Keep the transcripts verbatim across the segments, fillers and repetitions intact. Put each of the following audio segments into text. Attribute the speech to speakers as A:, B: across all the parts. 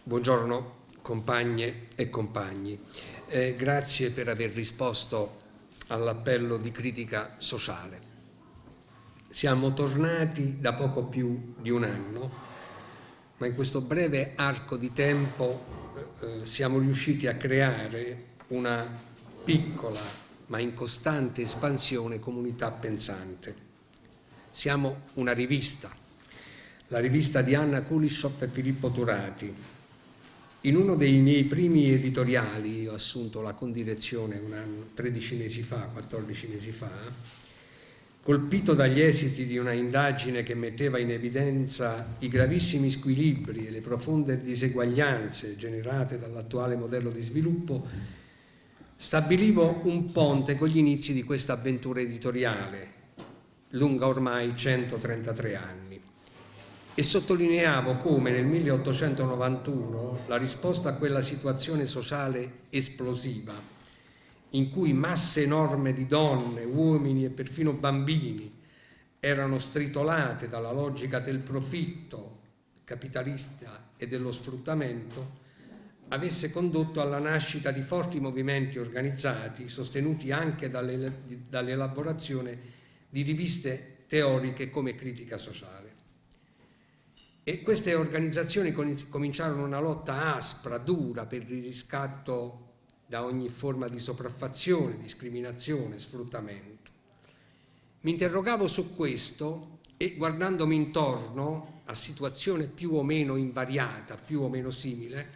A: Buongiorno compagne e compagni, eh, grazie per aver risposto all'appello di critica sociale. Siamo tornati da poco più di un anno, ma in questo breve arco di tempo eh, siamo riusciti a creare una piccola ma in costante espansione comunità pensante. Siamo una rivista, la rivista di Anna Kulishov e Filippo Turati. In uno dei miei primi editoriali, ho assunto la condirezione un anno, tredici mesi fa, quattordici mesi fa, colpito dagli esiti di una indagine che metteva in evidenza i gravissimi squilibri e le profonde diseguaglianze generate dall'attuale modello di sviluppo, stabilivo un ponte con gli inizi di questa avventura editoriale, lunga ormai centotrentatré anni. E sottolineavo come nel milleottocentonovantuno la risposta a quella situazione sociale esplosiva, in cui masse enormi di donne, uomini e perfino bambini erano stritolate dalla logica del profitto capitalista e dello sfruttamento, avesse condotto alla nascita di forti movimenti organizzati, sostenuti anche dall'elaborazione di riviste teoriche come Critica Sociale. E queste organizzazioni cominciarono una lotta aspra, dura, per il riscatto da ogni forma di sopraffazione, discriminazione, sfruttamento. Mi interrogavo su questo e, guardandomi intorno a situazione più o meno invariata, più o meno simile,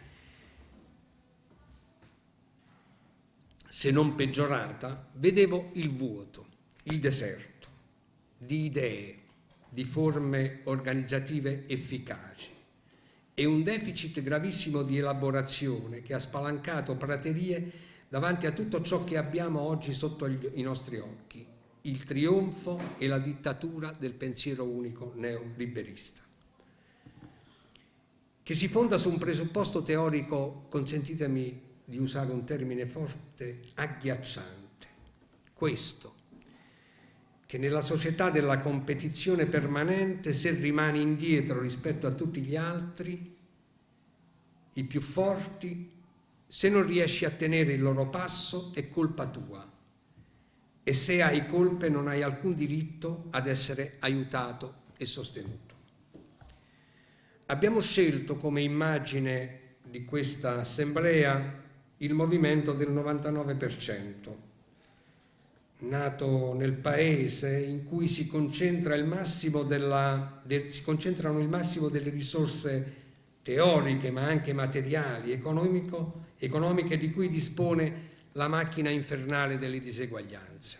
A: se non peggiorata, vedevo il vuoto, il deserto di idee, di forme organizzative efficaci e un deficit gravissimo di elaborazione che ha spalancato praterie davanti a tutto ciò che abbiamo oggi sotto gli, i nostri occhi, il trionfo e la dittatura del pensiero unico neoliberista, che si fonda su un presupposto teorico, consentitemi di usare un termine forte, agghiacciante. Questo: che nella società della competizione permanente, se rimani indietro rispetto a tutti gli altri, i più forti, se non riesci a tenere il loro passo, è colpa tua. E se hai colpe non hai alcun diritto ad essere aiutato e sostenuto. Abbiamo scelto come immagine di questa assemblea il movimento del novantanove per cento. Nato nel paese in cui si, concentra il massimo della, de, si concentrano il massimo delle risorse teoriche ma anche materiali, economico, economiche di cui dispone la macchina infernale delle diseguaglianze.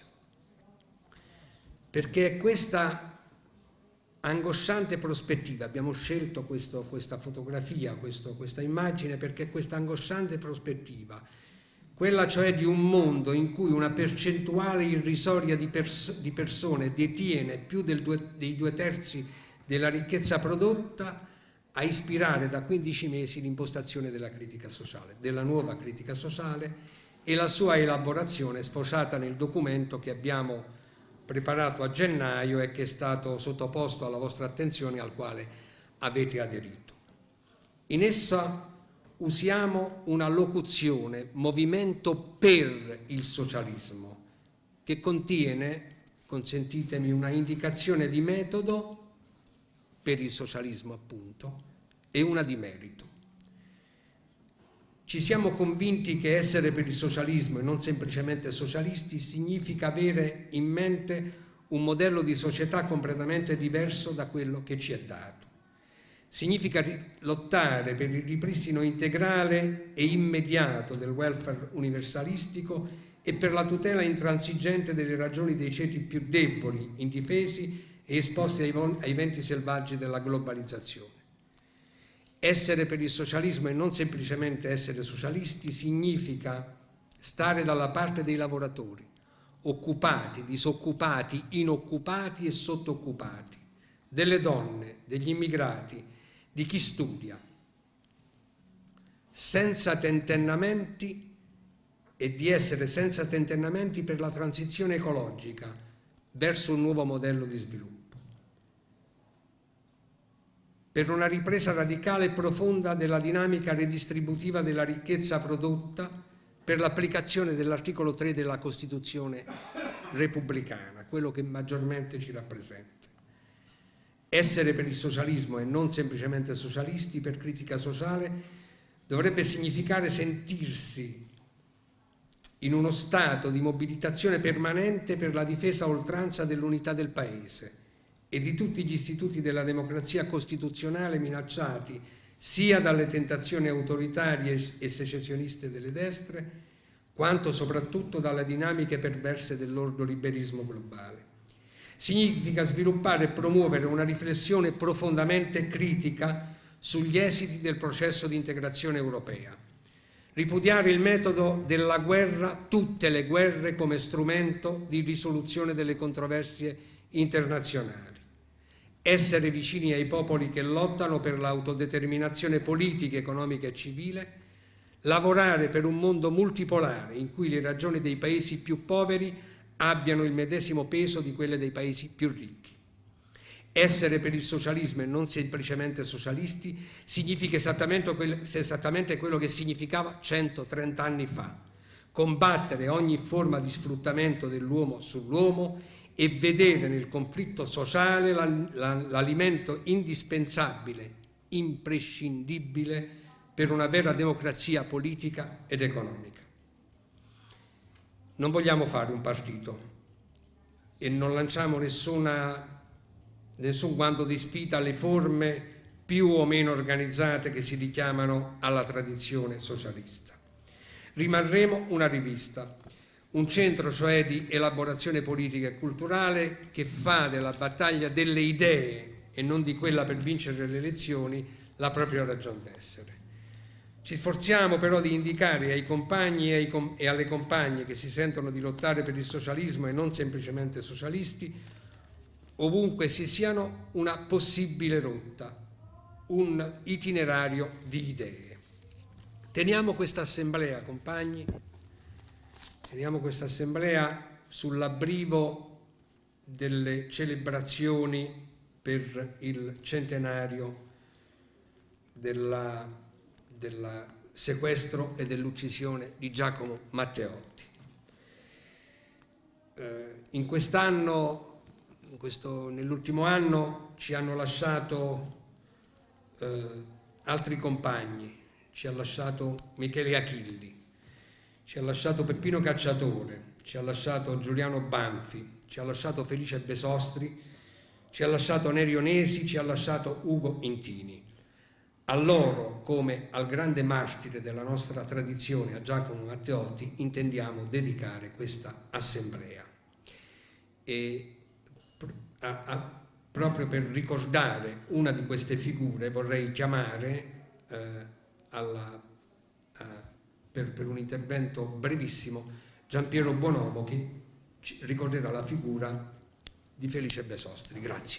A: Perché è questa angosciante prospettiva, abbiamo scelto questo, questa fotografia, questo, questa immagine, perché questa angosciante prospettiva, quella cioè di un mondo in cui una percentuale irrisoria di, pers di persone detiene più del due, dei due terzi della ricchezza prodotta, a ispirare da quindici mesi l'impostazione della critica sociale, della nuova critica sociale e la sua elaborazione sfociata nel documento che abbiamo preparato a gennaio e che è stato sottoposto alla vostra attenzione, al quale avete aderito. In essa usiamo una locuzione, movimento per il socialismo, che contiene, consentitemi, una indicazione di metodo per il socialismo appunto e una di merito. Ci siamo convinti che essere per il socialismo e non semplicemente socialisti significa avere in mente un modello di società completamente diverso da quello che ci è dato. Significa lottare per il ripristino integrale e immediato del welfare universalistico e per la tutela intransigente delle ragioni dei ceti più deboli, indifesi e esposti ai, ai venti selvaggi della globalizzazione. Essere per il socialismo e non semplicemente essere socialisti significa stare dalla parte dei lavoratori, occupati, disoccupati, inoccupati e sottooccupati, delle donne, degli immigrati, di chi studia, senza tentennamenti, e di essere senza tentennamenti per la transizione ecologica verso un nuovo modello di sviluppo. per una ripresa radicale e profonda della dinamica redistributiva della ricchezza prodotta per l'applicazione dell'articolo tre della Costituzione repubblicana, quello che maggiormente ci rappresenta. Essere per il socialismo e non semplicemente socialisti per Critica Sociale dovrebbe significare sentirsi in uno stato di mobilitazione permanente per la difesa a oltranza dell'unità del Paese e di tutti gli istituti della democrazia costituzionale minacciati sia dalle tentazioni autoritarie e secessioniste delle destre, quanto soprattutto dalle dinamiche perverse dell'ordoliberismo globale. Significa sviluppare e promuovere una riflessione profondamente critica sugli esiti del processo di integrazione europea. Ripudiare il metodo della guerra, tutte le guerre, come strumento di risoluzione delle controversie internazionali. Essere vicini ai popoli che lottano per l'autodeterminazione politica, economica e civile, lavorare per un mondo multipolare in cui le ragioni dei paesi più poveri abbiano il medesimo peso di quelle dei paesi più ricchi. Essere per il socialismo e non semplicemente socialisti significa esattamente quello, esattamente quello che significava centotrenta anni fa: combattere ogni forma di sfruttamento dell'uomo sull'uomo e vedere nel conflitto sociale l'alimento indispensabile, imprescindibile per una vera democrazia politica ed economica. Non vogliamo fare un partito e non lanciamo nessuna, nessun guanto di sfida alle forme più o meno organizzate che si richiamano alla tradizione socialista. Rimarremo una rivista, un centro cioè di elaborazione politica e culturale che fa della battaglia delle idee e non di quella per vincere le elezioni la propria ragion d'essere. Ci sforziamo però di indicare ai compagni e, ai com- e alle compagne che si sentono di lottare per il socialismo e non semplicemente socialisti, ovunque si siano, una possibile rotta, un itinerario di idee. Teniamo questa assemblea, compagni, teniamo questa assemblea sull'abbrivo delle celebrazioni per il centenario della, del sequestro e dell'uccisione di Giacomo Matteotti. Eh, in quest'anno, in questo, nell'ultimo anno, ci hanno lasciato eh, altri compagni, ci ha lasciato Michele Achilli, ci ha lasciato Peppino Cacciatore, ci ha lasciato Giuliano Banfi, ci ha lasciato Felice Besostri, ci ha lasciato Nerio Nesi, ci ha lasciato Ugo Intini. A loro, come al grande martire della nostra tradizione, a Giacomo Matteotti, intendiamo dedicare questa assemblea. E a, a, proprio per ricordare una di queste figure vorrei chiamare eh, alla... A, Per, per un intervento brevissimo Giampiero Bonomo, che ci ricorderà la figura di Felice Besostri. Grazie.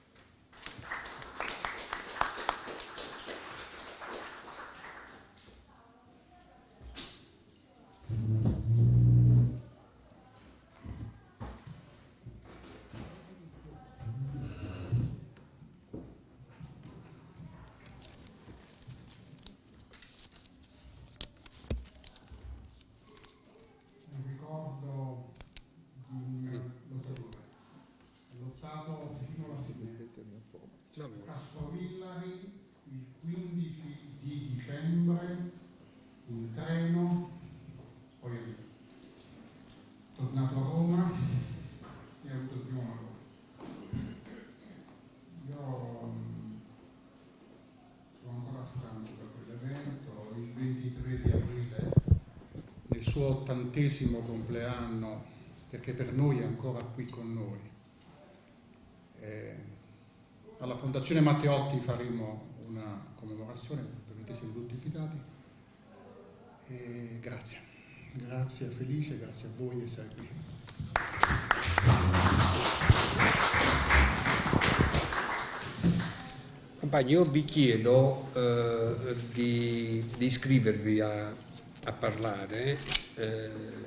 B: Castovillari il quindici di dicembre in treno, poi è tornato a Roma e ha avuto il primo lavoro. Io mh, sono ancora stanco da quell'evento. Il ventitré di aprile, nel suo ottantesimo compleanno, perché per noi è ancora qui con noi, eh, alla Fondazione Matteotti faremo una commemorazione per i ventesimi fruttificati. E grazie, grazie a Felice, grazie a voi di essere qui.
A: Compagni, io vi chiedo eh, di, di iscrivervi a, a parlare. Eh,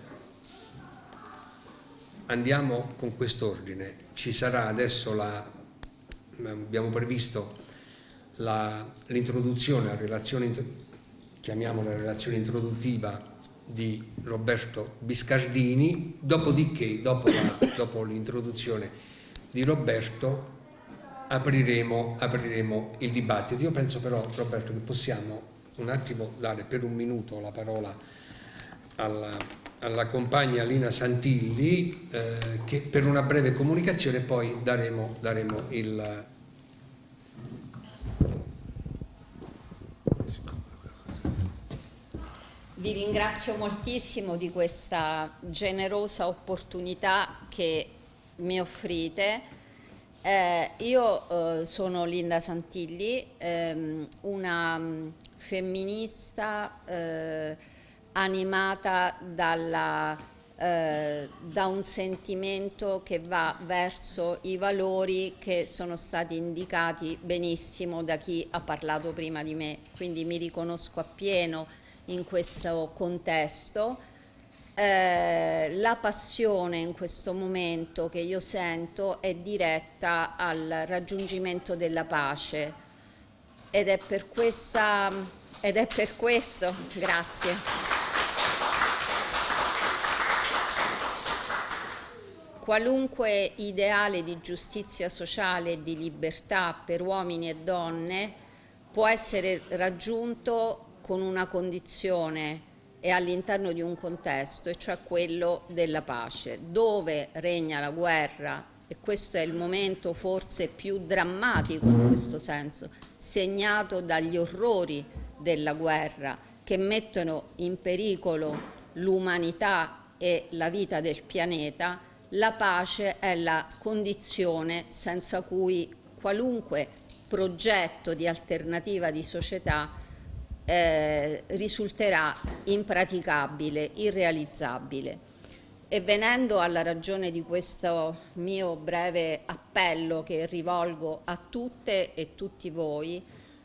A: andiamo con quest'ordine. Ci sarà adesso la... abbiamo previsto l'introduzione, la, la relazione, chiamiamola relazione introduttiva di Roberto Biscardini, dopodiché, dopo, dopo l'introduzione di Roberto, apriremo, apriremo il dibattito. Io penso però, Roberto, che possiamo un attimo dare per un minuto la parola alla, alla compagna Lina Santilli, eh, che per una breve comunicazione poi daremo, daremo il...
C: Vi ringrazio moltissimo di questa generosa opportunità che mi offrite. Eh, io eh, sono Linda Santilli, ehm, una um, femminista eh, animata dalla, eh, da un sentimento che va verso i valori che sono stati indicati benissimo da chi ha parlato prima di me, quindi mi riconosco appieno in questo contesto. Eh, la passione in questo momento che io sento è diretta al raggiungimento della pace ed è per questa ed è per questo grazie qualunque ideale di giustizia sociale e di libertà per uomini e donne può essere raggiunto con una condizione e all'interno di un contesto, e cioè quello della pace. Dove regna la guerra, e questo è il momento forse più drammatico in questo senso, segnato dagli orrori della guerra che mettono in pericolo l'umanità e la vita del pianeta, la pace è la condizione senza cui qualunque progetto di alternativa di società Eh, risulterà impraticabile, irrealizzabile. E venendo alla ragione di questo mio breve appello che rivolgo a tutte e tutti voi,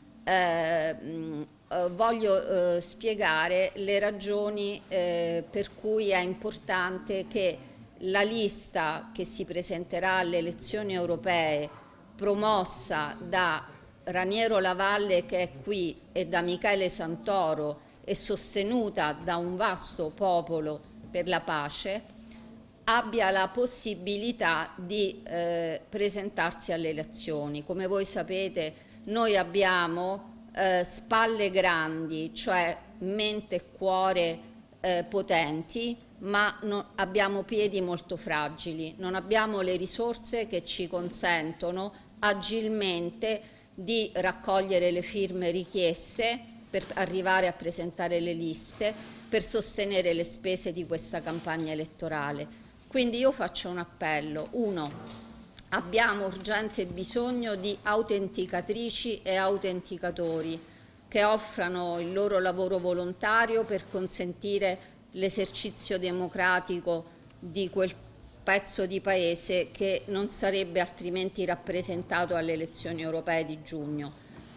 C: eh, mh, voglio eh, spiegare le ragioni eh, per cui è importante che la lista che si presenterà alle elezioni europee, promossa da Raniero Lavalle, che è qui, e da Michele Santoro, e sostenuta da un vasto popolo per la pace, abbia la possibilità di eh, presentarsi alle elezioni. Come voi sapete, noi abbiamo eh, spalle grandi, cioè mente e cuore eh, potenti, ma non, abbiamo piedi molto fragili, non abbiamo le risorse che ci consentono agilmente di raccogliere le firme richieste per arrivare a presentare le liste, per sostenere le spese di questa campagna elettorale. Quindi io faccio un appello. Uno, abbiamo urgente bisogno di autenticatrici e autenticatori che offrano il loro lavoro volontario per consentire l'esercizio democratico di quel pezzo di paese che non sarebbe altrimenti rappresentato alle elezioni europee di giugno.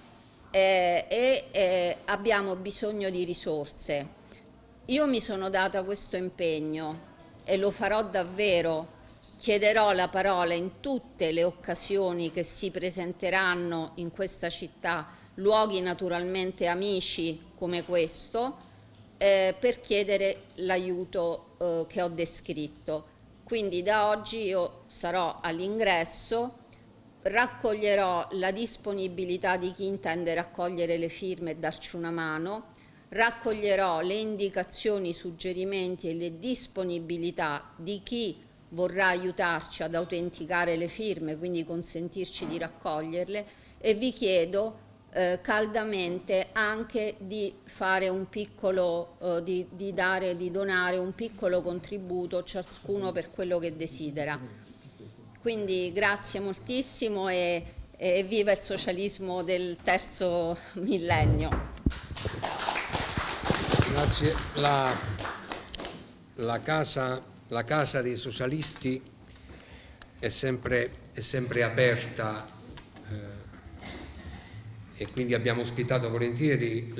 C: Eh, e eh, abbiamo bisogno di risorse. Io mi sono data questo impegno e lo farò davvero. Chiederò la parola in tutte le occasioni che si presenteranno in questa città, luoghi naturalmente amici come questo, eh, per chiedere l'aiuto eh, che ho descritto. Quindi da oggi io sarò all'ingresso, raccoglierò la disponibilità di chi intende raccogliere le firme e darci una mano, raccoglierò le indicazioni, i suggerimenti e le disponibilità di chi vorrà aiutarci ad autenticare le firme, quindi consentirci di raccoglierle, e vi chiedo eh, caldamente anche di fare un piccolo, eh, di, di dare, di donare un piccolo contributo ciascuno per quello che desidera. Quindi grazie moltissimo e, e viva il socialismo del terzo millennio.
A: Grazie. La, la, casa, la casa dei socialisti è sempre, è sempre aperta eh, e quindi abbiamo ospitato volentieri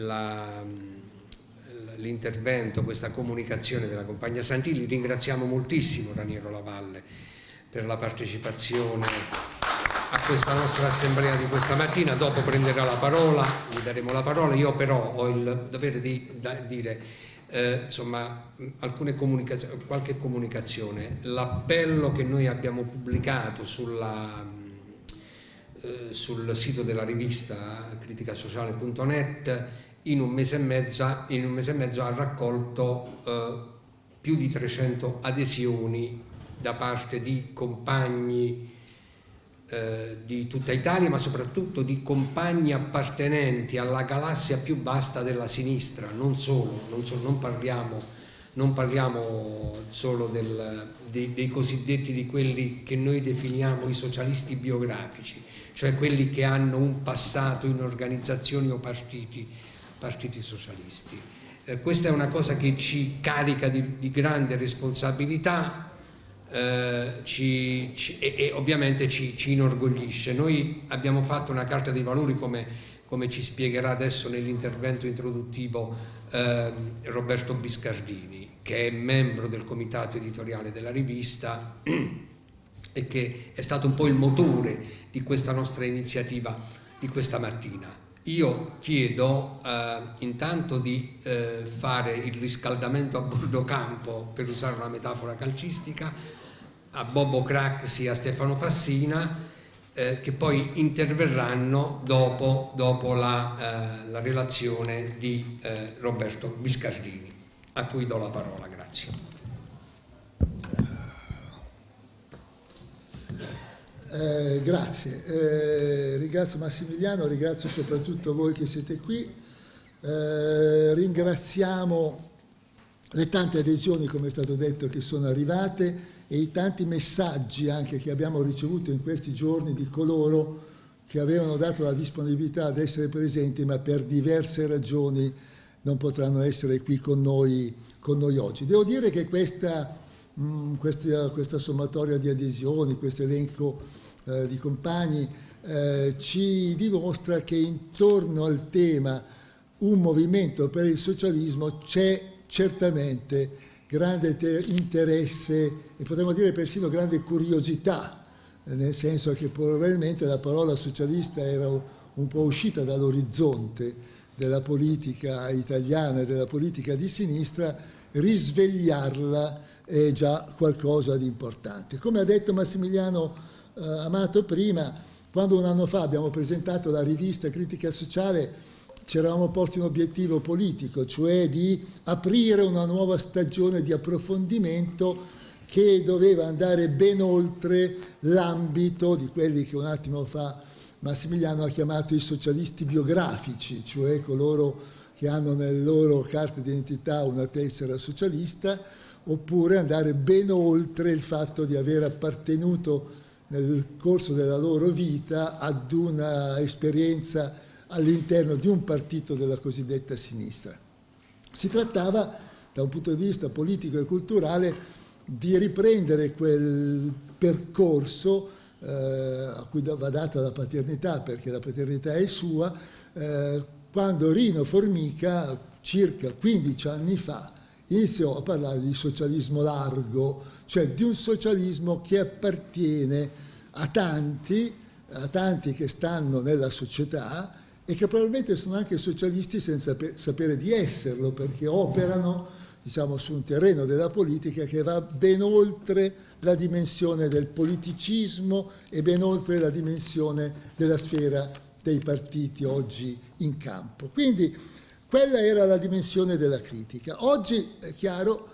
A: l'intervento, questa comunicazione della compagna Santilli. Ringraziamo moltissimo Raniero Lavalle per la partecipazione a questa nostra assemblea di questa mattina. Dopo prenderà la parola, gli daremo la parola. Io però ho il dovere di da, dire eh, insomma alcune comunicazioni, qualche comunicazione. L'appello che noi abbiamo pubblicato sulla, eh, sul sito della rivista criticasociale punto net in un mese e mezzo, in un mese e mezzo ha raccolto eh, più di trecento adesioni da parte di compagni eh, di tutta Italia, ma soprattutto di compagni appartenenti alla galassia più vasta della sinistra. Non solo, non, so, non, parliamo, non parliamo solo del, dei, dei cosiddetti, di quelli che noi definiamo i socialisti biografici, cioè quelli che hanno un passato in organizzazioni o partiti, partiti socialisti. Eh, questa è una cosa che ci carica di, di grande responsabilità. Eh, ci, ci, e, e ovviamente ci, ci inorgoglisce. Noi abbiamo fatto una carta dei valori, come, come ci spiegherà adesso nell'intervento introduttivo eh, Roberto Biscardini, che è membro del comitato editoriale della rivista e che è stato un po' il motore di questa nostra iniziativa di questa mattina. Io chiedo eh, intanto di eh, fare il riscaldamento a bordo campo, per usare una metafora calcistica, a Bobo Craxi e a Stefano Fassina, eh, che poi interverranno dopo, dopo la, eh, la relazione di eh, Roberto Biscardini, a cui do la parola. Grazie.
D: Eh, grazie, eh, ringrazio Massimiliano, ringrazio soprattutto voi che siete qui, eh, ringraziamo le tante adesioni, come è stato detto, che sono arrivate e i tanti messaggi anche che abbiamo ricevuto in questi giorni di coloro che avevano dato la disponibilità ad essere presenti ma per diverse ragioni non potranno essere qui con noi, con noi oggi. Devo dire che questa, mh, questa, questa sommatoria di adesioni, questo elenco eh, di compagni eh, ci dimostra che intorno al tema un movimento per il socialismo c'è certamente grande interesse e potremmo dire persino grande curiosità, nel senso che probabilmente la parola socialista era un po' uscita dall'orizzonte della politica italiana e della politica di sinistra. Risvegliarla è già qualcosa di importante. Come ha detto Massimiliano eh, Amato prima, quando un anno fa abbiamo presentato la rivista Critica Sociale, ci eravamo posti un obiettivo politico, cioè di aprire una nuova stagione di approfondimento che doveva andare ben oltre l'ambito di quelli che un attimo fa Massimiliano ha chiamato i socialisti biografici, cioè coloro che hanno nelle loro carte d'identità una tessera socialista, oppure andare ben oltre il fatto di aver appartenuto nel corso della loro vita ad una esperienza all'interno di un partito della cosiddetta sinistra. Si trattava, da un punto di vista politico e culturale, di riprendere quel percorso eh, a cui va data la paternità, perché la paternità è sua, eh, quando Rino Formica, circa quindici anni fa, iniziò a parlare di socialismo largo, cioè di un socialismo che appartiene a tanti, a tanti che stanno nella società, e che probabilmente sono anche socialisti senza sapere di esserlo, perché operano, diciamo, su un terreno della politica che va ben oltre la dimensione del politicismo e ben oltre la dimensione della sfera dei partiti oggi in campo. Quindi quella era la dimensione della critica. Oggi, è chiaro,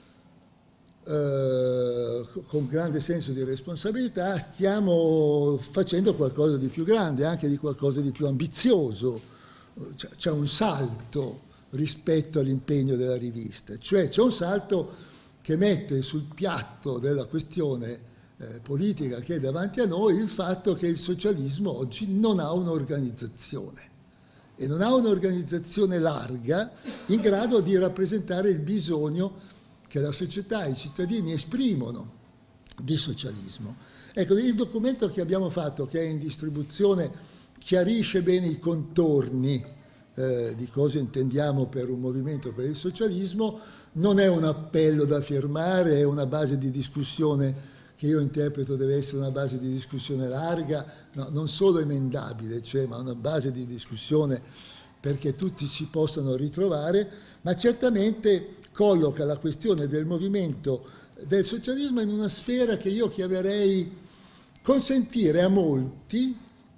D: Eh, con grande senso di responsabilità stiamo facendo qualcosa di più grande, anche di qualcosa di più ambizioso. C'è un salto rispetto all'impegno della rivista, cioè c'è un salto che mette sul piatto della questione eh, politica che è davanti a noi il fatto che il socialismo oggi non ha un'organizzazione e non ha un'organizzazione larga in grado di rappresentare il bisogno che la società e i cittadini esprimono di socialismo. Ecco, il documento che abbiamo fatto, che è in distribuzione, chiarisce bene i contorni eh, di cosa intendiamo per un movimento per il socialismo. Non è un appello da firmare, è una base di discussione che io interpreto deve essere una base di discussione larga, no, non solo emendabile, cioè, ma una base di discussione perché tutti si possano ritrovare, ma certamente colloca la questione del movimento del socialismo in una sfera che io chiamerei consentire a molti,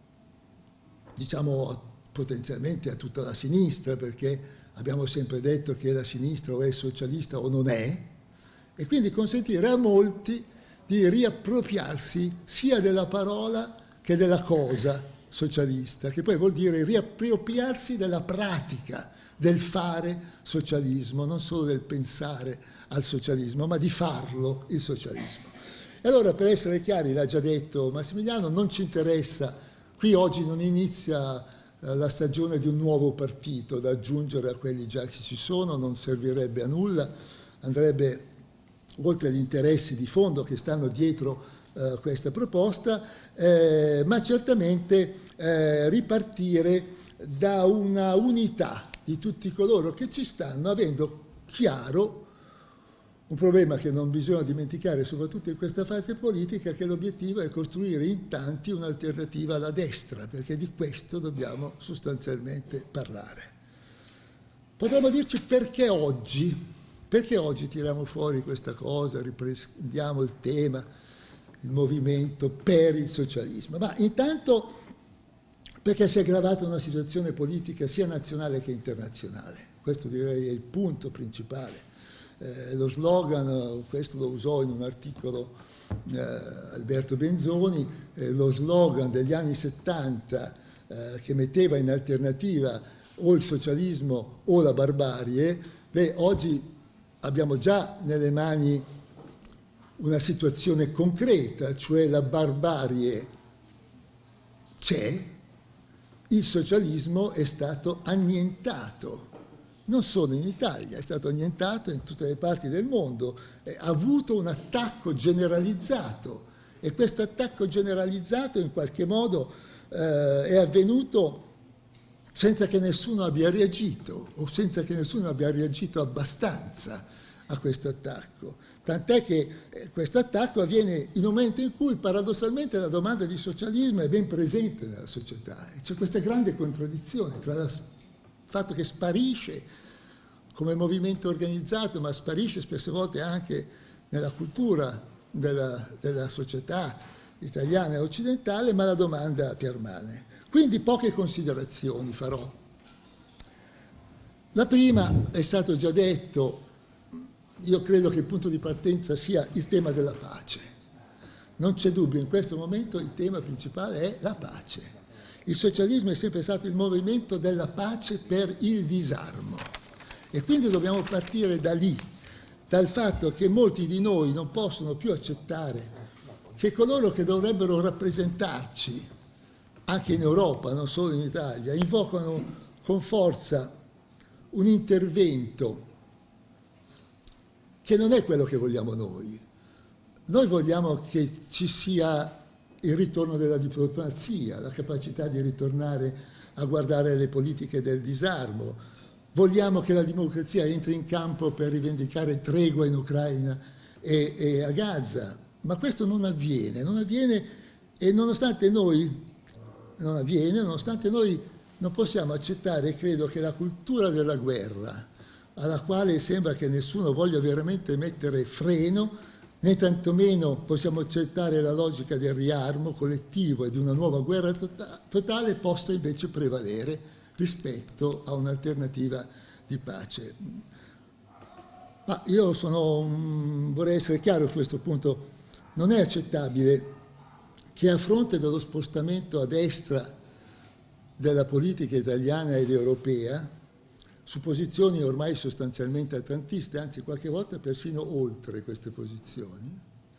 D: diciamo potenzialmente a tutta la sinistra, perché abbiamo sempre detto che la sinistra o è socialista o non è, e quindi consentire a molti di riappropriarsi sia della parola che della cosa socialista, che poi vuol dire riappropriarsi della pratica del fare socialismo, non solo del pensare al socialismo, ma di farlo il socialismo. E allora, per essere chiari, l'ha già detto Massimiliano, non ci interessa, qui oggi non inizia la stagione di un nuovo partito da aggiungere a quelli già che ci sono, non servirebbe a nulla, andrebbe oltre agli interessi di fondo che stanno dietro eh, questa proposta, eh, ma certamente eh, ripartire da una unità di tutti coloro che ci stanno, avendo chiaro un problema che non bisogna dimenticare, soprattutto in questa fase politica, che l'obiettivo è costruire in tanti un'alternativa alla destra, perché di questo dobbiamo sostanzialmente parlare. Potremmo dirci perché oggi, perché oggi tiriamo fuori questa cosa, riprendiamo il tema, il movimento per il socialismo. Ma intanto perché si è aggravata una situazione politica sia nazionale che internazionale. Questo direi è il punto principale. Eh, lo slogan, questo lo usò in un articolo eh, Alberto Benzoni, eh, lo slogan degli anni settanta eh, che metteva in alternativa o il socialismo o la barbarie, beh, oggi abbiamo già nelle mani una situazione concreta, cioè la barbarie c'è, il socialismo è stato annientato. Non solo in Italia, è stato annientato in tutte le parti del mondo, ha avuto un attacco generalizzato e questo attacco generalizzato in qualche modo eh, è avvenuto senza che nessuno abbia reagito o senza che nessuno abbia reagito abbastanza a questo attacco. Tant'è che questo attacco avviene in un momento in cui paradossalmente la domanda di socialismo è ben presente nella società. C'è questa grande contraddizione tra la il fatto che sparisce come movimento organizzato, ma sparisce spesse volte anche nella cultura della, della società italiana e occidentale, ma la domanda permane. Quindi poche considerazioni farò. La prima, è stato già detto, io credo che il punto di partenza sia il tema della pace. Non c'è dubbio, in questo momento il tema principale è la pace. Il socialismo è sempre stato il movimento della pace per il disarmo e quindi dobbiamo partire da lì, dal fatto che molti di noi non possono più accettare che coloro che dovrebbero rappresentarci, anche in Europa, non solo in Italia, invocano con forza un intervento che non è quello che vogliamo noi. Noi vogliamo che ci sia il ritorno della diplomazia, la capacità di ritornare a guardare le politiche del disarmo. Vogliamo che la democrazia entri in campo per rivendicare tregua in Ucraina e, e a Gaza, ma questo non avviene, non avviene e nonostante noi, non avviene, nonostante noi non possiamo accettare, credo, che la cultura della guerra, alla quale sembra che nessuno voglia veramente mettere freno, né tantomeno possiamo accettare la logica del riarmo collettivo e di una nuova guerra tota- totale possa invece prevalere rispetto a un'alternativa di pace. Ma io sono, vorrei essere chiaro su questo punto, non è accettabile che a fronte dello spostamento a destra della politica italiana ed europea, su posizioni ormai sostanzialmente atlantiste, anzi qualche volta persino oltre queste posizioni,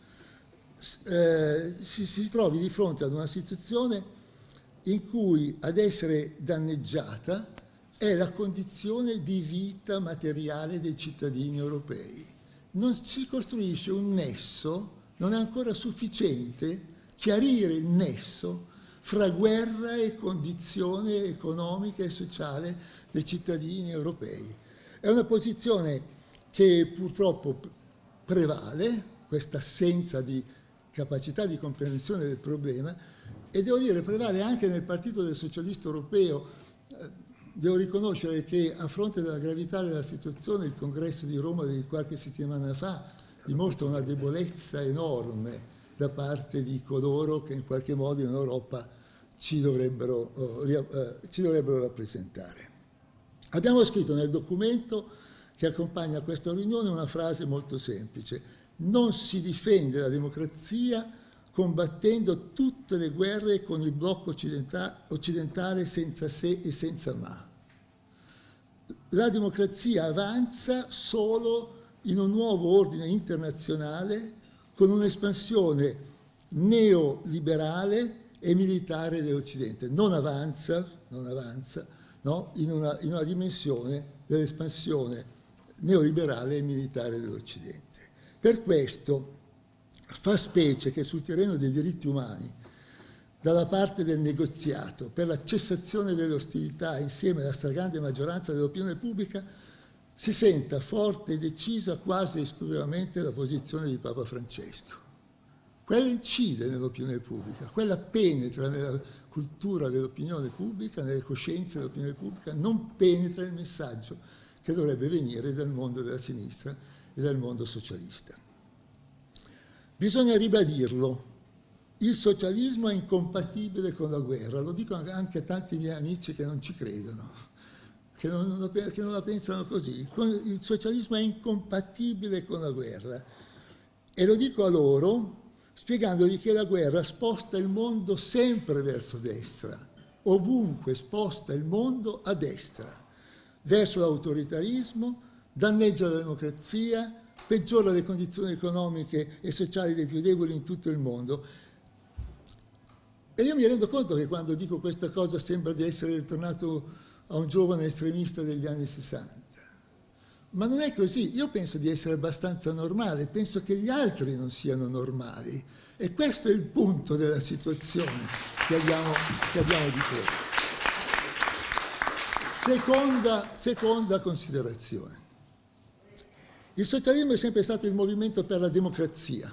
D: eh, si, si trovi di fronte ad una situazione in cui ad essere danneggiata è la condizione di vita materiale dei cittadini europei. Non si costruisce un nesso, non è ancora sufficiente chiarire il nesso fra guerra e condizione economica e sociale dei cittadini europei. È una posizione che purtroppo prevale, questa assenza di capacità di comprensione del problema, e devo dire prevale anche nel Partito del Socialista Europeo. Devo riconoscere che a fronte della gravità della situazione il congresso di Roma di qualche settimana fa dimostra una debolezza enorme da parte di coloro che in qualche modo in Europa ci dovrebbero, eh, ci dovrebbero rappresentare. Abbiamo scritto nel documento che accompagna questa riunione una frase molto semplice: non si difende la democrazia combattendo tutte le guerre con il blocco occidentale senza se e senza ma. La democrazia avanza solo in un nuovo ordine internazionale con un'espansione neoliberale e militare dell'Occidente. Non avanza, non avanza no? in, una, in una dimensione dell'espansione neoliberale e militare dell'Occidente. Per questo fa specie che sul terreno dei diritti umani, dalla parte del negoziato per la cessazione delle ostilità insieme alla stragrande maggioranza dell'opinione pubblica, si senta forte e decisa quasi esclusivamente la posizione di Papa Francesco. Quella incide nell'opinione pubblica, quella penetra nella cultura dell'opinione pubblica, nelle coscienze dell'opinione pubblica, non penetra il messaggio che dovrebbe venire dal mondo della sinistra e dal mondo socialista. Bisogna ribadirlo, il socialismo è incompatibile con la guerra, lo dico anche a tanti miei amici che non ci credono, che non, che non la pensano così. Il socialismo è incompatibile con la guerra, e lo dico a loro spiegandogli che la guerra sposta il mondo sempre verso destra, ovunque sposta il mondo a destra, verso l'autoritarismo, danneggia la democrazia, peggiora le condizioni economiche e sociali dei più deboli in tutto il mondo. E io mi rendo conto che quando dico questa cosa sembra di essere ritornato a un giovane estremista degli anni sessanta. Ma non è così, io penso di essere abbastanza normale, penso che gli altri non siano normali, e questo è il punto della situazione che abbiamo, che abbiamo di fronte. Seconda, seconda considerazione. Il socialismo è sempre stato il movimento per la democrazia,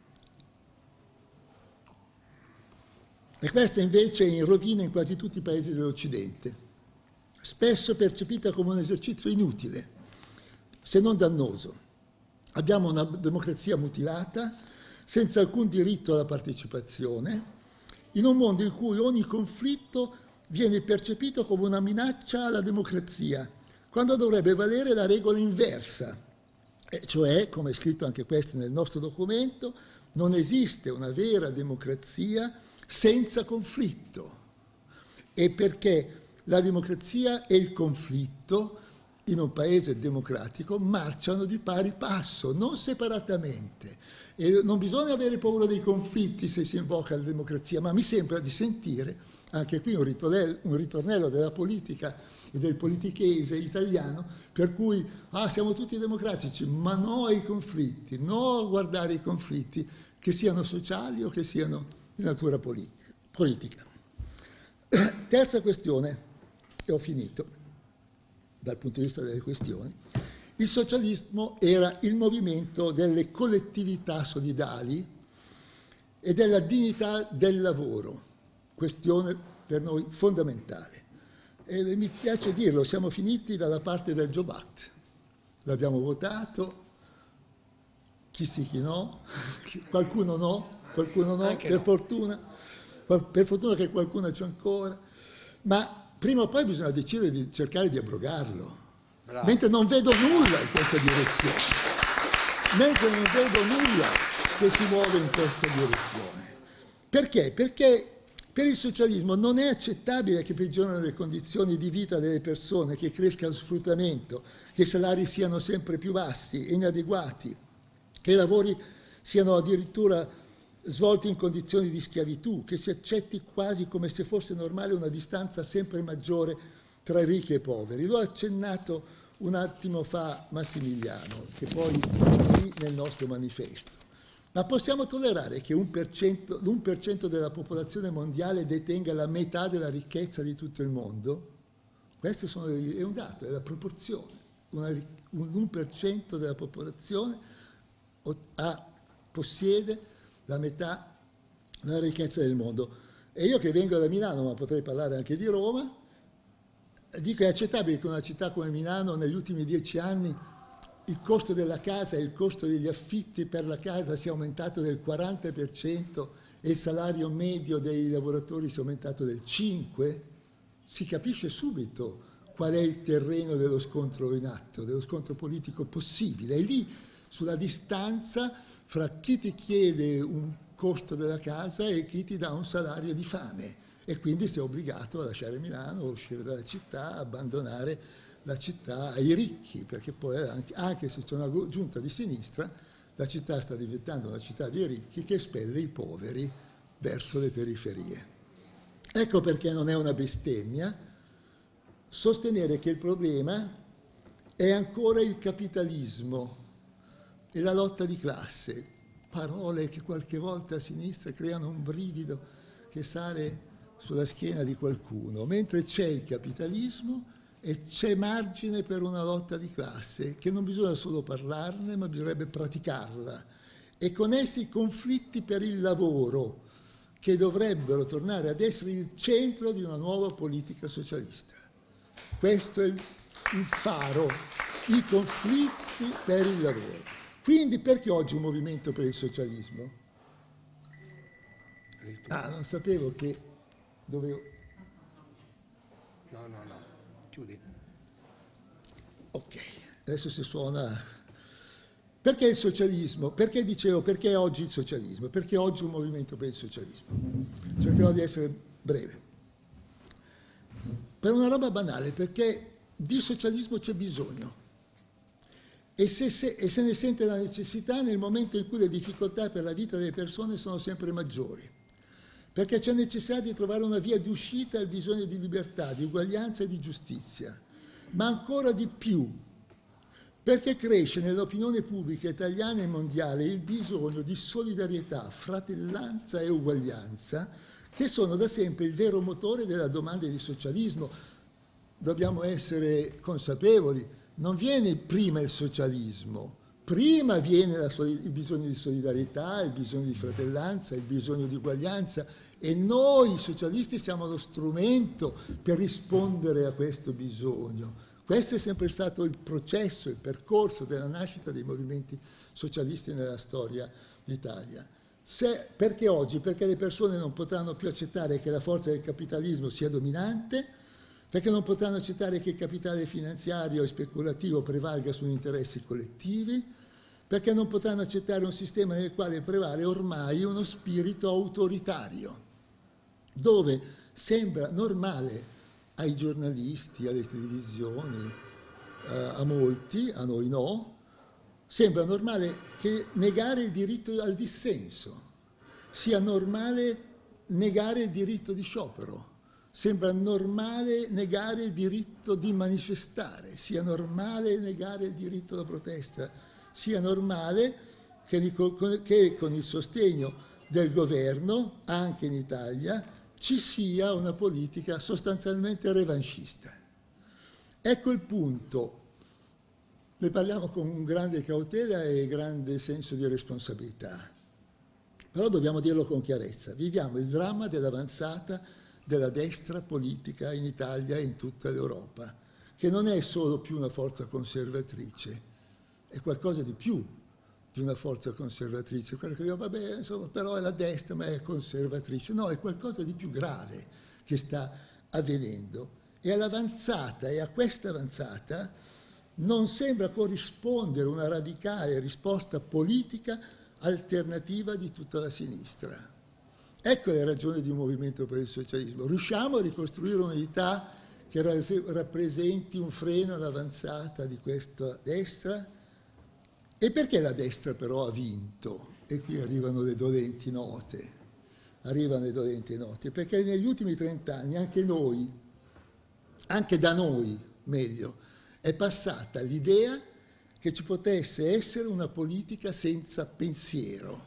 D: e questa invece è in rovina in quasi tutti i paesi dell'Occidente, spesso percepita come un esercizio inutile, se non dannoso. Abbiamo una democrazia mutilata, senza alcun diritto alla partecipazione, in un mondo in cui ogni conflitto viene percepito come una minaccia alla democrazia, quando dovrebbe valere la regola inversa, e cioè, come è scritto anche questo nel nostro documento, non esiste una vera democrazia senza conflitto, e perché la democrazia e il conflitto in un paese democratico marciano di pari passo, non separatamente. E non bisogna avere paura dei conflitti se si invoca la democrazia, ma mi sembra di sentire, anche qui un ritornello, un ritornello della politica e del politichese italiano, per cui ah, siamo tutti democratici, ma no ai conflitti, no a guardare i conflitti, che siano sociali o che siano di natura politica. Terza questione, e ho finito dal punto di vista delle questioni. Il socialismo era il movimento delle collettività solidali e della dignità del lavoro, questione per noi fondamentale. E mi piace dirlo, siamo finiti dalla parte del Job Act, l'abbiamo votato, chi sì chi no, qualcuno no, qualcuno no, per no. fortuna, per fortuna che qualcuno c'è ancora, ma prima o poi bisogna decidere di cercare di abrogarlo. Bravo. Mentre non vedo nulla in questa direzione, mentre non vedo nulla che si muove in questa direzione. Perché? Perché per il socialismo non è accettabile che peggiorino le condizioni di vita delle persone, che cresca lo sfruttamento, che i salari siano sempre più bassi e inadeguati, che i lavori siano addirittura svolti in condizioni di schiavitù, che si accetti quasi come se fosse normale una distanza sempre maggiore tra i ricchi e i poveri. L'ho accennato un attimo fa Massimiliano, che poi è qui nel nostro manifesto. Ma possiamo tollerare che l'uno per cento della popolazione mondiale detenga la metà della ricchezza di tutto il mondo? Questo sono, è un dato, è la proporzione. Una, un uno per cento della popolazione ha, possiede la metà della ricchezza del mondo. E io che vengo da Milano, ma potrei parlare anche di Roma, dico è accettabile che una città come Milano negli ultimi dieci anni il costo della casa e il costo degli affitti per la casa sia aumentato del quaranta per cento e il salario medio dei lavoratori sia aumentato del cinque per cento? Si capisce subito qual è il terreno dello scontro in atto, dello scontro politico possibile. E lì, sulla distanza fra chi ti chiede un costo della casa e chi ti dà un salario di fame. E quindi sei obbligato a lasciare Milano, uscire dalla città, abbandonare la città ai ricchi, perché poi anche, anche se c'è una giunta di sinistra, la città sta diventando una città dei ricchi che espelle i poveri verso le periferie. Ecco perché non è una bestemmia sostenere che il problema è ancora il capitalismo e la lotta di classe, parole che qualche volta a sinistra creano un brivido che sale sulla schiena di qualcuno, mentre c'è il capitalismo e c'è margine per una lotta di classe, che non bisogna solo parlarne, ma bisognerebbe praticarla, e con essi i conflitti per il lavoro, che dovrebbero tornare ad essere il centro di una nuova politica socialista. Questo è il faro, i conflitti per il lavoro. Quindi perché oggi un movimento per il socialismo? Ah, non sapevo che dovevo...
A: No, no, no, chiudi.
D: Ok, adesso si suona... Perché il socialismo? Perché dicevo, perché oggi il socialismo? Perché oggi un movimento per il socialismo? Cercherò di essere breve. Per una roba banale, perché di socialismo c'è bisogno. E se, se, e se ne sente la necessità nel momento in cui le difficoltà per la vita delle persone sono sempre maggiori. Perché c'è necessità di trovare una via di uscita al bisogno di libertà, di uguaglianza e di giustizia. Ma ancora di più, perché cresce nell'opinione pubblica italiana e mondiale il bisogno di solidarietà, fratellanza e uguaglianza, che sono da sempre il vero motore della domanda di socialismo. Dobbiamo essere consapevoli, non viene prima il socialismo, prima viene la, il bisogno di solidarietà, il bisogno di fratellanza, il bisogno di uguaglianza, e noi socialisti siamo lo strumento per rispondere a questo bisogno. Questo è sempre stato il processo, il percorso della nascita dei movimenti socialisti nella storia d'Italia. Se, perché oggi? Perché le persone non potranno più accettare che la forza del capitalismo sia dominante, perché non potranno accettare che il capitale finanziario e speculativo prevalga sugli interessi collettivi, perché non potranno accettare un sistema nel quale prevale ormai uno spirito autoritario, dove sembra normale ai giornalisti, alle televisioni, eh, a molti, a noi no, sembra normale che negare il diritto al dissenso, sia normale negare il diritto di sciopero, sembra normale negare il diritto di manifestare, sia normale negare il diritto alla protesta, sia normale che, che con il sostegno del governo, anche in Italia, ci sia una politica sostanzialmente revanchista. Ecco il punto. Ne parliamo con grande cautela e grande senso di responsabilità. Però dobbiamo dirlo con chiarezza. Viviamo il dramma dell'avanzata della destra politica in Italia e in tutta l'Europa, che non è solo più una forza conservatrice, è qualcosa di più di una forza conservatrice, quello che dico, vabbè, insomma, però è la destra, ma è conservatrice. No, è qualcosa di più grave che sta avvenendo. E all'avanzata, e a questa avanzata, non sembra corrispondere una radicale risposta politica alternativa di tutta la sinistra. Ecco le ragioni di un movimento per il socialismo. Riusciamo a ricostruire un'unità che rappresenti un freno all'avanzata di questa destra? E perché la destra però ha vinto? E qui arrivano le dolenti note. Arrivano le dolenti note. Perché negli ultimi trent'anni anche noi, anche da noi, meglio, è passata l'idea che ci potesse essere una politica senza pensiero.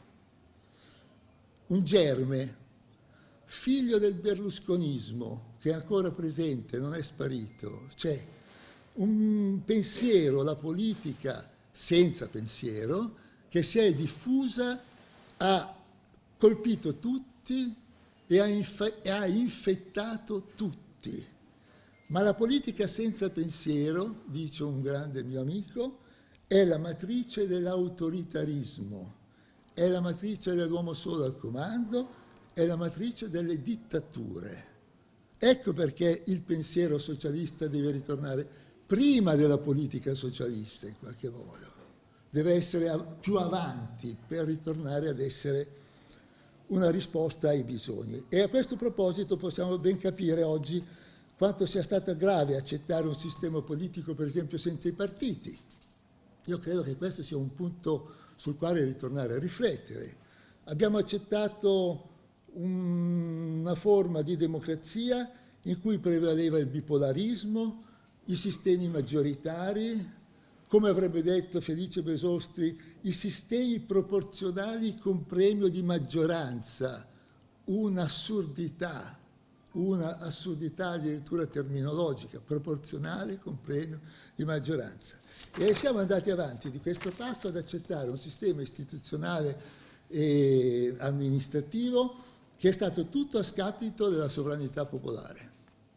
D: Un germe, figlio del berlusconismo, che è ancora presente, non è sparito. C'è un pensiero, la politica senza pensiero, che si è diffusa a colpito tutti e ha, inf- e ha infettato tutti. Ma la politica senza pensiero, dice un grande mio amico, è la matrice dell'autoritarismo, è la matrice dell'uomo solo al comando, è la matrice delle dittature. Ecco perché il pensiero socialista deve ritornare prima della politica socialista, in qualche modo. Deve essere più avanti per ritornare ad essere una risposta ai bisogni. E a questo proposito possiamo ben capire oggi quanto sia stato grave accettare un sistema politico, per esempio, senza i partiti. Io credo che questo sia un punto sul quale ritornare a riflettere. Abbiamo accettato una forma di democrazia in cui prevaleva il bipolarismo, i sistemi maggioritari, come avrebbe detto Felice Besostri, i sistemi proporzionali con premio di maggioranza, un'assurdità, una assurdità addirittura terminologica, proporzionale con premio di maggioranza. E siamo andati avanti di questo passo ad accettare un sistema istituzionale e amministrativo che è stato tutto a scapito della sovranità popolare.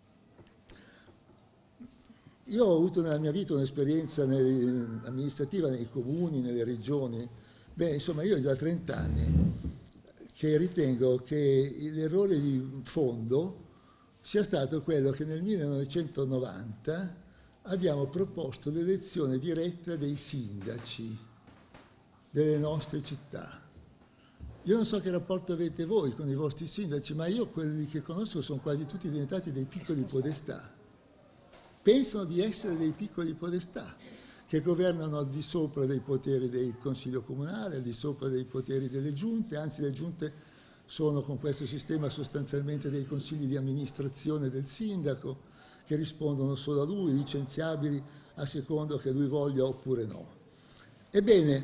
D: Io ho avuto nella mia vita un'esperienza amministrativa nei comuni, nelle regioni. Beh, insomma, io ho già trenta anni che ritengo che l'errore di fondo sia stato quello che nel millenovecentonovanta abbiamo proposto l'elezione diretta dei sindaci delle nostre città. Io non so che rapporto avete voi con i vostri sindaci, ma io quelli che conosco sono quasi tutti diventati dei piccoli podestà. Pensano di essere dei piccoli podestà che governano al di sopra dei poteri del Consiglio Comunale, al di sopra dei poteri delle giunte, anzi le giunte sono con questo sistema sostanzialmente dei consigli di amministrazione del sindaco che rispondono solo a lui, licenziabili a secondo che lui voglia oppure no. Ebbene,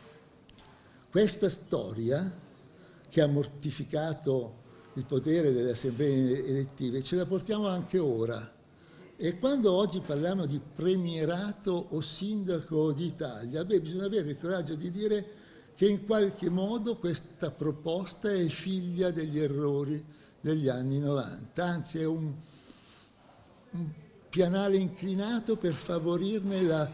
D: questa storia che ha mortificato il potere delle assemblee elettive ce la portiamo anche ora. E quando oggi parliamo di premierato o sindaco d'Italia, beh, bisogna avere il coraggio di dire che in qualche modo questa proposta è figlia degli errori degli anni novanta, anzi è un, un pianale inclinato per favorirne la,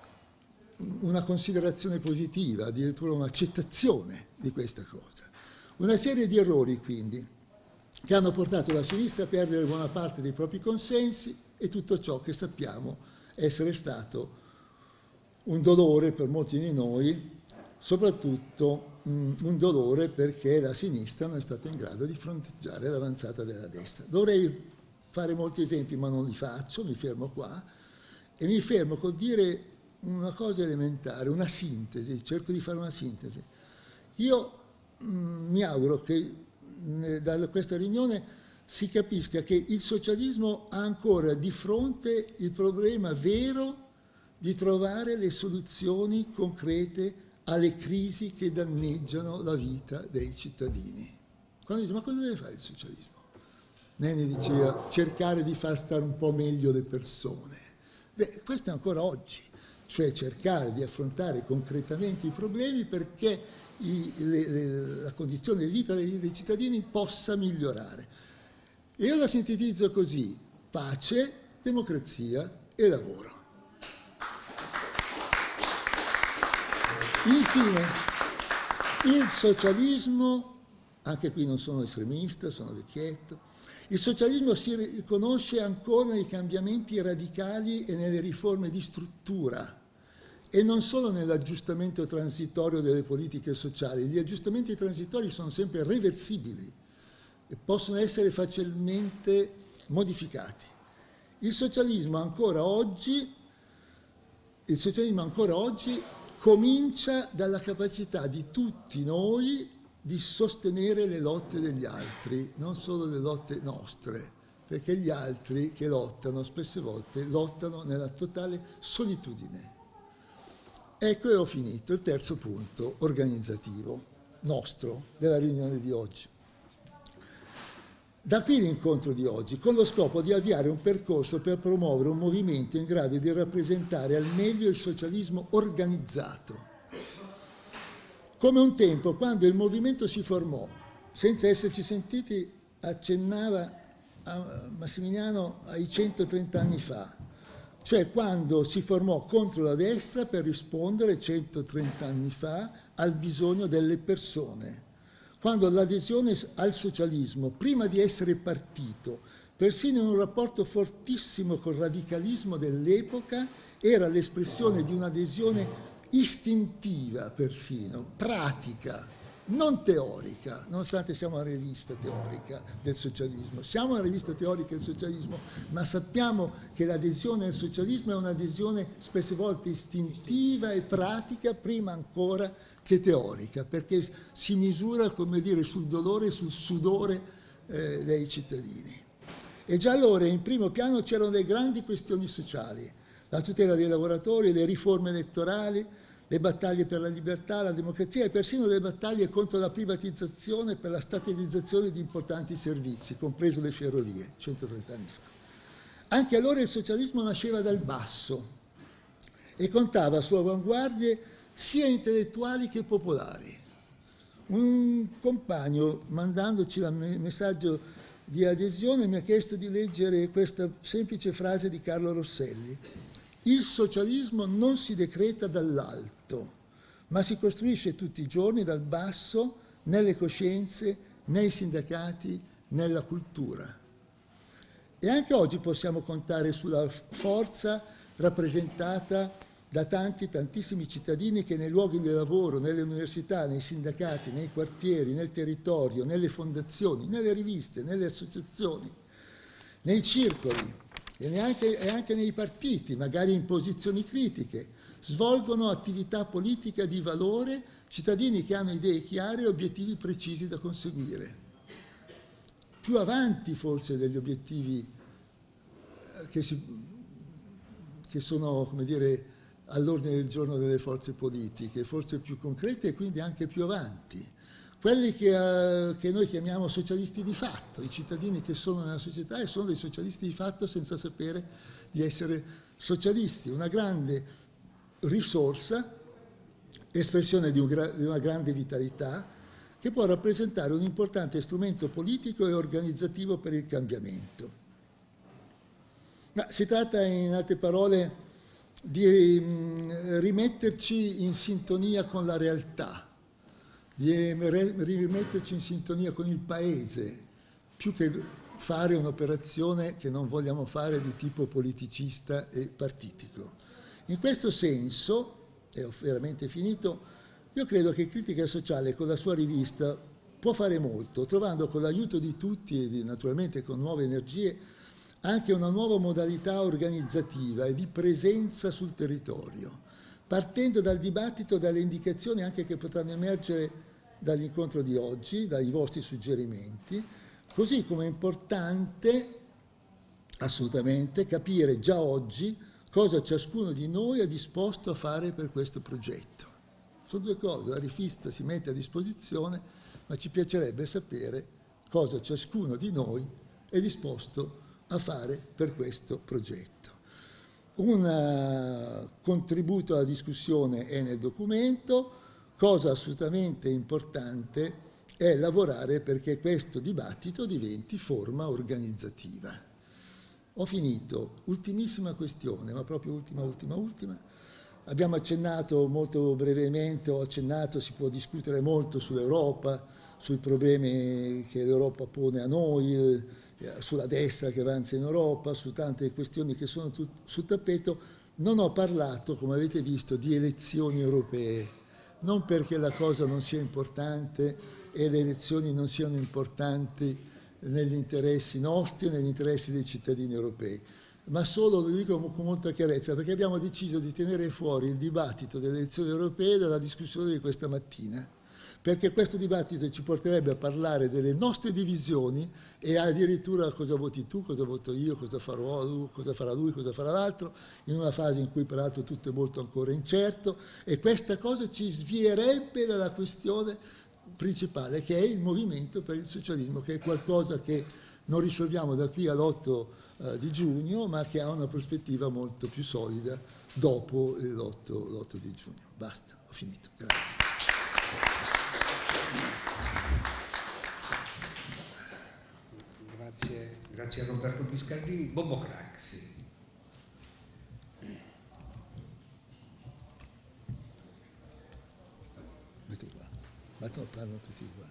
D: una considerazione positiva, addirittura un'accettazione di questa cosa. Una serie di errori, quindi, che hanno portato la sinistra a perdere buona parte dei propri consensi e tutto ciò che sappiamo essere stato un dolore per molti di noi, soprattutto mh, un dolore perché la sinistra non è stata in grado di fronteggiare l'avanzata della destra. Dovrei fare molti esempi, ma non li faccio, mi fermo qua e mi fermo col dire una cosa elementare, una sintesi, cerco di fare una sintesi. Io mh, mi auguro che mh, da questa riunione si capisca che il socialismo ha ancora di fronte il problema vero di trovare le soluzioni concrete alle crisi che danneggiano la vita dei cittadini. Quando dice, ma cosa deve fare il socialismo? Nenni diceva, cercare di far stare un po' meglio le persone. Beh, questo è ancora oggi, cioè cercare di affrontare concretamente i problemi perché i, le, le, la condizione di vita dei, dei cittadini possa migliorare. E io la sintetizzo così: pace, democrazia e lavoro. Infine, il socialismo, anche qui non sono estremista, sono vecchietto, il socialismo si riconosce ancora nei cambiamenti radicali e nelle riforme di struttura e non solo nell'aggiustamento transitorio delle politiche sociali. Gli aggiustamenti transitori sono sempre reversibili e possono essere facilmente modificati. Il socialismo ancora oggi, il socialismo ancora oggi comincia dalla capacità di tutti noi di sostenere le lotte degli altri, non solo le lotte nostre, perché gli altri che lottano spesse volte lottano nella totale solitudine. Ecco, e ho finito. Il terzo punto organizzativo nostro della riunione di oggi. Da qui l'incontro di oggi, con lo scopo di avviare un percorso per promuovere un movimento in grado di rappresentare al meglio il socialismo organizzato. Come un tempo, quando il movimento si formò senza esserci sentiti, accennava a Massimiliano ai centotrenta anni fa, cioè quando si formò contro la destra per rispondere centotrenta anni fa al bisogno delle persone, quando l'adesione al socialismo, prima di essere partito, persino in un rapporto fortissimo col radicalismo dell'epoca, era l'espressione di un'adesione istintiva persino, pratica, non teorica, nonostante siamo una rivista teorica del socialismo. Siamo una rivista teorica del socialismo, ma sappiamo che l'adesione al socialismo è un'adesione spesse volte istintiva e pratica, prima ancora che teorica, perché si misura, come dire, sul dolore e sul sudore eh, dei cittadini. E già allora in primo piano c'erano le grandi questioni sociali, la tutela dei lavoratori, le riforme elettorali, le battaglie per la libertà, la democrazia e persino le battaglie contro la privatizzazione e per la statizzazione di importanti servizi, compreso le ferrovie, centotrenta anni fa. Anche allora il socialismo nasceva dal basso e contava su avanguardie sia intellettuali che popolari. Un compagno, mandandoci il messaggio di adesione, mi ha chiesto di leggere questa semplice frase di Carlo Rosselli: il socialismo non si decreta dall'alto, ma si costruisce tutti i giorni dal basso, nelle coscienze, nei sindacati, nella cultura. E anche oggi possiamo contare sulla forza rappresentata da tanti, tantissimi cittadini che nei luoghi di lavoro, nelle università, nei sindacati, nei quartieri, nel territorio, nelle fondazioni, nelle riviste, nelle associazioni, nei circoli e, neanche, e anche nei partiti, magari in posizioni critiche, svolgono attività politica di valore, cittadini che hanno idee chiare e obiettivi precisi da conseguire. Più avanti forse degli obiettivi che, si, che sono, come dire, all'ordine del giorno delle forze politiche, forse più concrete e quindi anche più avanti. Quelli che, uh, che noi chiamiamo socialisti di fatto, i cittadini che sono nella società e sono dei socialisti di fatto senza sapere di essere socialisti. Una grande risorsa, espressione di, un gra- di una grande vitalità, che può rappresentare un importante strumento politico e organizzativo per il cambiamento. Ma si tratta, in altre parole, di mh, rimetterci in sintonia con la realtà, di rimetterci in sintonia con il paese, più che fare un'operazione che non vogliamo fare di tipo politicista e partitico. In questo senso, e ho veramente finito, io credo che Critica Sociale con la sua rivista può fare molto, trovando con l'aiuto di tutti e di, naturalmente con nuove energie anche una nuova modalità organizzativa e di presenza sul territorio, partendo dal dibattito, dalle indicazioni anche che potranno emergere dall'incontro di oggi, dai vostri suggerimenti, così come è importante assolutamente capire già oggi cosa ciascuno di noi è disposto a fare per questo progetto. Sono due cose, la rivista si mette a disposizione, ma ci piacerebbe sapere cosa ciascuno di noi è disposto a fare per questo progetto. Un contributo alla discussione è nel documento, cosa assolutamente importante è lavorare perché questo dibattito diventi forma organizzativa. Ho finito, ultimissima questione, ma proprio ultima, ultima, ultima. Abbiamo accennato molto brevemente, ho accennato, si può discutere molto sull'Europa, sui problemi che l'Europa pone a noi, sulla destra che avanza in Europa, su tante questioni che sono tut- sul tappeto. Non ho parlato, come avete visto, di elezioni europee, non perché la cosa non sia importante e le elezioni non siano importanti negli interessi nostri e negli interessi dei cittadini europei, ma solo, lo dico con molta chiarezza, perché abbiamo deciso di tenere fuori il dibattito delle elezioni europee dalla discussione di questa mattina, perché questo dibattito ci porterebbe a parlare delle nostre divisioni e addirittura cosa voti tu, cosa voto io, cosa farò lui, cosa farà lui, cosa farà l'altro, in una fase in cui peraltro tutto è molto ancora incerto, e questa cosa ci svierebbe dalla questione principale, che è il movimento per il socialismo, che è qualcosa che non risolviamo da qui all'otto eh, di giugno, ma che ha una prospettiva molto più solida dopo l'otto di giugno. Basta, ho finito. Grazie.
A: grazie a Roberto Biscardini, Bobo Craxi.
D: Metti qua, battono, parlano tutti qua.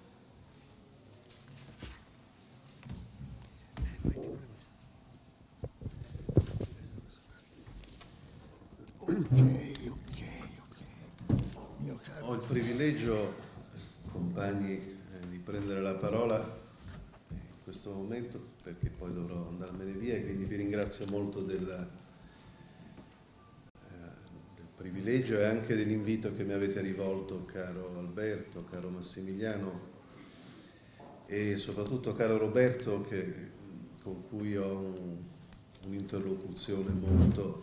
D: Ok, ok, ok. Mio caro.
E: Ho il privilegio, compagni, eh, di prendere la parola in questo momento perché poi dovrò andarmene via e quindi vi ringrazio molto della, eh, del privilegio e anche dell'invito che mi avete rivolto, caro Alberto, caro Massimiliano e soprattutto caro Roberto, che, con cui ho un, un'interlocuzione molto,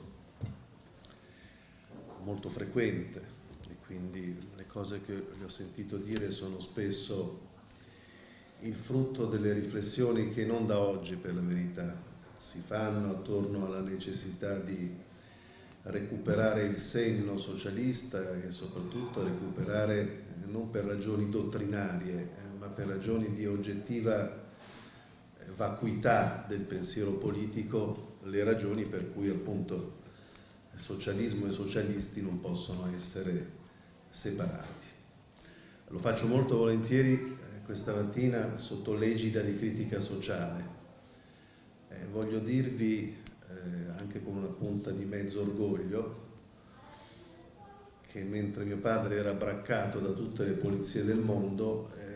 E: molto frequente e quindi le cose che gli ho sentito dire sono spesso il frutto delle riflessioni che non da oggi, per la verità, si fanno attorno alla necessità di recuperare il senno socialista e soprattutto recuperare, eh, non per ragioni dottrinarie, eh, ma per ragioni di oggettiva vacuità del pensiero politico, le ragioni per cui appunto socialismo e socialisti non possono essere separati. Lo faccio molto volentieri eh, questa mattina sotto l'egida di critica sociale. Eh, voglio dirvi, eh, anche con una punta di mezzo orgoglio, che mentre mio padre era braccato da tutte le polizie del mondo, eh,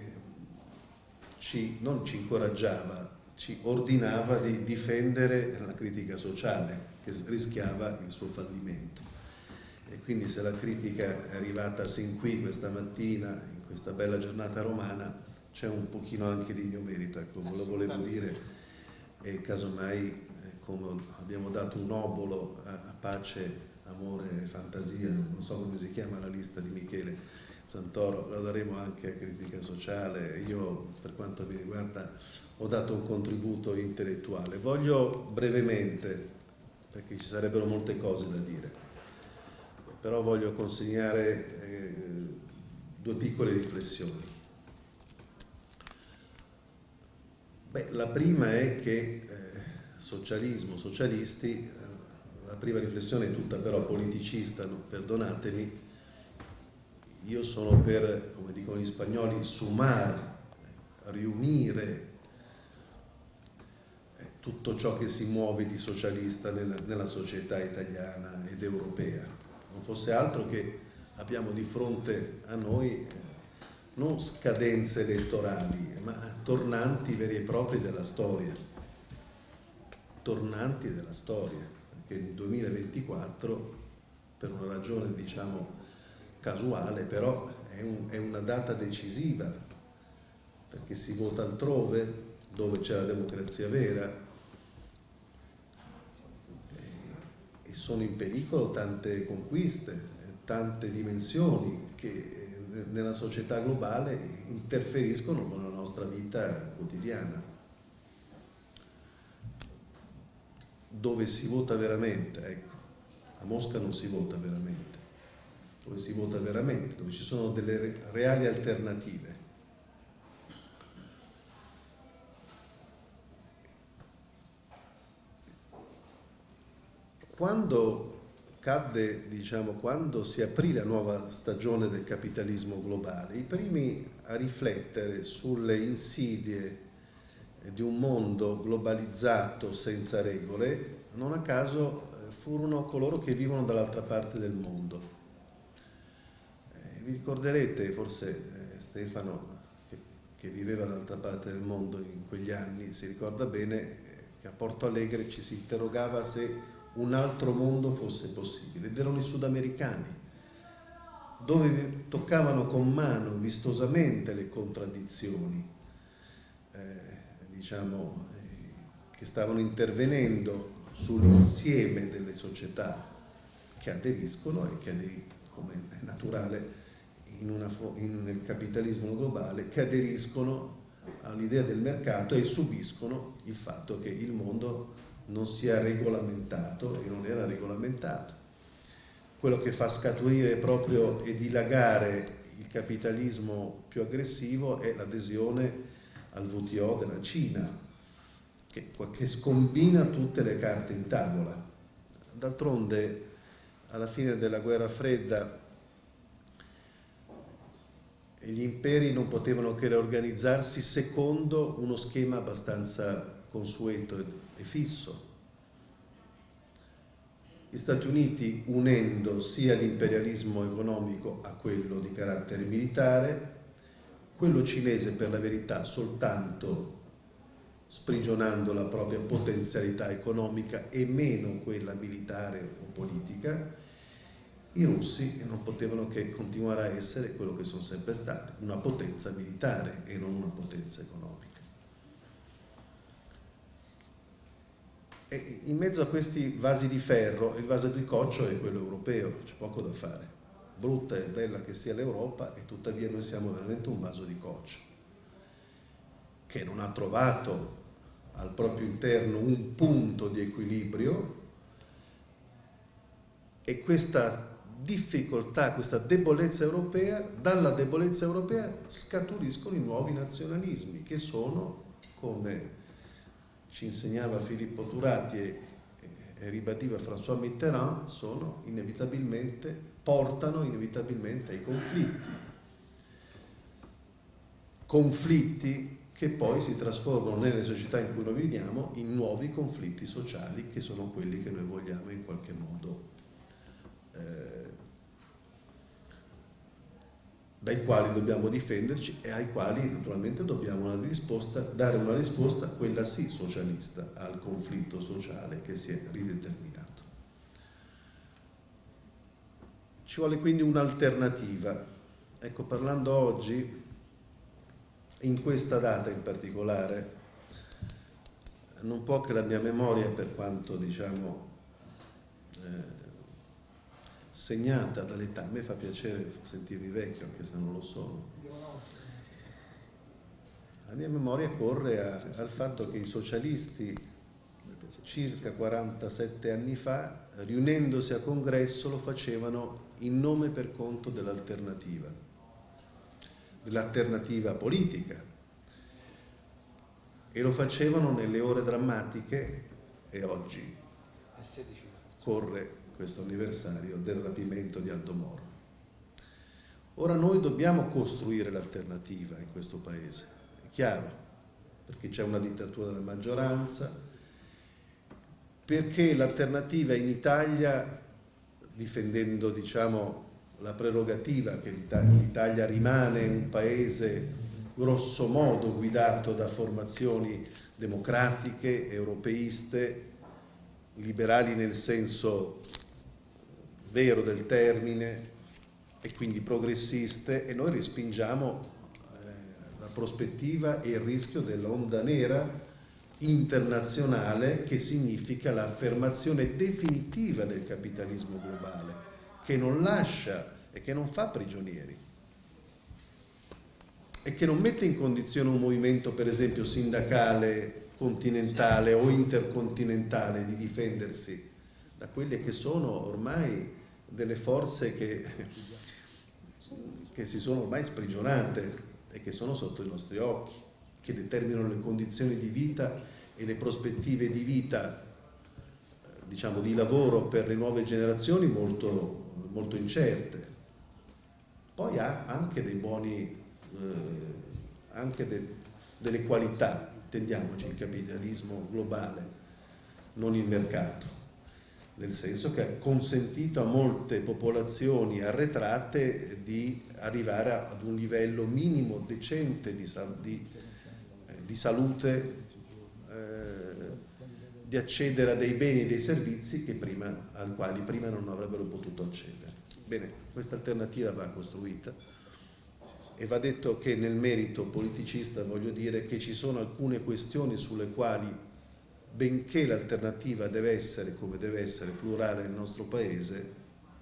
E: ci, non ci incoraggiava, ci ordinava di difendere la critica sociale, che rischiava il suo fallimento. E quindi se la critica è arrivata sin qui questa mattina, in questa bella giornata romana, c'è un pochino anche di mio merito, ecco, ve lo volevo dire, e casomai, eh, come abbiamo dato un obolo a, a pace, amore e fantasia, non so come si chiama la lista di Michele Santoro, la daremo anche a critica sociale. Io, per quanto mi riguarda, ho dato un contributo intellettuale. Voglio brevemente, perché ci sarebbero molte cose da dire, però voglio consegnare eh, due piccole riflessioni. Beh, la prima è che eh, socialismo, socialisti, eh, la prima riflessione è tutta però politicista, no? Perdonatemi, io sono per, come dicono gli spagnoli, sumar, riunire tutto ciò che si muove di socialista nella, nella società italiana ed europea. Non fosse altro che abbiamo di fronte a noi eh, non scadenze elettorali, ma tornanti veri e propri della storia. Tornanti della storia, perché il duemilaventiquattro, per una ragione diciamo casuale, però è, un, è una data decisiva, perché si vota altrove, dove c'è la democrazia vera, e sono in pericolo tante conquiste, tante dimensioni che nella società globale interferiscono con la nostra vita quotidiana. Dove si vota veramente, ecco, a Mosca non si vota veramente, dove si vota veramente, dove ci sono delle reali alternative. Quando cadde, diciamo, quando si aprì la nuova stagione del capitalismo globale, i primi a riflettere sulle insidie di un mondo globalizzato senza regole, non a caso furono coloro che vivono dall'altra parte del mondo. Eh, vi ricorderete, forse eh, Stefano, che, che viveva dall'altra parte del mondo in quegli anni, si ricorda bene eh, che a Porto Alegre ci si interrogava se un altro mondo fosse possibile, ed erano i sudamericani, dove toccavano con mano vistosamente le contraddizioni, eh, diciamo, eh, che stavano intervenendo sull'insieme delle società che aderiscono e che, aderiscono, come è naturale in una, in, nel capitalismo globale, che aderiscono all'idea del mercato e subiscono il fatto che il mondo non sia regolamentato, e non era regolamentato. Quello che fa scaturire proprio e dilagare il capitalismo più aggressivo è l'adesione al W T O della Cina, che, che scombina tutte le carte in tavola. D'altronde, alla fine della guerra fredda, gli imperi non potevano che riorganizzarsi secondo uno schema abbastanza consueto e fisso. Gli Stati Uniti, unendo sia l'imperialismo economico a quello di carattere militare, quello cinese per la verità soltanto sprigionando la propria potenzialità economica e meno quella militare o politica, i russi non potevano che continuare a essere quello che sono sempre stati, una potenza militare e non una potenza economica. E in mezzo a questi vasi di ferro, il vaso di coccio è quello europeo, c'è poco da fare. Brutta e bella che sia l'Europa, e tuttavia noi siamo veramente un vaso di coccio, che non ha trovato al proprio interno un punto di equilibrio, e questa difficoltà, questa debolezza europea, dalla debolezza europea scaturiscono i nuovi nazionalismi, che sono, come ci insegnava Filippo Turati e, e ribadiva François Mitterrand, sono inevitabilmente, portano inevitabilmente ai conflitti. Conflitti che poi si trasformano nelle società in cui noi viviamo in nuovi conflitti sociali, che sono quelli che noi vogliamo in qualche modo eh, dai quali dobbiamo difenderci e ai quali naturalmente dobbiamo una risposta, dare una risposta, quella sì socialista, al conflitto sociale che si è rideterminato. Ci vuole quindi un'alternativa. Ecco, parlando oggi, in questa data in particolare, non può che la mia memoria, per quanto diciamo eh, segnata dall'età, a me fa piacere sentirmi vecchio anche se non lo sono, la mia memoria corre a, al fatto che i socialisti circa quarantasette anni fa, riunendosi a congresso, lo facevano in nome e per conto dell'alternativa, dell'alternativa politica, e lo facevano nelle ore drammatiche, e oggi corre questo anniversario del rapimento di Aldo Moro. Ora noi dobbiamo costruire l'alternativa in questo paese, è chiaro, perché c'è una dittatura della maggioranza, perché l'alternativa in Italia, difendendo diciamo la prerogativa che l'Italia rimane un paese grosso modo guidato da formazioni democratiche, europeiste, liberali nel senso vero del termine, e quindi progressiste, e noi respingiamo eh, la prospettiva e il rischio dell'onda nera internazionale, che significa l'affermazione definitiva del capitalismo globale, che non lascia e che non fa prigionieri, e che non mette in condizione un movimento, per esempio sindacale, continentale o intercontinentale, di difendersi da quelle che sono ormai delle forze che, che si sono ormai sprigionate e che sono sotto i nostri occhi, che determinano le condizioni di vita e le prospettive di vita, diciamo di lavoro per le nuove generazioni molto, molto incerte. Poi ha anche dei buoni, eh, anche de, delle qualità, intendiamoci, il capitalismo globale, non il mercato, nel senso che ha consentito a molte popolazioni arretrate di arrivare ad un livello minimo decente di, di, eh, di salute, eh, di accedere a dei beni e dei servizi che prima, ai quali prima non avrebbero potuto accedere. Bene, questa alternativa va costruita, e va detto che nel merito politicista voglio dire che ci sono alcune questioni sulle quali, benché l'alternativa deve essere, come deve essere, plurale nel nostro paese,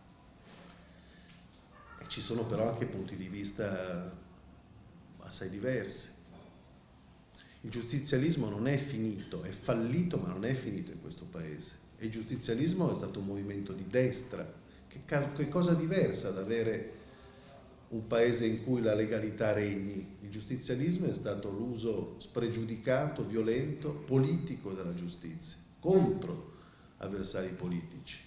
E: ci sono però anche punti di vista assai diversi. Il giustizialismo non è finito, è fallito, ma non è finito in questo paese. E il giustizialismo è stato un movimento di destra, che è cosa diversa da avere un paese in cui la legalità regni. Il giustizialismo è stato l'uso spregiudicato, violento, politico della giustizia, contro avversari politici.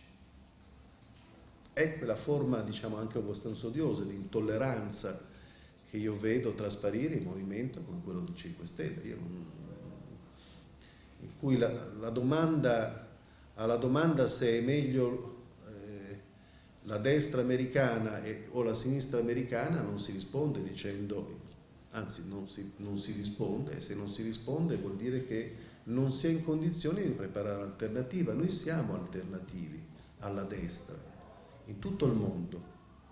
E: È quella forma, diciamo, anche abbastanza odiosa di intolleranza che io vedo trasparire in movimento come quello del cinque Stelle, io non, in cui la, la domanda, alla domanda se è meglio la destra americana e, o la sinistra americana non si risponde dicendo, anzi non si, non si risponde, e se non si risponde vuol dire che non si è in condizioni di preparare l'alternativa. Noi siamo alternativi alla destra in tutto il mondo,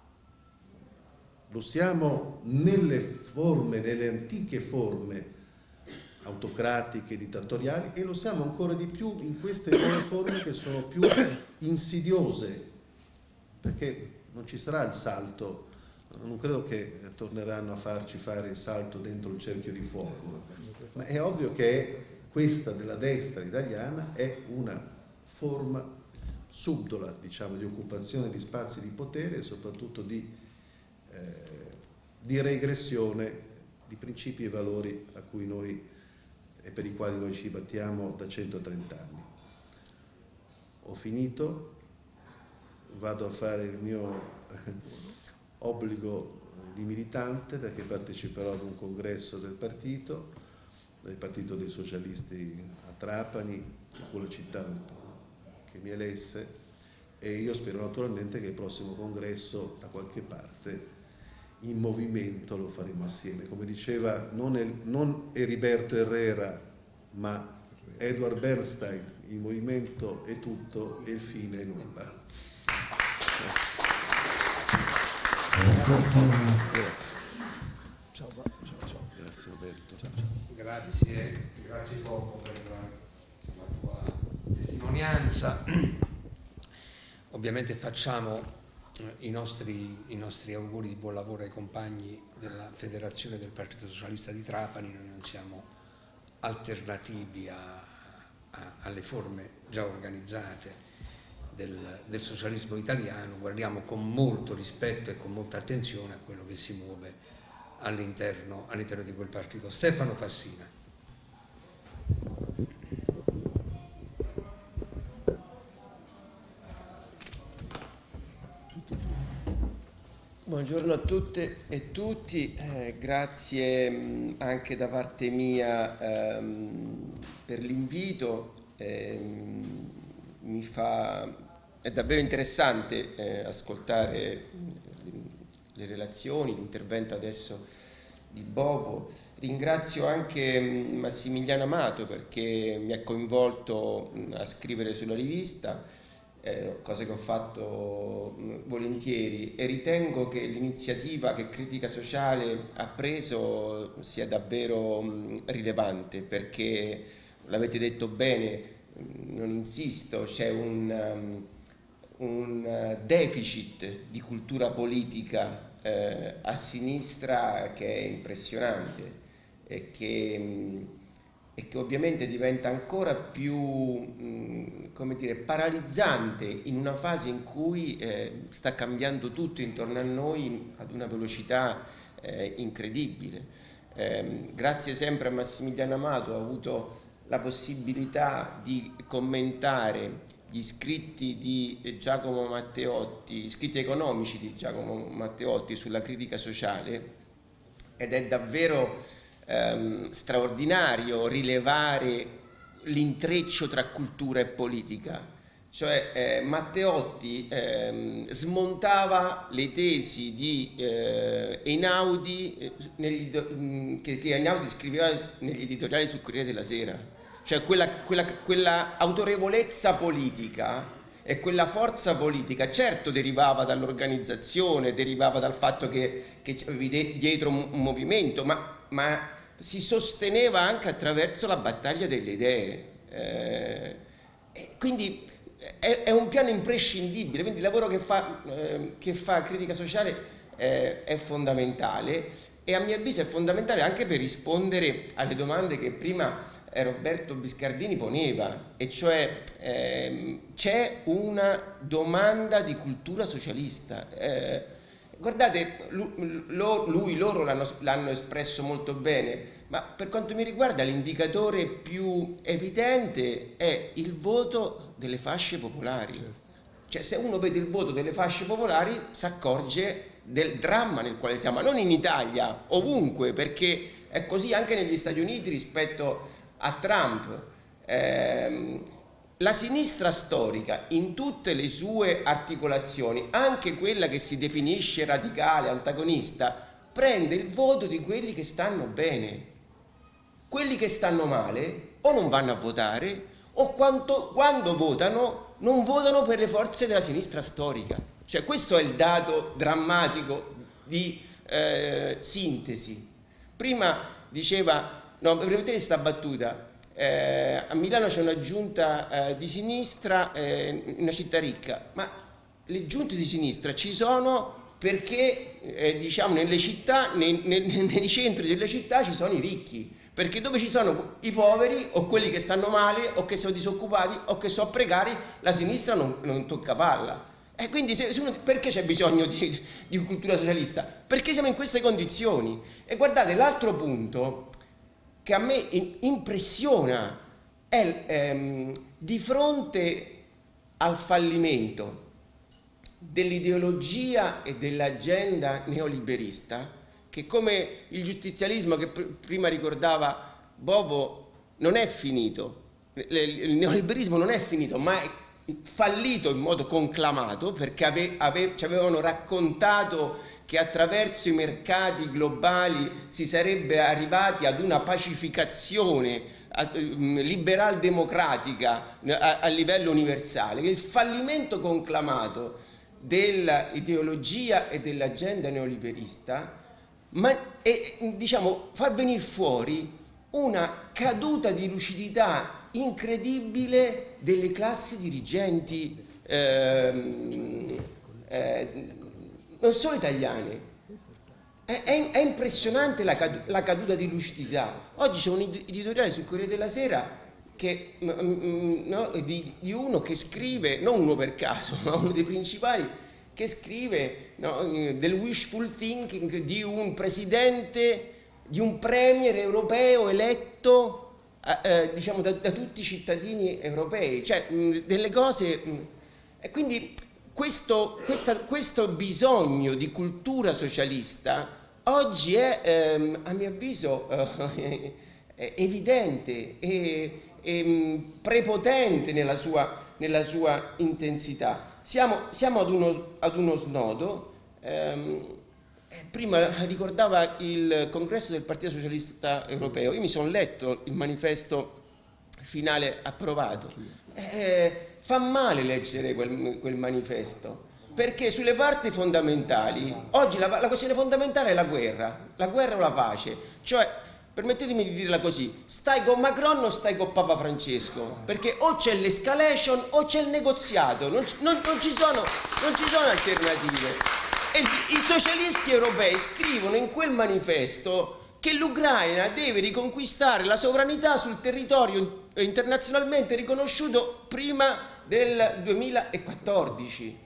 E: lo siamo nelle forme, nelle antiche forme autocratiche, dittatoriali, e lo siamo ancora di più in queste nuove forme che sono più insidiose, perché non ci sarà il salto, non credo che torneranno a farci fare il salto dentro il cerchio di fuoco, ma è ovvio che questa della destra italiana è una forma subdola, diciamo, di occupazione di spazi di potere e soprattutto di, eh, di regressione di principi e valori a cui noi e per i quali noi ci battiamo da centotrenta anni. Ho finito. Vado a fare il mio obbligo di militante, perché parteciperò ad un congresso del partito, del Partito dei Socialisti a Trapani, che fu la città che mi elesse, e io spero naturalmente che il prossimo congresso da qualche parte in movimento lo faremo assieme. Come diceva non, el, non Heriberto Herrera, ma Edward Bernstein, il movimento è tutto e il fine è nulla.
D: Grazie. Ciao, ciao, ciao.
E: Grazie Roberto.
A: Ciao, ciao. Grazie, grazie Bobo per la, la tua testimonianza. Ovviamente facciamo i nostri, i nostri auguri di buon lavoro ai compagni della Federazione del Partito Socialista di Trapani. Noi non siamo alternativi a, a, alle forme già organizzate Del, del socialismo italiano, guardiamo con molto rispetto e con molta attenzione a quello che si muove all'interno all'interno di quel partito. Stefano Fassina.
F: Buongiorno a tutte e tutti, eh, grazie mh, anche da parte mia ehm, per l'invito. ehm, mi fa È davvero interessante eh, ascoltare le relazioni, l'intervento adesso di Bobo. Ringrazio anche Massimiliano Amato perché mi ha coinvolto a scrivere sulla rivista, eh, cosa che ho fatto volentieri, e ritengo che l'iniziativa che Critica Sociale ha preso sia davvero rilevante, perché l'avete detto bene, non insisto, c'è un un deficit di cultura politica eh, a sinistra che è impressionante e che, e che ovviamente diventa ancora più mh, come dire, paralizzante in una fase in cui eh, sta cambiando tutto intorno a noi ad una velocità eh, incredibile. Eh, grazie sempre a Massimiliano Amato, ho avuto la possibilità di commentare gli scritti di Giacomo Matteotti, gli scritti economici di Giacomo Matteotti sulla critica sociale, ed è davvero ehm, straordinario rilevare l'intreccio tra cultura e politica. Cioè eh, Matteotti ehm, smontava le tesi di eh, Einaudi eh, negli, che, che Einaudi scriveva negli editoriali sul Corriere della Sera. Cioè quella, quella, quella autorevolezza politica e quella forza politica certo derivava dall'organizzazione, derivava dal fatto che, che avevi dietro un movimento, ma, ma si sosteneva anche attraverso la battaglia delle idee. Eh, e quindi è, è un piano imprescindibile, quindi il lavoro che fa, eh, che fa Critica Sociale eh, è fondamentale, e a mio avviso è fondamentale anche per rispondere alle domande che prima Roberto Biscardini poneva, e cioè ehm, c'è una domanda di cultura socialista. Eh, guardate, lui, lui loro l'hanno espresso molto bene, ma per quanto mi riguarda l'indicatore più evidente è il voto delle fasce popolari. Certo. Cioè, se uno vede il voto delle fasce popolari si accorge del dramma nel quale siamo, non in Italia, ovunque, perché è così anche negli Stati Uniti rispetto a Trump. Ehm, la sinistra storica in tutte le sue articolazioni, anche quella che si definisce radicale, antagonista, prende il voto di quelli che stanno bene. Quelli che stanno male o non vanno a votare o quanto, quando votano non votano per le forze della sinistra storica. Cioè, questo è il dato drammatico di eh, sintesi. Prima diceva, no, permettete questa battuta, eh, a Milano c'è una giunta eh, di sinistra eh, in una città ricca, ma le giunte di sinistra ci sono perché eh, diciamo nelle città, nei, nei, nei centri delle città ci sono i ricchi. Perché dove ci sono i poveri o quelli che stanno male o che sono disoccupati o che sono precari, la sinistra non, non tocca palla. E quindi se, se uno, perché c'è bisogno di, di cultura socialista? Perché siamo in queste condizioni. E guardate, l'altro punto che a me impressiona è ehm, di fronte al fallimento dell'ideologia e dell'agenda neoliberista, che come il giustizialismo che pr prima ricordava Bovo non è finito, il neoliberismo non è finito, ma è fallito in modo conclamato, perché ave ave ci avevano raccontato che attraverso i mercati globali si sarebbe arrivati ad una pacificazione liberal democratica a, a livello universale. Il fallimento conclamato dell'ideologia e dell'agenda neoliberista, ma è, diciamo, far venire fuori una caduta di lucidità incredibile delle classi dirigenti ehm, eh, non solo italiane. È, è, è impressionante la, cad la caduta di lucidità. Oggi c'è un editoriale sul Corriere della Sera che, mm, no, di, di uno che scrive, non uno per caso, ma uno dei principali, che scrive, no, del wishful thinking di un presidente, di un premier europeo eletto eh, diciamo da, da tutti i cittadini europei, cioè mh, delle cose mh. E quindi questo, questa, questo bisogno di cultura socialista oggi è ehm, a mio avviso eh, è evidente e, e mh, prepotente nella sua, nella sua intensità. Siamo, siamo ad, uno, ad uno snodo. Ehm, prima ricordava il congresso del Partito Socialista Europeo. Io mi sono letto il manifesto finale approvato. Eh, fa male leggere quel, quel manifesto, perché sulle parti fondamentali, oggi la, la questione fondamentale è la guerra, la guerra o la pace. Cioè, permettetemi di dirla così, stai con Macron o stai con Papa Francesco? Perché o c'è l'escalation o c'è il negoziato, non, non, non, ci sono, non ci sono alternative. E i socialisti europei scrivono in quel manifesto che l'Ucraina deve riconquistare la sovranità sul territorio internazionalmente riconosciuto prima del duemilaquattordici.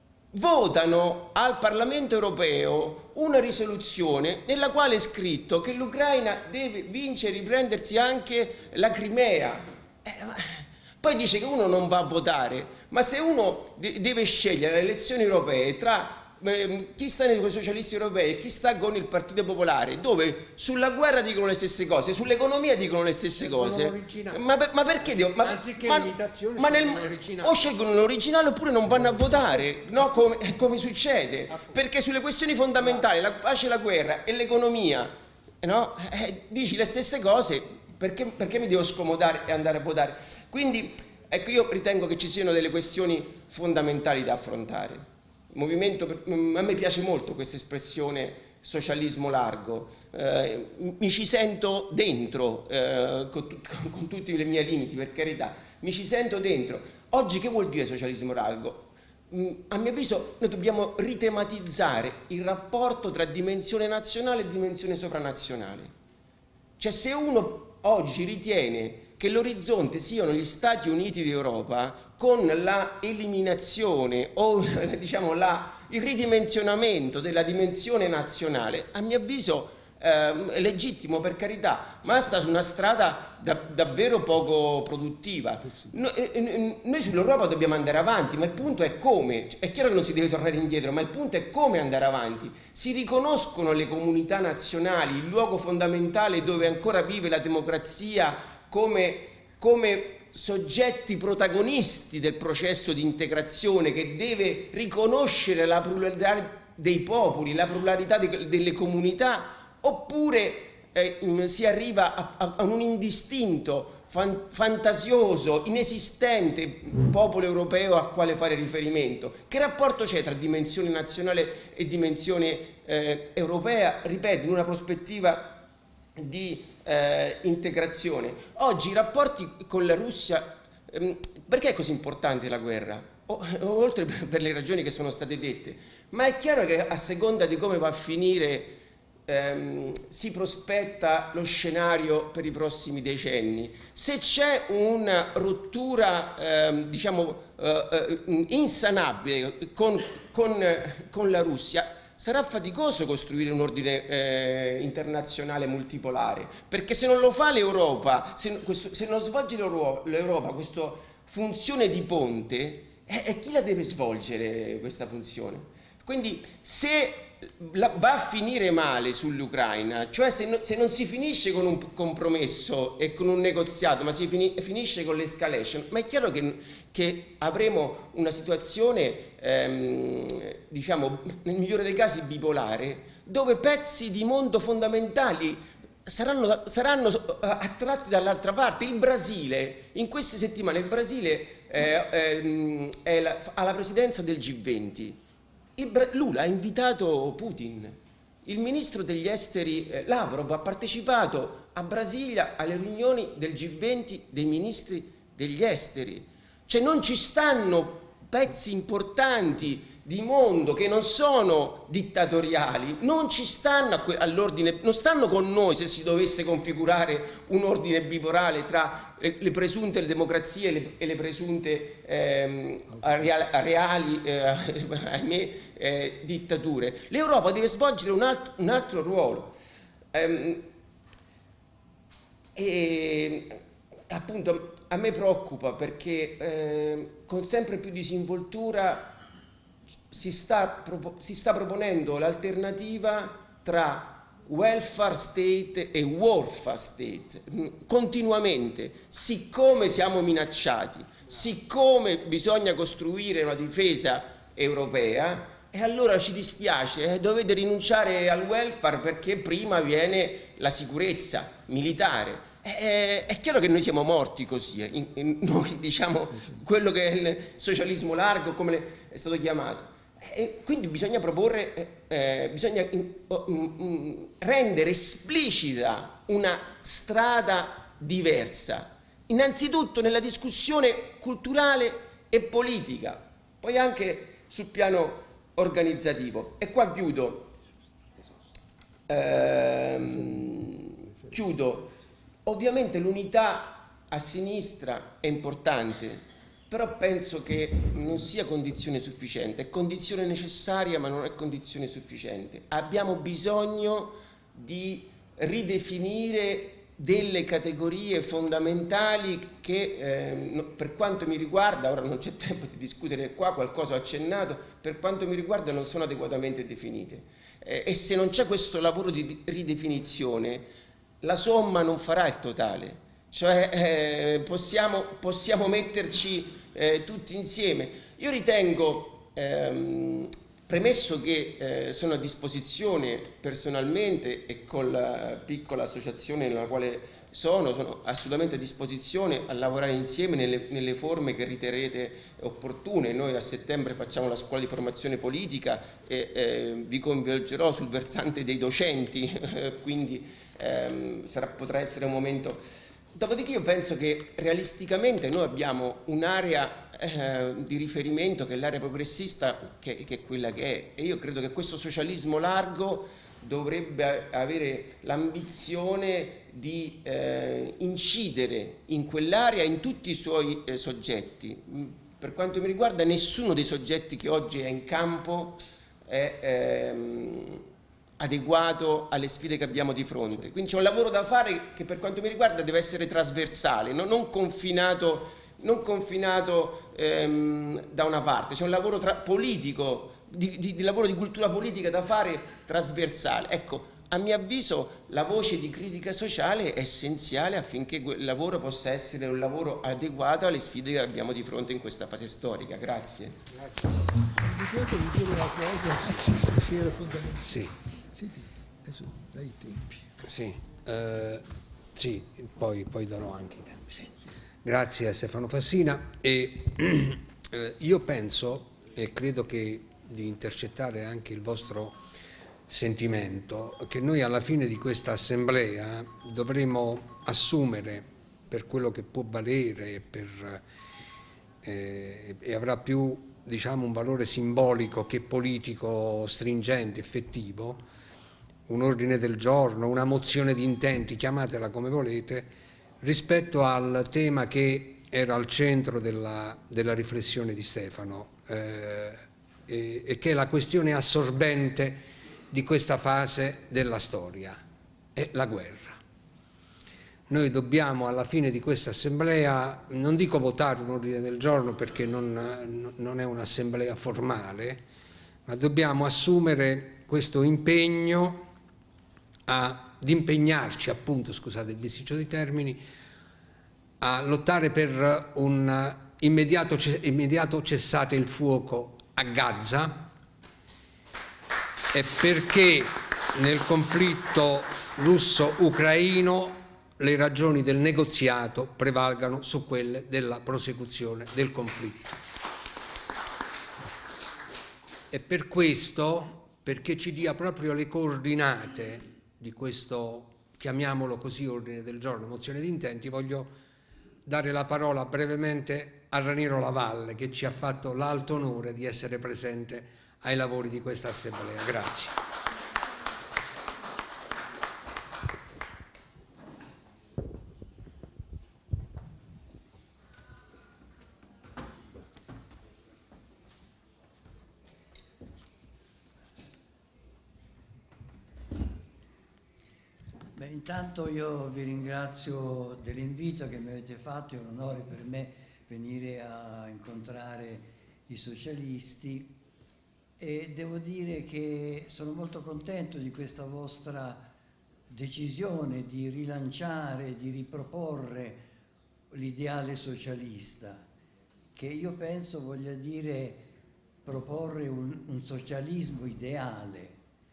F: Votano al Parlamento europeo una risoluzione nella quale è scritto che l'Ucraina deve vincere e riprendersi anche la Crimea. Eh, poi dice che uno non va a votare, ma se uno de deve scegliere le elezioni europee tra eh, chi sta nei socialisti europei e chi sta con il Partito Popolare, dove sulla guerra dicono le stesse cose, sull'economia dicono le stesse cose, ma, per, ma perché devo, ma, ma, ma nel, o scelgono l'originale oppure non vanno a votare, no? come, come succede, perché sulle questioni fondamentali, la pace e la guerra e l'economia, no? eh, dici le stesse cose, perché, perché mi devo scomodare e andare a votare? Quindi ecco, io ritengo che ci siano delle questioni fondamentali da affrontare. Movimento, a me piace molto questa espressione socialismo largo, eh, mi ci sento dentro, eh, con, tut con tutti i miei limiti, per carità, mi ci sento dentro. Oggi che vuol dire socialismo largo? Mm, a mio avviso noi dobbiamo ritematizzare il rapporto tra dimensione nazionale e dimensione sovranazionale. Cioè, se uno oggi ritiene che l'orizzonte siano gli Stati Uniti d'Europa con la eliminazione o diciamo la, il ridimensionamento della dimensione nazionale, a mio avviso eh, è legittimo, per carità, ma sta su una strada da, davvero poco produttiva. No, eh, noi sull'Europa dobbiamo andare avanti, ma il punto è come. È chiaro che non si deve tornare indietro, ma il punto è come andare avanti. Si riconoscono le comunità nazionali, il luogo fondamentale dove ancora vive la democrazia, come, come soggetti protagonisti del processo di integrazione, che deve riconoscere la pluralità dei popoli, la pluralità de, delle comunità, oppure eh, si arriva a, a, a un indistinto, fan, fantasioso, inesistente popolo europeo a quale fare riferimento. Che rapporto c'è tra dimensione nazionale e dimensione eh, europea, ripeto, in una prospettiva di eh, integrazione? Oggi i rapporti con la Russia, ehm, perché è così importante la guerra? O, oltre per le ragioni che sono state dette, ma è chiaro che a seconda di come va a finire ehm, si prospetta lo scenario per i prossimi decenni. Se c'è una rottura ehm, diciamo eh, insanabile con, con, con la Russia, sarà faticoso costruire un ordine eh, internazionale multipolare, perché se non lo fa l'Europa, se, se non svolge l'Europa questa funzione di ponte, eh, eh, chi la deve svolgere questa funzione? Quindi se la, va a finire male sull'Ucraina, cioè se, no, se non si finisce con un compromesso e con un negoziato, ma si fini, finisce con l'escalation, ma è chiaro che, che avremo una situazione ehm, diciamo nel migliore dei casi bipolare, dove pezzi di mondo fondamentali saranno, saranno attratti dall'altra parte. Il Brasile, in queste settimane il Brasile eh, eh, è la, ha la presidenza del G venti. Il, Lula ha invitato Putin. Il ministro degli esteri eh, Lavrov ha partecipato a Brasilia alle riunioni del G venti dei ministri degli esteri. Cioè non ci stanno pezzi importanti di mondo che non sono dittatoriali, non ci stanno all'ordine, non stanno con noi se si dovesse configurare un ordine bipolare tra le, le presunte le democrazie e le, e le presunte ehm, reali eh, ahimè, eh, dittature. L'Europa deve svolgere un altro, un altro ruolo. Ehm, e appunto a me preoccupa perché eh, con sempre più disinvoltura si sta, si sta proponendo l'alternativa tra welfare state e warfare state continuamente. Siccome siamo minacciati, siccome bisogna costruire una difesa europea, e allora ci dispiace, eh, dovete rinunciare al welfare perché prima viene la sicurezza militare. È, è chiaro che noi siamo morti così, eh. in, in, noi diciamo quello che è il socialismo largo, come è stato chiamato. E quindi bisogna proporre, eh, bisogna in, um, rendere esplicita una strada diversa, innanzitutto nella discussione culturale e politica, poi anche sul piano organizzativo. E qua chiudo. Ehm, chiudo. Ovviamente l'unità a sinistra è importante, però penso che non sia condizione sufficiente, è condizione necessaria ma non è condizione sufficiente. Abbiamo bisogno di ridefinire delle categorie fondamentali che eh, per quanto mi riguarda, ora non c'è tempo di discutere qua, qualcosa ho accennato, per quanto mi riguarda non sono adeguatamente definite. Eh, e se non c'è questo lavoro di ridefinizione, la somma non farà il totale, cioè eh, possiamo, possiamo metterci eh, tutti insieme. Io ritengo, ehm, premesso che eh, sono a disposizione personalmente e con la piccola associazione nella quale sono, sono assolutamente a disposizione a lavorare insieme nelle, nelle forme che riterrete opportune. Noi a settembre facciamo la scuola di formazione politica e eh, vi coinvolgerò sul versante dei docenti, quindi ehm, sarà, potrà essere un momento. Dopodiché io penso che realisticamente noi abbiamo un'area eh, di riferimento che è l'area progressista, che, che è quella che è, e io credo che questo socialismo largo dovrebbe avere l'ambizione di eh, incidere in quell'area in tutti i suoi eh, soggetti. Per quanto mi riguarda, nessuno dei soggetti che oggi è in campo è ehm, adeguato alle sfide che abbiamo di fronte. Quindi c'è un lavoro da fare che per quanto mi riguarda deve essere trasversale, no? non confinato, non confinato ehm, da una parte. C'è un lavoro tra- politico, di, di, di lavoro di cultura politica da fare trasversale. Ecco, a mio avviso la voce di critica sociale è essenziale affinché il lavoro possa essere un lavoro adeguato alle sfide che abbiamo di fronte in questa fase storica. Grazie.
D: Grazie. Mi dire una cosa, se era fondamentale.
A: Sì.
D: Senti, adesso dai i tempi.
A: Sì, eh, sì poi, poi darò anche i tempi. Sì. Grazie a Stefano Fassina. E, eh, io penso, e credo che di intercettare anche il vostro sentimento, che noi alla fine di questa assemblea dovremo assumere, per quello che può valere per, eh, e avrà più, diciamo, un valore simbolico che politico stringente, effettivo, un ordine del giorno, una mozione di intenti, chiamatela come volete, rispetto al tema che era al centro della, della riflessione di Stefano, eh, e, e che è la questione assorbente di questa fase della storia, è la guerra. Noi dobbiamo alla fine di questa assemblea, non dico votare un ordine del giorno perché non, non è un'assemblea formale, ma dobbiamo assumere questo impegno ad impegnarci, appunto, scusate il bisticcio dei termini, a lottare per un immediato, immediato cessate il fuoco a Gaza, e perché nel conflitto russo-ucraino le ragioni del negoziato prevalgano su quelle della prosecuzione del conflitto. E per questo, perché ci dia proprio le coordinate di questo, chiamiamolo così, ordine del giorno, mozione di intenti, voglio dare la parola brevemente a Raniero Lavalle, che ci ha fatto l'alto onore di essere presente ai lavori di questa assemblea. Grazie.
G: Beh, intanto io vi ringrazio dell'invito che mi avete fatto, è un onore per me venire a incontrare i socialisti. E devo dire che sono molto contento di questa vostra decisione di rilanciare, di riproporre l'ideale socialista, che io penso voglia dire proporre un, un socialismo ideale,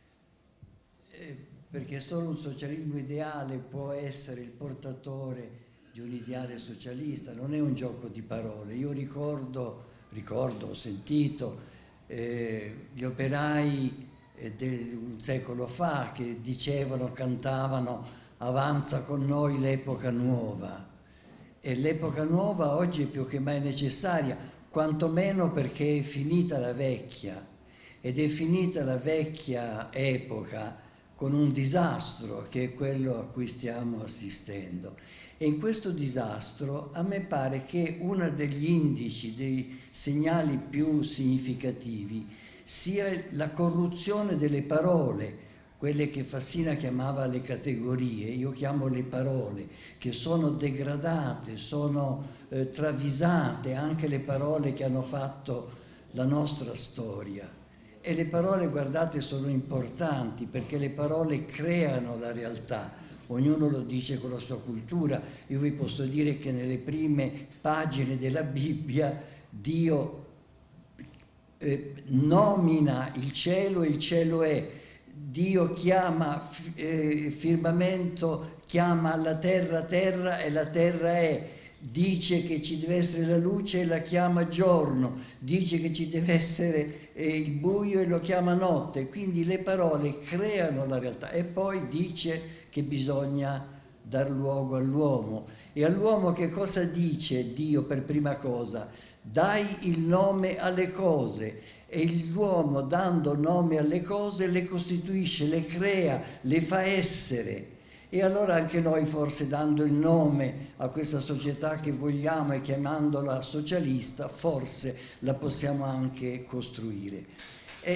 G: eh, perché solo un socialismo ideale può essere il portatore di un ideale socialista, non è un gioco di parole. Io ricordo, ricordo, ho sentito Eh, gli operai eh, di un secolo fa che dicevano, cantavano avanza con noi l'epoca nuova, e l'epoca nuova oggi è più che mai necessaria, quantomeno perché è finita la vecchia, ed è finita la vecchia epoca con un disastro che è quello a cui stiamo assistendo. E in questo disastro a me pare che uno degli indici, dei segnali più significativi sia la corruzione delle parole, quelle che Fassina chiamava le categorie, io chiamo le parole, che sono degradate, sono eh, travisate, anche le parole che hanno fatto la nostra storia. E le parole, guardate, sono importanti perché le parole creano la realtà. Ognuno lo dice con la sua cultura. Io vi posso dire che nelle prime pagine della Bibbia Dio eh, nomina il cielo e il cielo è. Dio chiama eh, firmamento, chiama la terra terra e la terra è. Dice che ci deve essere la luce e la chiama giorno. Dice che ci deve essere eh, il buio e lo chiama notte. Quindi le parole creano la realtà. E poi dice che bisogna dar luogo all'uomo. E all'uomo che cosa dice Dio per prima cosa? Dai il nome alle cose. E l'uomo, dando nome alle cose, le costituisce, le crea, le fa essere. E allora anche noi, forse dando il nome a questa società che vogliamo e chiamandola socialista, forse la possiamo anche costruire. E,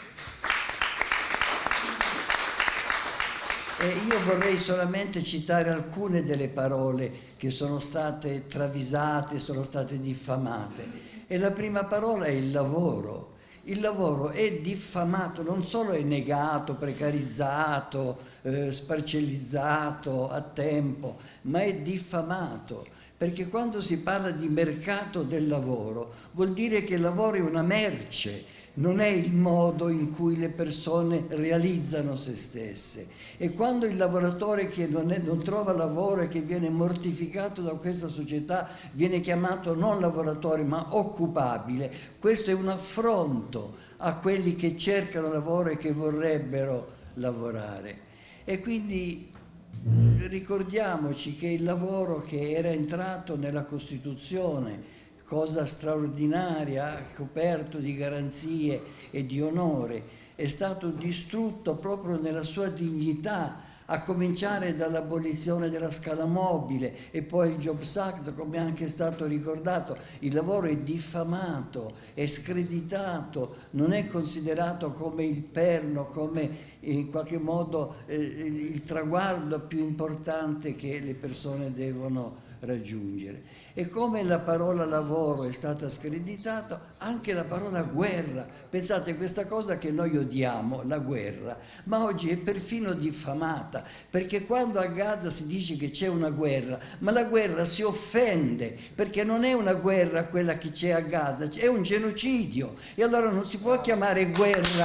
G: e io vorrei solamente citare alcune delle parole che sono state travisate, sono state diffamate. E la prima parola è il lavoro. Il lavoro è diffamato, non solo è negato, precarizzato, eh, sparcellizzato a tempo, ma è diffamato, perché quando si parla di mercato del lavoro vuol dire che il lavoro è una merce, non è il modo in cui le persone realizzano se stesse. E quando il lavoratore che non, è, non trova lavoro e che viene mortificato da questa società viene chiamato non lavoratore ma occupabile, questo è un affronto a quelli che cercano lavoro e che vorrebbero lavorare. E quindi ricordiamoci che il lavoro che era entrato nella Costituzione, cosa straordinaria, coperto di garanzie e di onore, è stato distrutto proprio nella sua dignità, a cominciare dall'abolizione della scala mobile e poi il Jobs Act, come è anche stato ricordato. Il lavoro è diffamato, è screditato, non è considerato come il perno, come in qualche modo eh, il traguardo più importante che le persone devono raggiungere. E come la parola lavoro è stata screditata, anche la parola guerra. Pensate, questa cosa che noi odiamo, la guerra, ma oggi è perfino diffamata, perché quando a Gaza si dice che c'è una guerra, ma la guerra si offende, perché non è una guerra quella che c'è a Gaza, è un genocidio, e allora non si può chiamare guerra.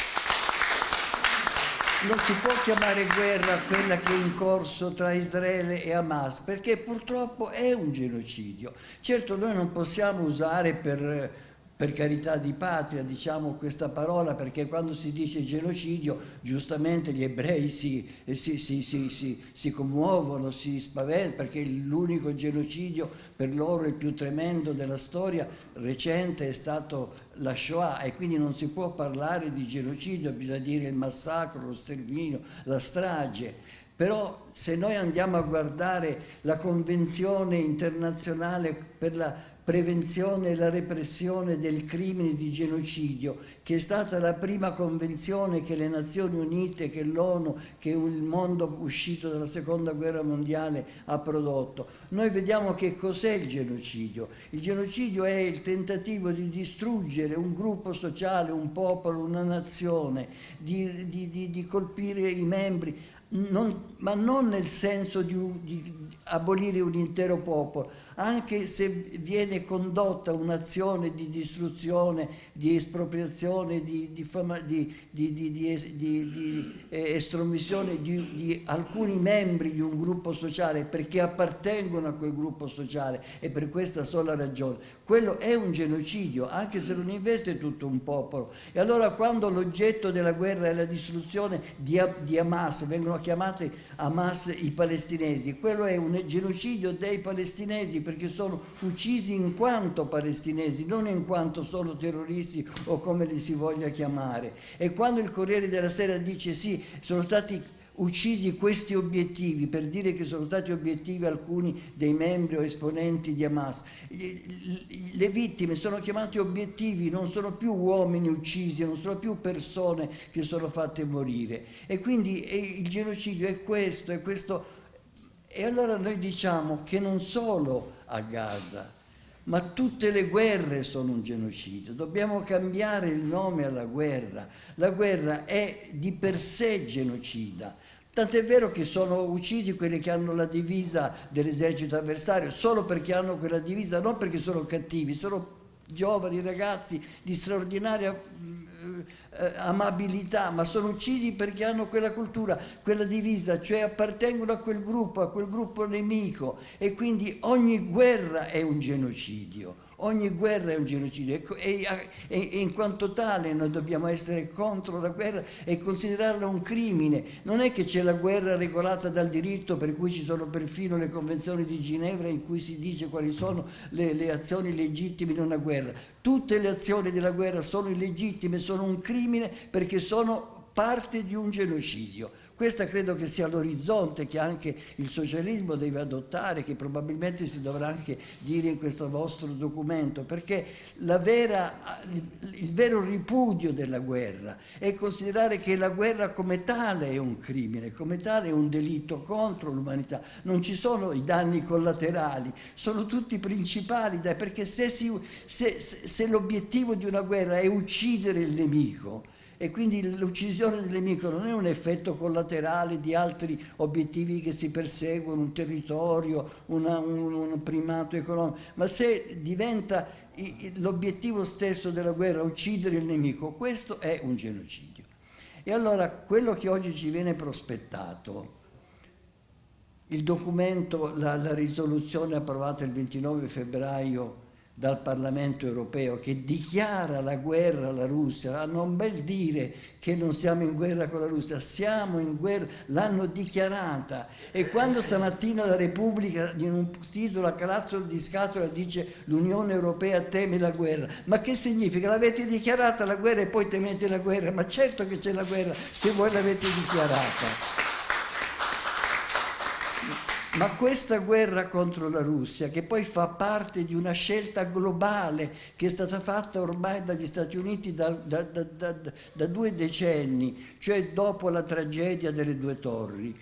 G: Non si può chiamare guerra quella che è in corso tra Israele e Hamas, perché purtroppo è un genocidio. Certo, noi non possiamo usare per, per carità di patria, diciamo questa parola, perché quando si dice genocidio, giustamente gli ebrei si, si, si, si, si, si commuovono, si spaventano, perché l'unico genocidio per loro, il più tremendo della storia recente, è stato la Shoah, e quindi non si può parlare di genocidio, bisogna dire il massacro, lo sterminio, la strage. Però se noi andiamo a guardare la Convenzione internazionale per la prevenzione e la repressione del crimine di genocidio, che è stata la prima convenzione che le Nazioni Unite, che l'ONU, che il mondo uscito dalla seconda guerra mondiale ha prodotto, noi vediamo che cos'è il genocidio. Il genocidio è il tentativo di distruggere un gruppo sociale, un popolo, una nazione, di, di, di, di colpire i membri, non, ma non nel senso di, di abolire un intero popolo, anche se viene condotta un'azione di distruzione, di espropriazione, di, di, fama, di, di, di, di, di, di eh, estromissione di, di alcuni membri di un gruppo sociale perché appartengono a quel gruppo sociale e per questa sola ragione. Quello è un genocidio, anche se non investe tutto un popolo. E allora quando l'oggetto della guerra è la distruzione di, di Hamas, vengono chiamati Hamas i palestinesi, quello è un genocidio dei palestinesi, perché sono uccisi in quanto palestinesi, non in quanto solo terroristi o come li si voglia chiamare. E quando il Corriere della Sera dice sì, sono stati uccisi questi obiettivi, per dire che sono stati obiettivi alcuni dei membri o esponenti di Hamas, le vittime sono chiamate obiettivi, non sono più uomini uccisi, non sono più persone che sono fatte morire. E quindi il genocidio è questo, è questo. E allora noi diciamo che non solo a Gaza, ma tutte le guerre sono un genocidio. Dobbiamo cambiare il nome alla guerra. La guerra è di per sé genocida. Tant'è vero che sono uccisi quelli che hanno la divisa dell'esercito avversario, solo perché hanno quella divisa, non perché sono cattivi, sono giovani ragazzi di straordinaria eh, amabilità, ma sono uccisi perché hanno quella cultura, quella divisa, cioè appartengono a quel gruppo, a quel gruppo nemico, e quindi ogni guerra è un genocidio. Ogni guerra è un genocidio e, e, e in quanto tale noi dobbiamo essere contro la guerra e considerarla un crimine. Non è che c'è la guerra regolata dal diritto, per cui ci sono perfino le convenzioni di Ginevra in cui si dice quali sono le, le azioni legittime in una guerra. Tutte le azioni della guerra sono illegittime, sono un crimine perché sono parte di un genocidio. Questa credo che sia l'orizzonte che anche il socialismo deve adottare, che probabilmente si dovrà anche dire in questo vostro documento, perché la vera, il vero ripudio della guerra è considerare che la guerra come tale è un crimine, come tale è un delitto contro l'umanità. Non ci sono i danni collaterali, sono tutti principali, perché se, si, se, se l'obiettivo di una guerra è uccidere il nemico, e quindi l'uccisione del nemico non è un effetto collaterale di altri obiettivi che si perseguono, un territorio, una, un, un primato economico, ma se diventa l'obiettivo stesso della guerra uccidere il nemico, questo è un genocidio. E allora quello che oggi ci viene prospettato, il documento, la, la risoluzione approvata il ventinove febbraio dal Parlamento europeo, che dichiara la guerra alla Russia, a non bel dire che non siamo in guerra con la Russia, siamo in guerra, l'hanno dichiarata. E quando stamattina la Repubblica in un titolo a calazzo di scatola dice l'Unione Europea teme la guerra, ma che significa? L'avete dichiarata la guerra e poi temete la guerra? Ma certo che c'è la guerra se voi l'avete dichiarata. Ma questa guerra contro la Russia, che poi fa parte di una scelta globale che è stata fatta ormai dagli Stati Uniti da, da, da, da, da due decenni, cioè dopo la tragedia delle due torri,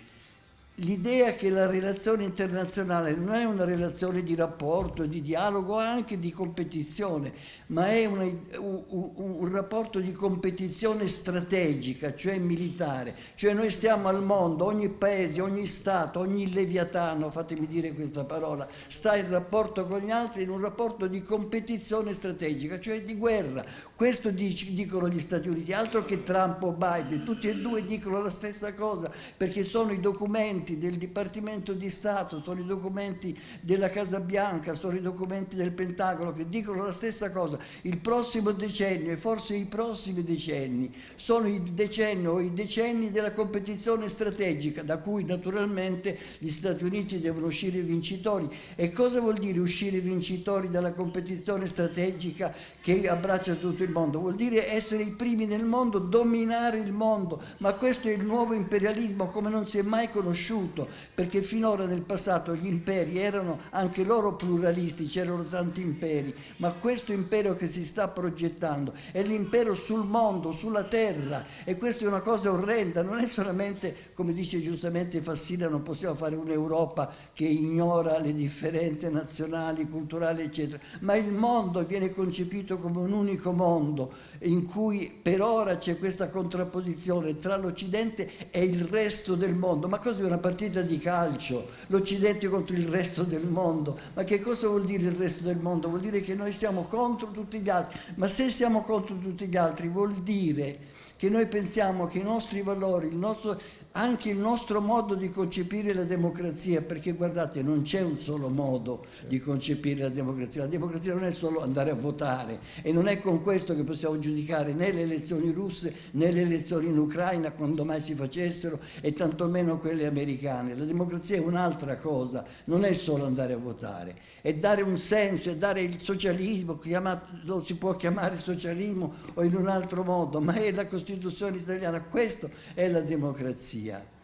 G: l'idea che la relazione internazionale non è una relazione di rapporto, di dialogo, anche di competizione, ma è una, un, un, un rapporto di competizione strategica, cioè militare. Cioè noi stiamo al mondo, ogni paese, ogni Stato, ogni leviatano, fatemi dire questa parola, sta in rapporto con gli altri in un rapporto di competizione strategica, cioè di guerra. Questo dicono gli Stati Uniti, altro che Trump o Biden, tutti e due dicono la stessa cosa, perché sono i documenti del Dipartimento di Stato, sono i documenti della Casa Bianca, sono i documenti del Pentagono che dicono la stessa cosa. Il prossimo decennio e forse i prossimi decenni sono il decennio o i decenni della competizione strategica, da cui naturalmente gli Stati Uniti devono uscire vincitori. E cosa vuol dire uscire vincitori dalla competizione strategica che abbraccia tutto il mondo? Vuol dire essere i primi nel mondo, dominare il mondo, ma questo è il nuovo imperialismo come non si è mai conosciuto, perché finora nel passato gli imperi erano anche loro pluralisti, c'erano tanti imperi, ma questo impero che si sta progettando è l'impero sul mondo, sulla terra, e questa è una cosa orrenda. Non è solamente, come dice giustamente Fassina, non possiamo fare un'Europa che ignora le differenze nazionali, culturali, eccetera, ma il mondo viene concepito come un unico mondo in cui per ora c'è questa contrapposizione tra l'Occidente e il resto del mondo. Ma cos'è una partita di calcio? L'Occidente contro il resto del mondo? Ma che cosa vuol dire il resto del mondo? Vuol dire che noi siamo contro tutti gli altri, ma se siamo contro tutti gli altri vuol dire che noi pensiamo che i nostri valori, il nostro, anche il nostro modo di concepire la democrazia, perché guardate, non c'è un solo modo di concepire la democrazia. La democrazia non è solo andare a votare, e non è con questo che possiamo giudicare né le elezioni russe né le elezioni in Ucraina, quando mai si facessero, e tantomeno quelle americane. La democrazia è un'altra cosa, non è solo andare a votare, è dare un senso, è dare il socialismo, chiamato, lo si può chiamare socialismo o in un altro modo, ma è la Costituzione italiana, questo è la democrazia.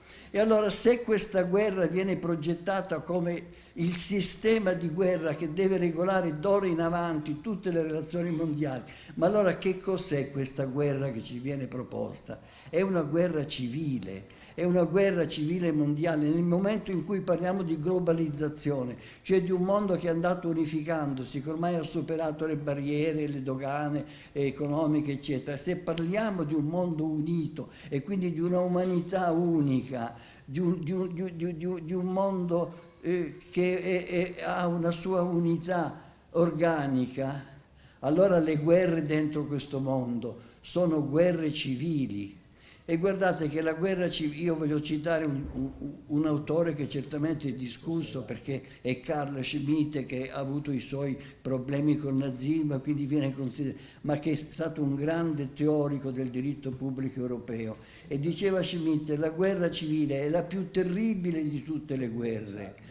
G: E allora, se questa guerra viene progettata come il sistema di guerra che deve regolare d'ora in avanti tutte le relazioni mondiali, ma allora che cos'è questa guerra che ci viene proposta? È una guerra civile, è una guerra civile mondiale. Nel momento in cui parliamo di globalizzazione, cioè di un mondo che è andato unificandosi, che ormai ha superato le barriere, le dogane economiche, eccetera, se parliamo di un mondo unito e quindi di una umanità unica, di un, di un, di un, di un, di un mondo eh, che è, è, ha una sua unità organica, allora le guerre dentro questo mondo sono guerre civili. E guardate che la guerra civile, io voglio citare un, un, un autore che certamente è discusso, perché è Carl Schmitt, che ha avuto i suoi problemi col nazismo e quindi viene considerato, ma che è stato un grande teorico del diritto pubblico europeo. E diceva Schmitt: la guerra civile è la più terribile di tutte le guerre,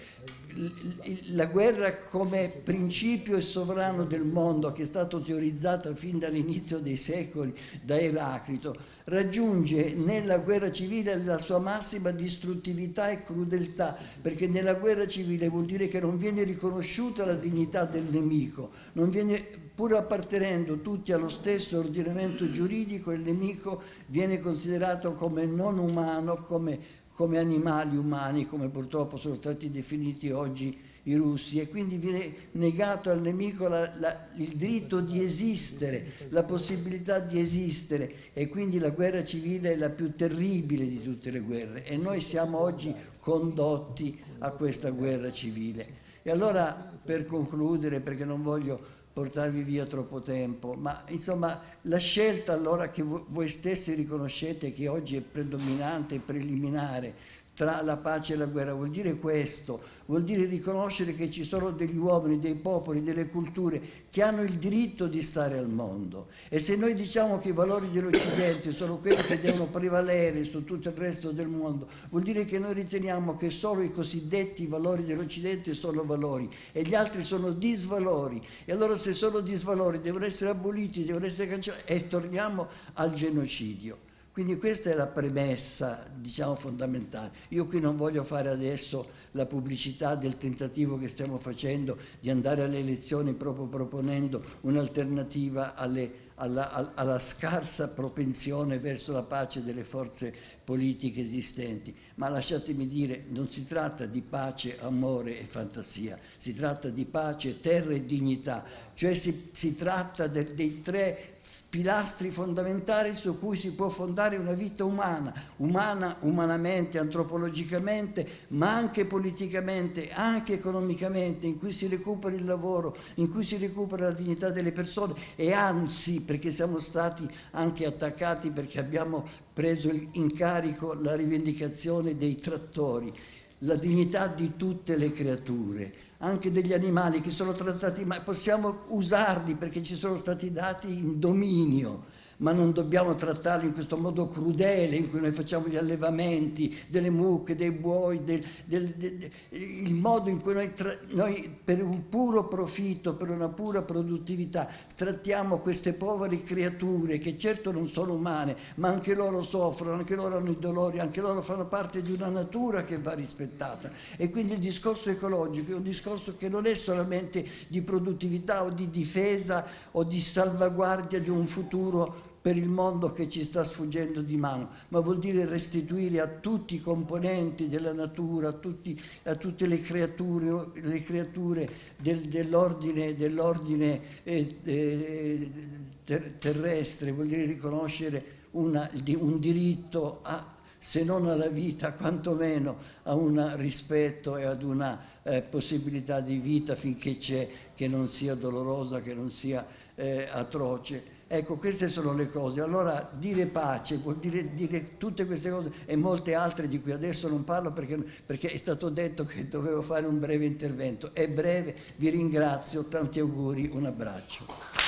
G: la guerra come principio e sovrano del mondo, che è stato teorizzato fin dall'inizio dei secoli da Eraclito, raggiunge nella guerra civile la sua massima distruttività e crudeltà, perché nella guerra civile vuol dire che non viene riconosciuta la dignità del nemico, non viene, pur appartenendo tutti allo stesso ordinamento giuridico, il nemico viene considerato come non umano, come come animali umani, come purtroppo sono stati definiti oggi i russi, e quindi viene negato al nemico la, la, il diritto di esistere, la possibilità di esistere, e quindi la guerra civile è la più terribile di tutte le guerre, e noi siamo oggi condotti a questa guerra civile. E allora, per concludere, perché non voglio portarvi via troppo tempo, ma insomma la scelta allora che voi stessi riconoscete che oggi è predominante e preliminare tra la pace e la guerra vuol dire questo, vuol dire riconoscere che ci sono degli uomini, dei popoli, delle culture che hanno il diritto di stare al mondo, e se noi diciamo che i valori dell'Occidente sono quelli che devono prevalere su tutto il resto del mondo, vuol dire che noi riteniamo che solo i cosiddetti valori dell'Occidente sono valori e gli altri sono disvalori, e allora se sono disvalori devono essere aboliti, devono essere cancellati, e torniamo al genocidio. Quindi questa è la premessa, diciamo, fondamentale. Io qui non voglio fare adesso la pubblicità del tentativo che stiamo facendo di andare alle elezioni proprio proponendo un'alternativa alle, alla, alla scarsa propensione verso la pace delle forze politiche esistenti. Ma lasciatemi dire, non si tratta di pace, amore e fantasia, si tratta di pace, terra e dignità, cioè si, si tratta de, dei tre pilastri fondamentali su cui si può fondare una vita umana, umana umanamente, antropologicamente, ma anche politicamente, anche economicamente, in cui si recupera il lavoro, in cui si recupera la dignità delle persone, e anzi, perché siamo stati anche attaccati, perché abbiamo preso in carico la rivendicazione dei trattori, la dignità di tutte le creature, anche degli animali che sono trattati, ma possiamo usarli perché ci sono stati dati in dominio, ma non dobbiamo trattarli in questo modo crudele in cui noi facciamo gli allevamenti delle mucche, dei buoi, del, del, del, del, il modo in cui noi, tra, noi per un puro profitto, per una pura produttività trattiamo queste povere creature che certo non sono umane, ma anche loro soffrono, anche loro hanno i dolori, anche loro fanno parte di una natura che va rispettata. E quindi il discorso ecologico è un discorso che non è solamente di produttività o di difesa o di salvaguardia di un futuro per il mondo che ci sta sfuggendo di mano, ma vuol dire restituire a tutti i componenti della natura, a, tutti, a tutte le creature, le creature del, dell'ordine, dell'ordine eh, eh, ter, terrestre, vuol dire riconoscere una, un diritto a, se non alla vita, quantomeno a un rispetto e ad una eh, possibilità di vita finché c'è, che non sia dolorosa, che non sia eh, atroce. Ecco, queste sono le cose. Allora dire pace vuol dire dire tutte queste cose e molte altre di cui adesso non parlo perché, perché è stato detto che dovevo fare un breve intervento. È breve, vi ringrazio, tanti auguri, un abbraccio.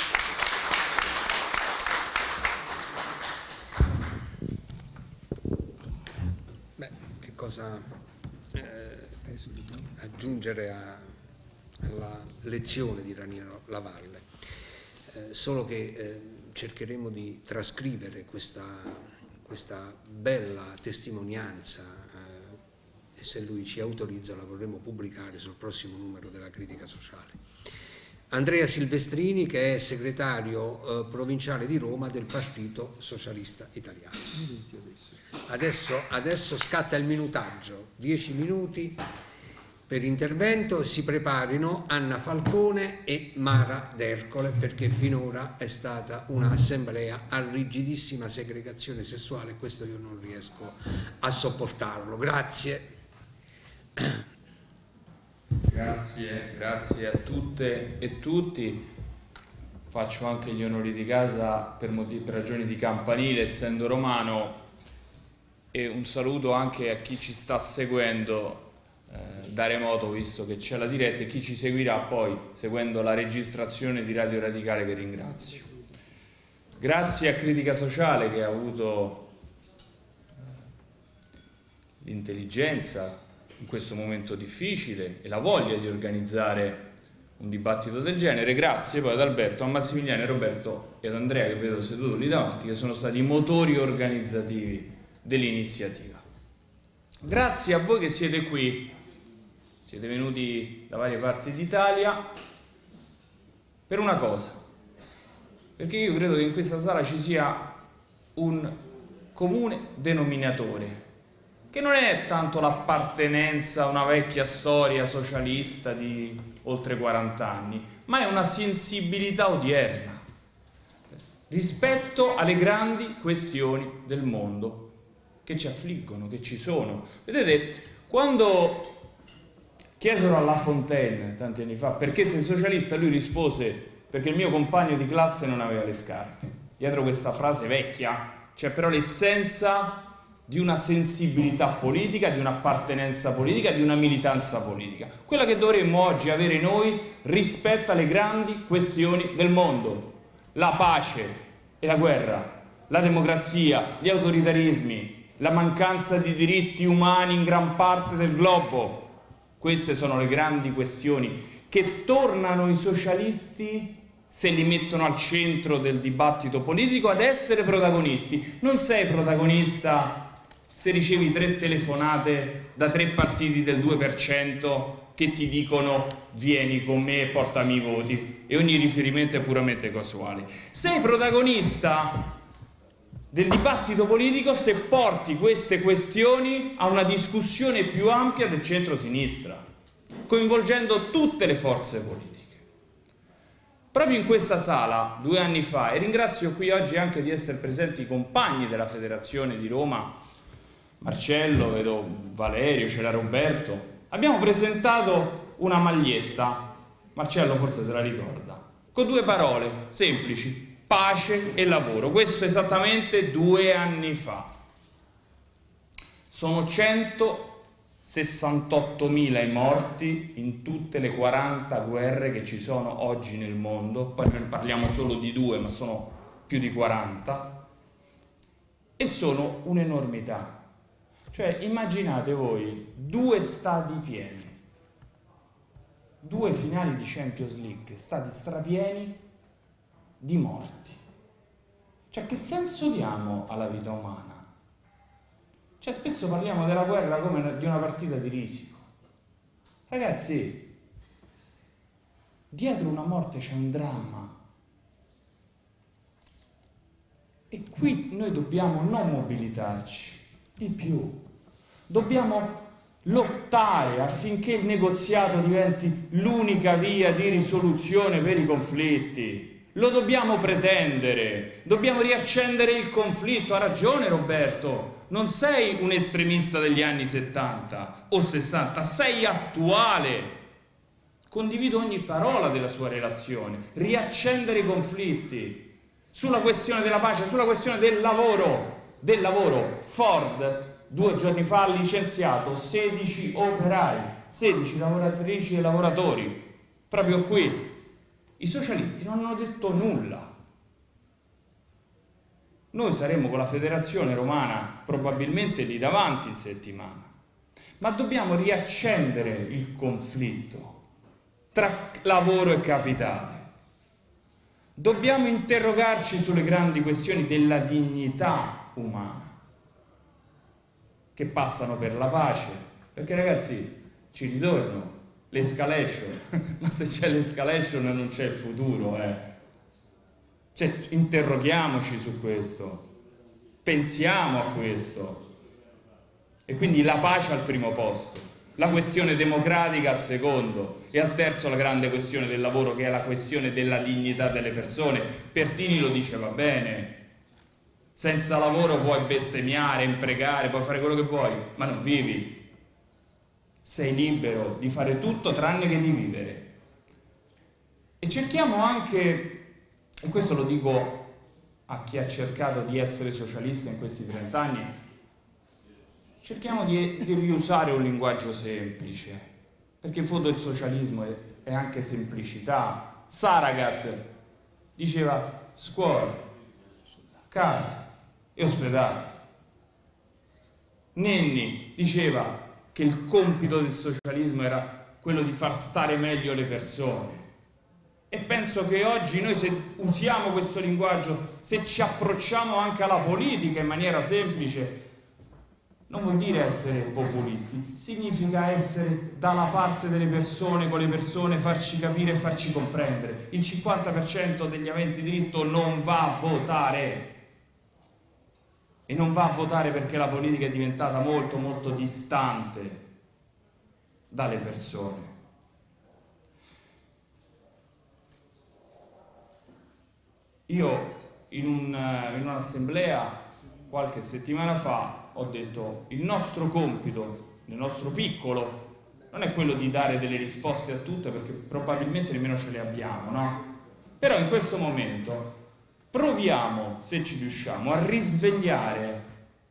A: Beh, che cosa eh, aggiungere a, alla lezione di Raniero Lavalle? Eh, solo che eh, cercheremo di trascrivere questa, questa bella testimonianza eh, e se lui ci autorizza la vorremmo pubblicare sul prossimo numero della Critica Sociale. Andrea Silvestrini, che è segretario eh, provinciale di Roma del Partito Socialista Italiano. Adesso, adesso scatta il minutaggio, dieci minuti per intervento, si preparino Anna Falcone e Mara D'Ercole, perché finora è stata un'assemblea a rigidissima segregazione sessuale e questo io non riesco a sopportarlo. Grazie.
H: Grazie, grazie a tutte e tutti. Faccio anche gli onori di casa per, motivi, per ragioni di campanile, essendo romano, e un saluto anche a chi ci sta seguendo Eh, da remoto, visto che c'è la diretta, e chi ci seguirà poi seguendo la registrazione di Radio Radicale, che ringrazio. Grazie a Critica Sociale, che ha avuto l'intelligenza in questo momento difficile e la voglia di organizzare un dibattito del genere, grazie poi ad Alberto, a Massimiliano, a Roberto e ad Andrea, che vedo seduto lì davanti, che sono stati i motori organizzativi dell'iniziativa. Grazie a voi che siete qui, siete venuti da varie parti d'Italia per una cosa, perché io credo che in questa sala ci sia un comune denominatore, che non è tanto l'appartenenza a una vecchia storia socialista di oltre quaranta anni, ma è una sensibilità odierna rispetto alle grandi questioni del mondo che ci affliggono, che ci sono. Vedete, quando chiesero a La Fontaine tanti anni fa perché sei socialista, lui rispose: perché il mio compagno di classe non aveva le scarpe. Dietro questa frase vecchia c'è però l'essenza di una sensibilità politica, di un'appartenenza politica, di una militanza politica, quella che dovremmo oggi avere noi rispetto alle grandi questioni del mondo: la pace e la guerra, la democrazia, gli autoritarismi, la mancanza di diritti umani in gran parte del globo. Queste sono le grandi questioni che tornano i socialisti, se li mettono al centro del dibattito politico, ad essere protagonisti. Non sei protagonista se ricevi tre telefonate da tre partiti del due per cento che ti dicono vieni con me e portami i voti, e ogni riferimento è puramente casuale. Sei protagonista del dibattito politico se porti queste questioni a una discussione più ampia del centro-sinistra, coinvolgendo tutte le forze politiche. Proprio in questa sala, due anni fa, e ringrazio qui oggi anche di essere presenti i compagni della Federazione di Roma, Marcello, vedo Valerio, c'era Roberto, abbiamo presentato una maglietta, Marcello forse se la ricorda, con due parole semplici: pace e lavoro. Questo esattamente due anni fa. Sono centosessantottomila i morti in tutte le quaranta guerre che ci sono oggi nel mondo, poi noi parliamo solo di due, ma sono più di quaranta, e sono un'enormità. Cioè, immaginate voi due stadi pieni, due finali di Champions League, stadi strapieni di morti. Cioè, che senso diamo alla vita umana? Cioè, spesso parliamo della guerra come di una partita di risico. Ragazzi, dietro una morte c'è un dramma. E qui noi dobbiamo non mobilitarci, di più. Dobbiamo lottare affinché il negoziato diventi l'unica via di risoluzione per i conflitti. Lo dobbiamo pretendere, dobbiamo riaccendere il conflitto. Ha ragione Roberto, non sei un estremista degli anni settanta o sessanta, sei attuale. Condivido ogni parola della sua relazione. Riaccendere i conflitti sulla questione della pace, sulla questione del lavoro, del lavoro. Ford due giorni fa ha licenziato sedici operai, sedici lavoratrici e lavoratori. Proprio qui i socialisti non hanno detto nulla. Noi saremo con la Federazione Romana probabilmente lì davanti in settimana, ma dobbiamo riaccendere il conflitto tra lavoro e capitale. Dobbiamo interrogarci sulle grandi questioni della dignità umana, che passano per la pace, perché ragazzi, ci ritorno, l'escalation, ma se c'è l'escalation non c'è il futuro, eh. Cioè, interroghiamoci su questo, pensiamo a questo, e quindi la pace al primo posto, la questione democratica al secondo, e al terzo la grande questione del lavoro, che è la questione della dignità delle persone. Pertini lo diceva bene: senza lavoro puoi bestemmiare, imprecare, puoi fare quello che vuoi, ma non vivi. Sei libero di fare tutto tranne che di vivere. E cerchiamo anche, e questo lo dico a chi ha cercato di essere socialista in questi trent'anni, cerchiamo di, di riusare un linguaggio semplice, perché in fondo il socialismo è, è anche semplicità. Saragat diceva scuola, casa e ospedale. Nenni diceva che il compito del socialismo era quello di far stare meglio le persone. E penso che oggi noi, se usiamo questo linguaggio, se ci approcciamo anche alla politica in maniera semplice, non vuol dire essere populisti, significa essere dalla parte delle persone, con le persone, farci capire e farci comprendere. Il cinquanta per cento degli aventi diritto non va a votare, e non va a votare perché la politica è diventata molto molto distante dalle persone. Io in, un, in un'assemblea qualche settimana fa ho detto: il nostro compito, nel nostro piccolo, non è quello di dare delle risposte a tutte, perché probabilmente nemmeno ce le abbiamo, no? Però in questo momento proviamo, se ci riusciamo, a risvegliare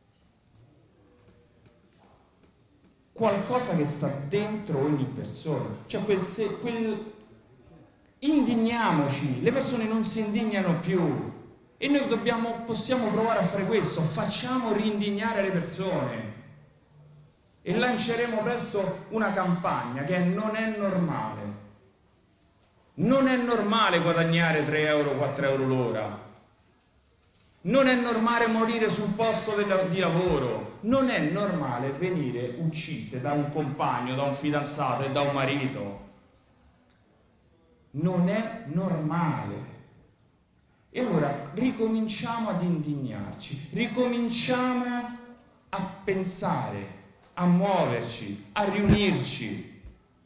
H: qualcosa che sta dentro ogni persona, cioè quel, se, quel indigniamoci. Le persone non si indignano più e noi dobbiamo, possiamo provare a fare questo. Facciamo rindignare le persone e lanceremo presto una campagna che non è normale. Non è normale guadagnare tre euro, quattro euro l'ora. Non è normale morire sul posto di lavoro. Non è normale venire uccise da un compagno, da un fidanzato e da un marito. Non è normale. E allora ricominciamo ad indignarci, ricominciamo a pensare, a muoverci, a riunirci.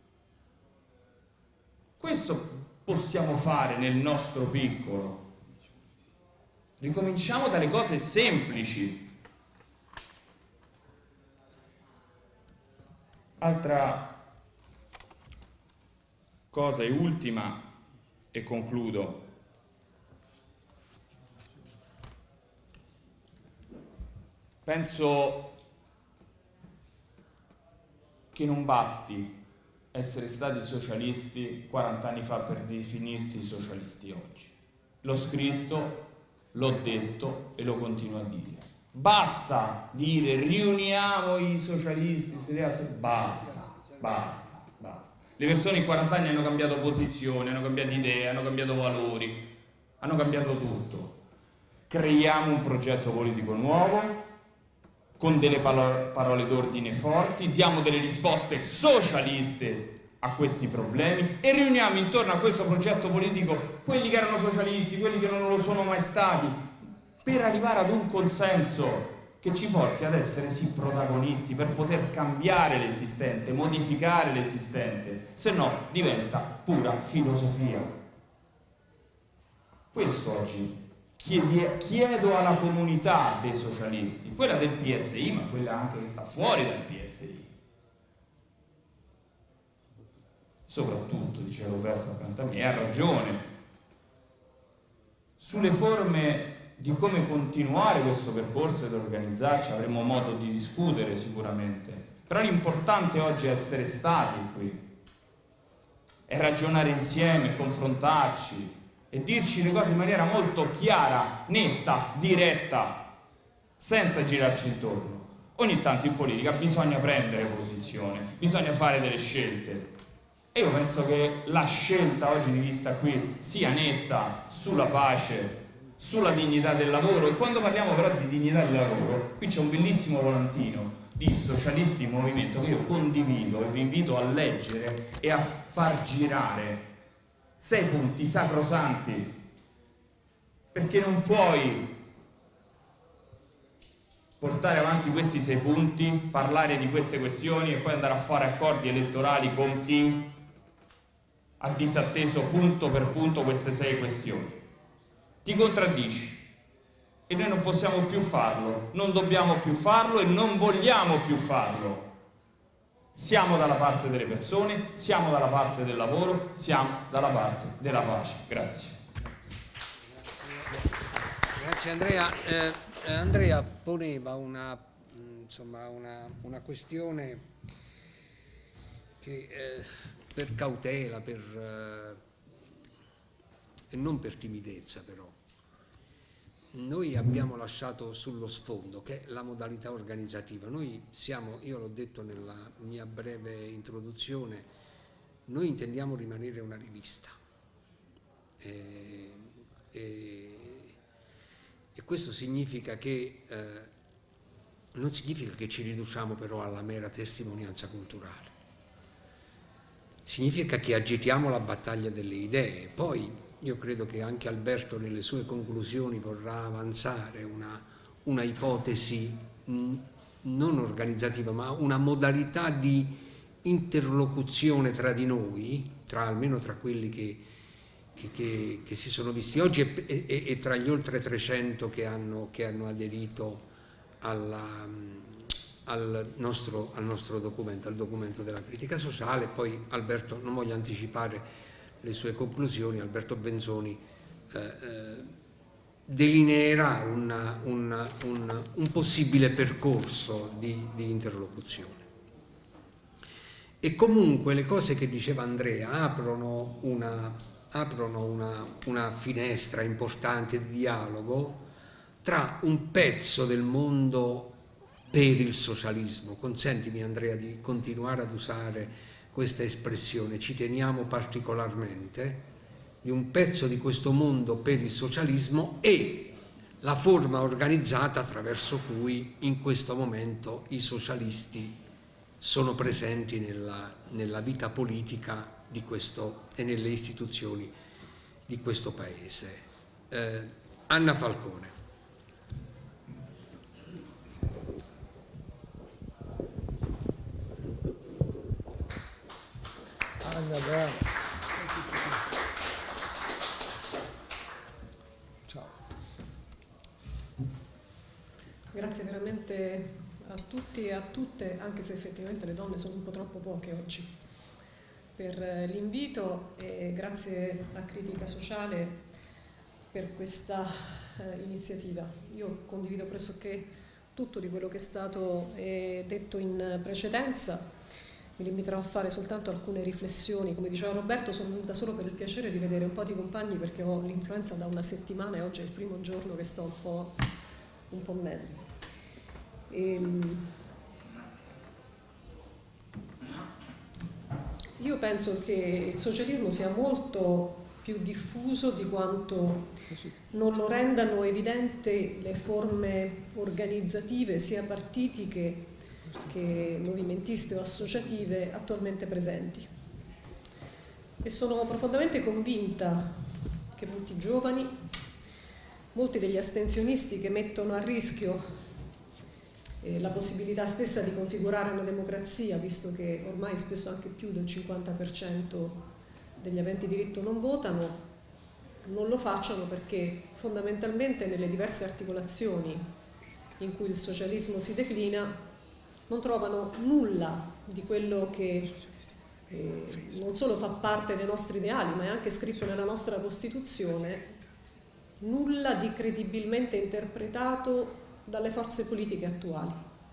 H: Questo possiamo fare nel nostro piccolo. Ricominciamo dalle cose semplici. Altra cosa e ultima, e concludo. Penso che non basti essere stati socialisti quaranta anni fa per definirsi socialisti oggi. L'ho scritto, l'ho detto e lo continuo a dire. Basta dire riuniamo i socialisti, basta, basta, basta. Le persone in quaranta anni hanno cambiato posizione, hanno cambiato idee, hanno cambiato valori, hanno cambiato tutto. Creiamo un progetto politico nuovo, con delle palo- parole d'ordine forti, diamo delle risposte socialiste a questi problemi e riuniamo intorno a questo progetto politico quelli che erano socialisti, quelli che non lo sono mai stati, per arrivare ad un consenso che ci porti ad essere sì protagonisti, per poter cambiare l'esistente, modificare l'esistente, se no diventa pura filosofia. Questo oggi chiedo alla comunità dei socialisti, quella del P S I, ma quella anche che sta fuori dal P S I. Soprattutto, dice Roberto accanto a me, e ha ragione, sulle forme di come continuare questo percorso ed organizzarci avremo modo di discutere sicuramente, però l'importante oggi è essere stati qui, è ragionare insieme, confrontarci e dirci le cose in maniera molto chiara, netta, diretta, senza girarci intorno. Ogni tanto in politica bisogna prendere posizione, bisogna fare delle scelte. E io penso che la scelta oggi di vista qui sia netta sulla pace, sulla dignità del lavoro. E quando parliamo però di dignità del lavoro, qui c'è un bellissimo volantino di Socialisti in Movimento che io condivido e vi invito a leggere e a far girare. Sei punti sacrosanti, perché non puoi portare avanti questi sei punti, parlare di queste questioni e poi andare a fare accordi elettorali con chi ha disatteso punto per punto queste sei questioni. Ti contraddici e noi non possiamo più farlo, non dobbiamo più farlo e non vogliamo più farlo. Siamo dalla parte delle persone, siamo dalla parte del lavoro, siamo dalla parte della pace. Grazie.
A: Grazie Andrea. Eh, Andrea poneva una, insomma, una, una questione che eh, per cautela, per, eh, e non per timidezza però, noi abbiamo lasciato sullo sfondo, che è la modalità organizzativa. Noi siamo, io l'ho detto nella mia breve introduzione, noi intendiamo rimanere una rivista. E, e, e questo significa che, eh, non significa che ci riduciamo però alla mera testimonianza culturale. Significa che agitiamo la battaglia delle idee. Poi io credo che anche Alberto nelle sue conclusioni vorrà avanzare una, una ipotesi mh, non organizzativa, ma una modalità di interlocuzione tra di noi, tra, almeno tra quelli che, che, che, che si sono visti oggi e, e, e tra gli oltre trecento che hanno, che hanno aderito alla... Al nostro, al nostro documento, al documento della critica sociale. Poi Alberto, non voglio anticipare le sue conclusioni, Alberto Benzoni eh, eh, delineerà una, una, un, un possibile percorso di, di interlocuzione. E comunque le cose che diceva Andrea aprono una, aprono una, una finestra importante di dialogo tra un pezzo del mondo per il socialismo. Consentimi, Andrea, di continuare ad usare questa espressione, ci teniamo particolarmente, di un pezzo di questo mondo per il socialismo e la forma organizzata attraverso cui in questo momento i socialisti sono presenti nella, nella vita politica di questo, e nelle istituzioni di questo Paese. Eh, Anna Falcone.
D: Anna, brava. Ciao.
I: Grazie veramente a tutti e a tutte, anche se effettivamente le donne sono un po' troppo poche oggi, per l'invito, e grazie a Critica Sociale per questa eh, iniziativa. Io condivido pressoché tutto di quello che è stato eh, detto in precedenza. Mi limiterò a fare soltanto alcune riflessioni. Come diceva Roberto, sono venuta solo per il piacere di vedere un po' di compagni, perché ho l'influenza da una settimana e oggi è il primo giorno che sto un po', un po' meglio. E, io penso che il socialismo sia molto più diffuso di quanto non lo rendano evidente le forme organizzative, sia partitiche che movimentiste o associative attualmente presenti. E sono profondamente convinta che molti giovani, molti degli astensionisti che mettono a rischio eh, la possibilità stessa di configurare una democrazia, visto che ormai spesso anche più del cinquanta per cento degli aventi diritto non votano, non lo facciano perché fondamentalmente nelle diverse articolazioni in cui il socialismo si declina non trovano nulla di quello che eh, non solo fa parte dei nostri ideali, ma è anche scritto nella nostra Costituzione, nulla di credibilmente interpretato dalle forze politiche attuali.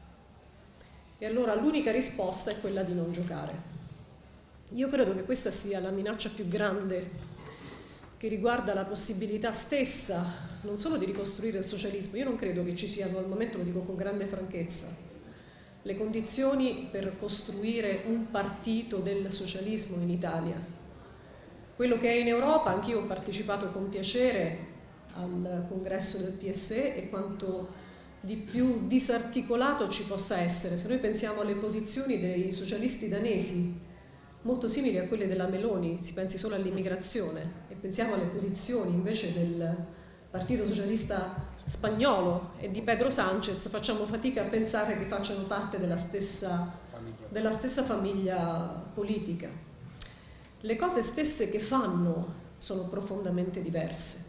I: E allora l'unica risposta è quella di non giocare. Io credo che questa sia la minaccia più grande che riguarda la possibilità stessa non solo di ricostruire il socialismo. Io non credo che ci siano, al momento lo dico con grande franchezza, le condizioni per costruire un partito del socialismo in Italia. Quello che è in Europa, anch'io ho partecipato con piacere al congresso del P S E, e quanto di più disarticolato ci possa essere. Se noi pensiamo alle posizioni dei socialisti danesi, molto simili a quelle della Meloni, si pensi solo all'immigrazione, e pensiamo alle posizioni invece del Partito Socialista spagnolo e di Pedro Sánchez, facciamo fatica a pensare che facciano parte della stessa, della stessa famiglia politica. Le cose stesse che fanno sono profondamente diverse.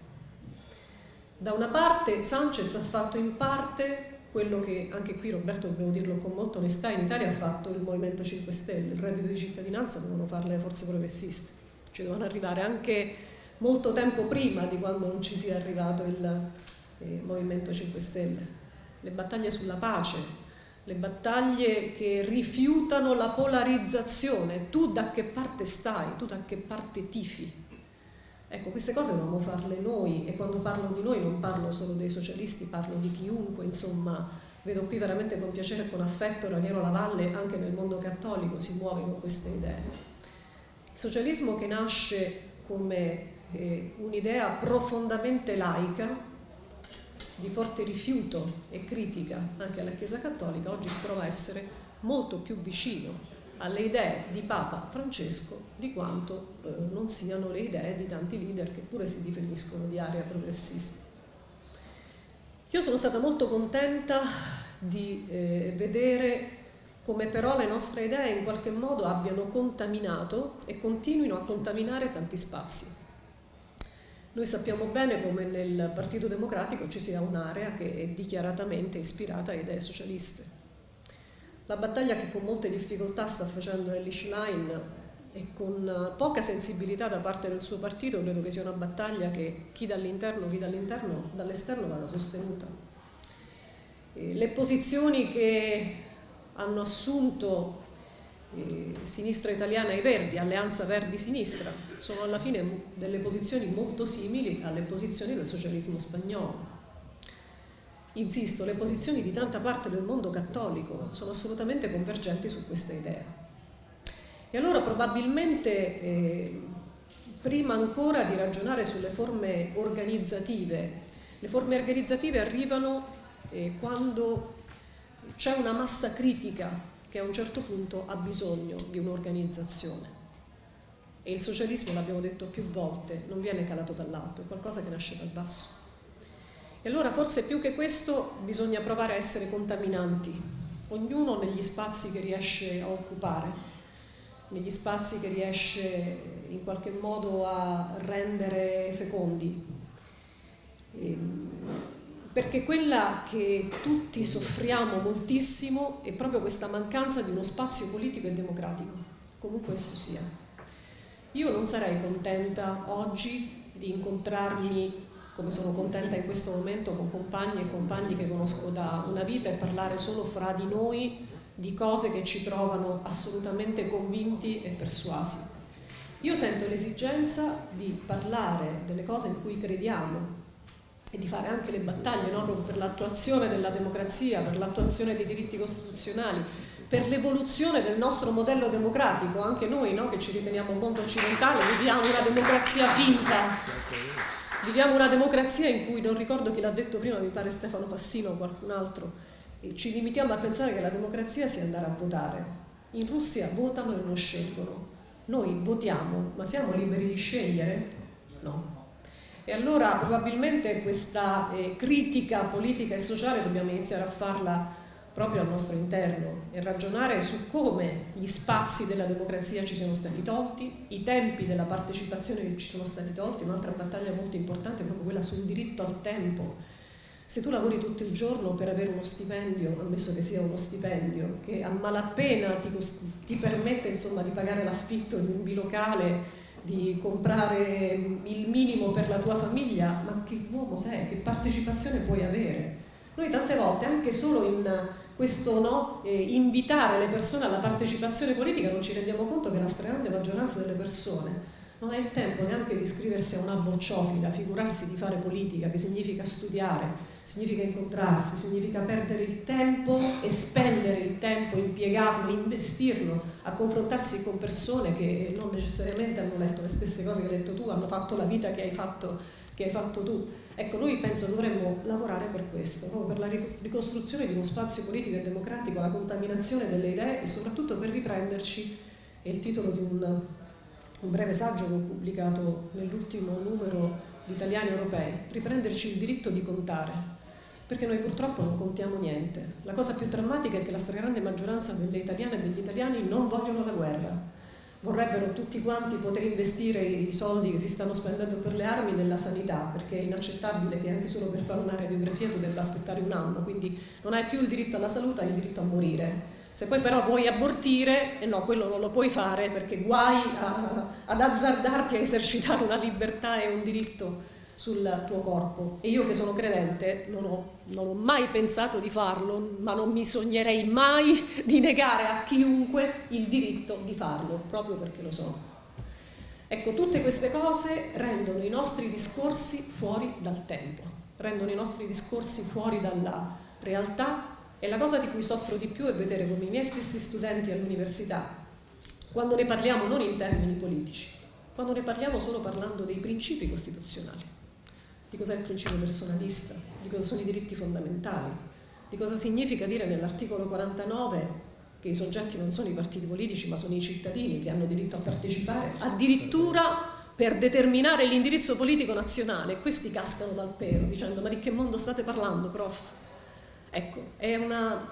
I: Da una parte Sánchez ha fatto in parte quello che, anche qui Roberto dobbiamo dirlo con molta onestà, in Italia ha fatto il Movimento cinque Stelle, il reddito di cittadinanza devono farle le forze progressiste, ci devono arrivare anche molto tempo prima di quando non ci sia arrivato il eh, Movimento cinque Stelle. Le battaglie sulla pace, le battaglie che rifiutano la polarizzazione, tu da che parte stai, tu da che parte tifi. Ecco, queste cose dobbiamo farle noi, e quando parlo di noi non parlo solo dei socialisti, parlo di chiunque, insomma, vedo qui veramente con piacere e con affetto Raniero Lavalle, anche nel mondo cattolico si muove con queste idee. Il socialismo, che nasce come eh, un'idea profondamente laica, di forte rifiuto e critica anche alla Chiesa Cattolica, oggi si trova a essere molto più vicino alle idee di Papa Francesco di quanto eh, non siano le idee di tanti leader che pure si definiscono di area progressista. Io sono stata molto contenta di eh, vedere come però le nostre idee in qualche modo abbiano contaminato e continuino a contaminare tanti spazi. Noi sappiamo bene come nel Partito Democratico ci sia un'area che è dichiaratamente ispirata a idee socialiste. La battaglia che con molte difficoltà sta facendo Elly Schlein e con poca sensibilità da parte del suo partito, credo che sia una battaglia che chi dall'interno, chi dall'interno, dall'esterno vada sostenuta. E le posizioni che hanno assunto Eh, Sinistra Italiana e Verdi, Alleanza Verdi-Sinistra, sono alla fine delle posizioni molto simili alle posizioni del socialismo spagnolo. Insisto, le posizioni di tanta parte del mondo cattolico sono assolutamente convergenti su questa idea. E allora probabilmente eh, prima ancora di ragionare sulle forme organizzative, le forme organizzative arrivano eh, quando c'è una massa critica che a un certo punto ha bisogno di un'organizzazione. E il socialismo, l'abbiamo detto più volte, non viene calato dall'alto, è qualcosa che nasce dal basso. E allora forse più che questo bisogna provare a essere contaminanti, ognuno negli spazi che riesce a occupare, negli spazi che riesce in qualche modo a rendere fecondi. E, perché quella che tutti soffriamo moltissimo è proprio questa mancanza di uno spazio politico e democratico, comunque esso sia. Io non sarei contenta oggi di incontrarmi, come sono contenta in questo momento, con compagni e compagni che conosco da una vita e parlare solo fra di noi di cose che ci trovano assolutamente convinti e persuasi. Io sento l'esigenza di parlare delle cose in cui crediamo, e di fare anche le battaglie, no? Per l'attuazione della democrazia, per l'attuazione dei diritti costituzionali, per l'evoluzione del nostro modello democratico. Anche noi, no? Che ci riteniamo un mondo occidentale, viviamo una democrazia finta, viviamo una democrazia in cui, non ricordo chi l'ha detto prima, mi pare Stefano Fassino o qualcun altro, e ci limitiamo a pensare che la democrazia sia andare a votare. In Russia votano e non scelgono. Noi votiamo, ma siamo liberi di scegliere? No. E allora probabilmente questa eh, critica politica e sociale dobbiamo iniziare a farla proprio al nostro interno e ragionare su come gli spazi della democrazia ci siano stati tolti, i tempi della partecipazione che ci sono stati tolti. Un'altra battaglia molto importante è proprio quella sul diritto al tempo. Se tu lavori tutto il giorno per avere uno stipendio, ammesso che sia uno stipendio, che a malapena ti, ti permette insomma di pagare l'affitto di un bilocale, di comprare il minimo per la tua famiglia, ma che uomo sei, che partecipazione puoi avere? Noi tante volte, anche solo in questo no, eh, invitare le persone alla partecipazione politica, non ci rendiamo conto che la stragrande maggioranza delle persone non ha il tempo neanche di iscriversi a una bocciofila, figurarsi di fare politica, che significa studiare, significa incontrarsi, significa perdere il tempo e spendere il tempo, impiegarlo, investirlo, a confrontarsi con persone che non necessariamente hanno letto le stesse cose che hai letto tu, hanno fatto la vita che hai fatto, che hai fatto tu. Ecco, noi penso dovremmo lavorare per questo, proprio per la ricostruzione di uno spazio politico e democratico, la contaminazione delle idee e soprattutto per riprenderci, è il titolo di un, un breve saggio che ho pubblicato nell'ultimo numero di Italiani Europei, riprenderci il diritto di contare, perché noi purtroppo non contiamo niente. La cosa più drammatica è che la stragrande maggioranza delle italiane e degli italiani non vogliono la guerra, vorrebbero tutti quanti poter investire i soldi che si stanno spendendo per le armi nella sanità, perché è inaccettabile che anche solo per fare una radiografia tu debba aspettare un anno, quindi non hai più il diritto alla salute, hai il diritto a morire. Se poi però vuoi abortire, eh no, quello non lo puoi fare perché guai a, ad azzardarti a esercitare una libertà e un diritto sul tuo corpo. E io che sono credente non ho, non ho mai pensato di farlo, ma non mi sognerei mai di negare a chiunque il diritto di farlo, proprio perché lo so. Ecco, tutte queste cose rendono i nostri discorsi fuori dal tempo, rendono i nostri discorsi fuori dalla realtà, e la cosa di cui soffro di più è vedere come i miei stessi studenti all'università, quando ne parliamo non in termini politici, quando ne parliamo solo parlando dei principi costituzionali, di cos'è il principio personalista, di cosa sono i diritti fondamentali, di cosa significa dire nell'articolo quarantanove che i soggetti non sono i partiti politici ma sono i cittadini che hanno diritto a partecipare, addirittura per determinare l'indirizzo politico nazionale. Questi cascano dal pero dicendo: ma di che mondo state parlando, prof? Ecco, è una,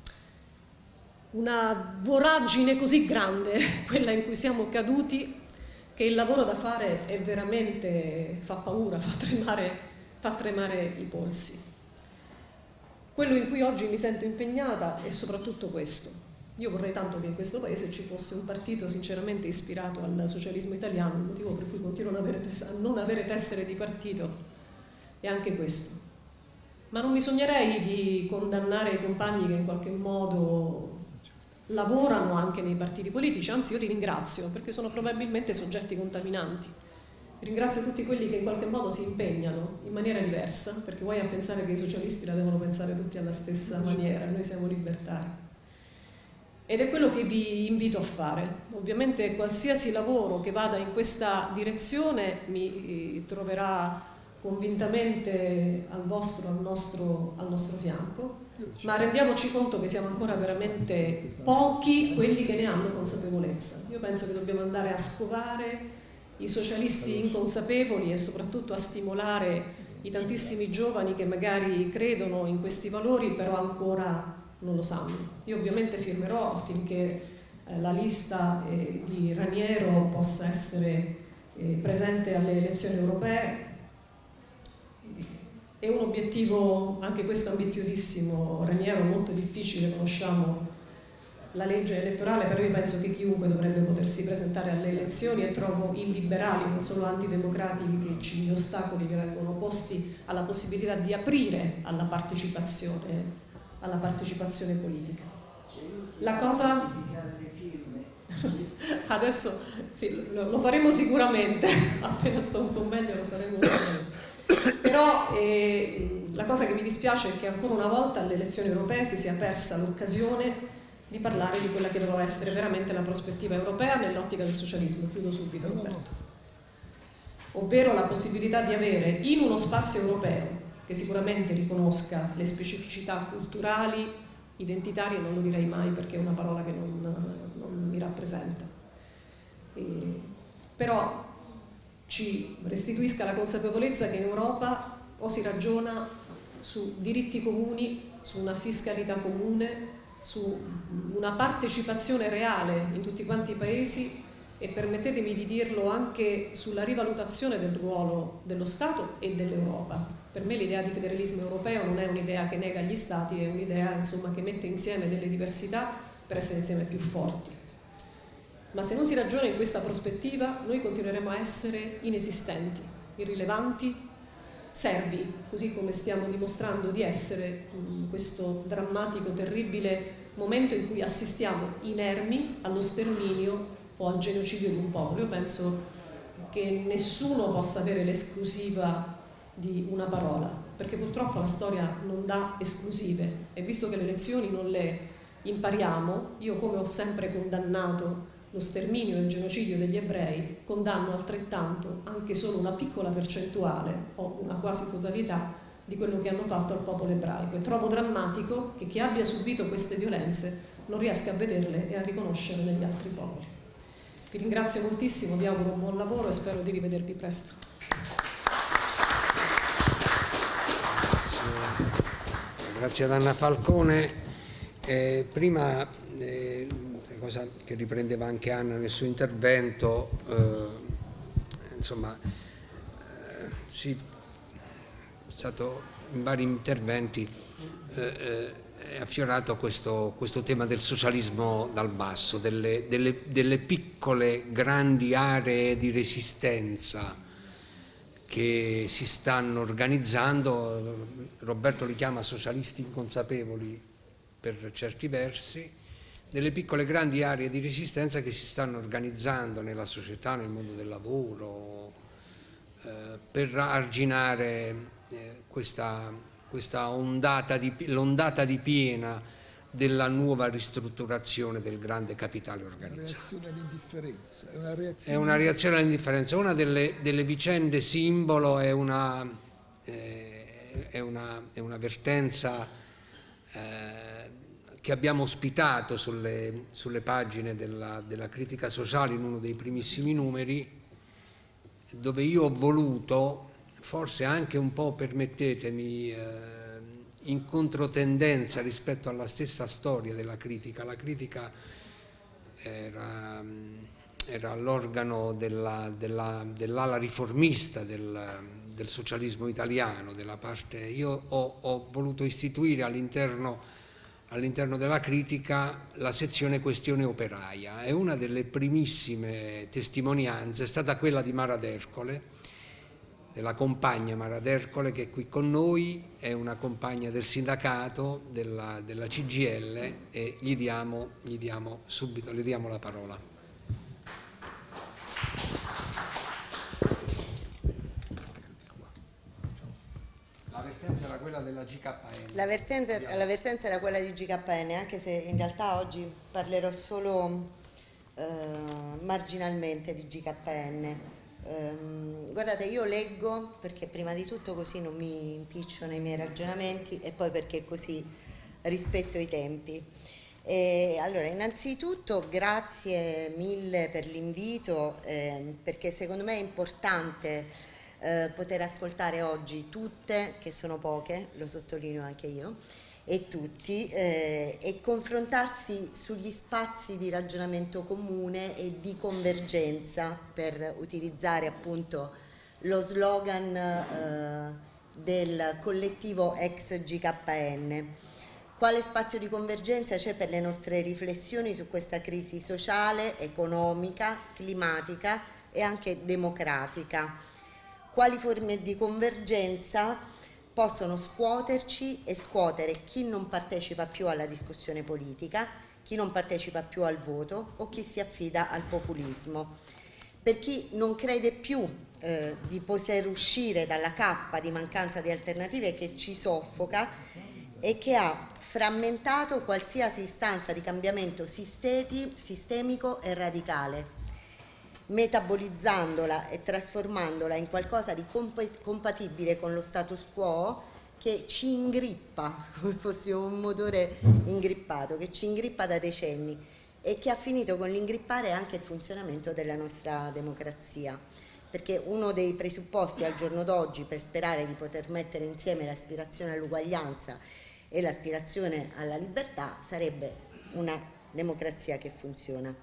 I: una voragine così grande quella in cui siamo caduti, che il lavoro da fare è veramente, fa paura, fa tremare, fa tremare i polsi. Quello in cui oggi mi sento impegnata è soprattutto questo. Io vorrei tanto che in questo paese ci fosse un partito sinceramente ispirato al socialismo italiano, il motivo per cui continuo a non avere tessere di partito è anche questo. Ma non mi sognerei di condannare i compagni che in qualche modo lavorano anche nei partiti politici, anzi io li ringrazio perché sono probabilmente soggetti contaminanti. Ringrazio tutti quelli che in qualche modo si impegnano in maniera diversa, perché vuoi a pensare che i socialisti la devono pensare tutti alla stessa maniera, noi siamo libertari. Ed è quello che vi invito a fare. Ovviamente qualsiasi lavoro che vada in questa direzione mi troverà convintamente al vostro, al nostro, al nostro fianco, ma rendiamoci conto che siamo ancora veramente pochi quelli che ne hanno consapevolezza. Io penso che dobbiamo andare a scovare i socialisti inconsapevoli e soprattutto a stimolare i tantissimi giovani che magari credono in questi valori però ancora non lo sanno. Io ovviamente firmerò affinché eh, la lista eh, di Raniero possa essere eh, presente alle elezioni europee. È un obiettivo, anche questo ambiziosissimo, Raniero, molto difficile, conosciamo la legge elettorale, però io penso che chiunque dovrebbe potersi presentare alle elezioni, e trovo illiberali, non solo antidemocratici, gli ostacoli che vengono posti alla possibilità di aprire alla partecipazione alla partecipazione politica. La cosa... Adesso sì, lo, lo faremo sicuramente, appena sto un po' meglio lo faremo sicuramente. Però eh, la cosa che mi dispiace è che ancora una volta alle elezioni europee si sia persa l'occasione di parlare di quella che doveva essere veramente la prospettiva europea nell'ottica del socialismo. Chiudo subito, Roberto. Ovvero la possibilità di avere in uno spazio europeo che sicuramente riconosca le specificità culturali, identitarie, non lo direi mai perché è una parola che non, non mi rappresenta, e, però ci restituisca la consapevolezza che in Europa o si ragiona su diritti comuni, su una fiscalità comune, su una partecipazione reale in tutti quanti i paesi, e permettetemi di dirlo anche sulla rivalutazione del ruolo dello Stato e dell'Europa. Per me l'idea di federalismo europeo non è un'idea che nega gli Stati, è un'idea insomma che mette insieme delle diversità per essere insieme più forti. Ma se non si ragiona in questa prospettiva, noi continueremo a essere inesistenti, irrilevanti, servi, così come stiamo dimostrando di essere in questo drammatico, terribile momento in cui assistiamo inermi allo sterminio o al genocidio di un popolo. Io penso che nessuno possa avere l'esclusiva di una parola, perché purtroppo la storia non dà esclusive, e visto che le lezioni non le impariamo, io, come ho sempre condannato lo sterminio e il genocidio degli ebrei, condanno altrettanto anche solo una piccola percentuale o una quasi totalità di quello che hanno fatto al popolo ebraico, e trovo drammatico che chi abbia subito queste violenze non riesca a vederle e a riconoscerle negli altri popoli. Vi ringrazio moltissimo, vi auguro un buon lavoro e spero di rivedervi presto.
A: Grazie ad Anna Falcone. Eh, prima, eh, la cosa che riprendeva anche Anna nel suo intervento, eh, insomma, eh, sì, è stato in vari interventi eh, è affiorato questo, questo tema del socialismo dal basso, delle, delle, delle piccole grandi aree di resistenza che si stanno organizzando. Roberto li chiama socialisti inconsapevoli per certi versi, delle piccole grandi aree di resistenza che si stanno organizzando nella società, nel mondo del lavoro, eh, per arginare eh, questa, questa ondata di, l'ondata di piena della nuova ristrutturazione del grande capitale organizzato.
D: Una reazione all'indifferenza. È una reazione,
A: è una reazione all'indifferenza. Una delle, delle vicende simbolo è una, eh, è una, è una vertenza eh, che abbiamo ospitato sulle, sulle pagine della, della critica sociale in uno dei primissimi numeri, dove io ho voluto, forse anche un po', permettetemi, eh, in controtendenza rispetto alla stessa storia della critica. La critica era, era l'organo della, della, dell'ala riformista del, del socialismo italiano, della parte. Io ho, ho voluto istituire all'interno all'interno della critica la sezione questione operaia, e una delle primissime testimonianze è stata quella di Mara D'Ercole, della compagna Mara D'Ercole, che è qui con noi, è una compagna del sindacato, della, della C G I L, e gli diamo, gli diamo subito, le diamo la parola. L'avvertenza era quella della G K N.
J: L'avvertenza, l'avvertenza era quella di G K N, anche se in realtà oggi parlerò solo eh, marginalmente di G K N. Um, guardate, io leggo perché prima di tutto così non mi impiccio nei miei ragionamenti, e poi perché così rispetto i tempi. E allora, innanzitutto grazie mille per l'invito, eh, perché secondo me è importante eh, poter ascoltare oggi tutte, che sono poche, lo sottolineo anche io, e tutti, eh, e confrontarsi sugli spazi di ragionamento comune e di convergenza, per utilizzare appunto lo slogan eh, del collettivo ex G K N. Quale spazio di convergenza c'è per le nostre riflessioni su questa crisi sociale, economica, climatica e anche democratica? Quali forme di convergenza possono scuoterci e scuotere chi non partecipa più alla discussione politica, chi non partecipa più al voto o chi si affida al populismo? Per chi non crede più eh, di poter uscire dalla cappa di mancanza di alternative che ci soffoca e che ha frammentato qualsiasi istanza di cambiamento sistemi, sistemico e radicale, metabolizzandola e trasformandola in qualcosa di comp- compatibile con lo status quo, che ci ingrippa come fossimo un motore ingrippato, che ci ingrippa da decenni e che ha finito con l'ingrippare anche il funzionamento della nostra democrazia, perché uno dei presupposti al giorno d'oggi per sperare di poter mettere insieme l'aspirazione all'uguaglianza e l'aspirazione alla libertà sarebbe una democrazia che funziona.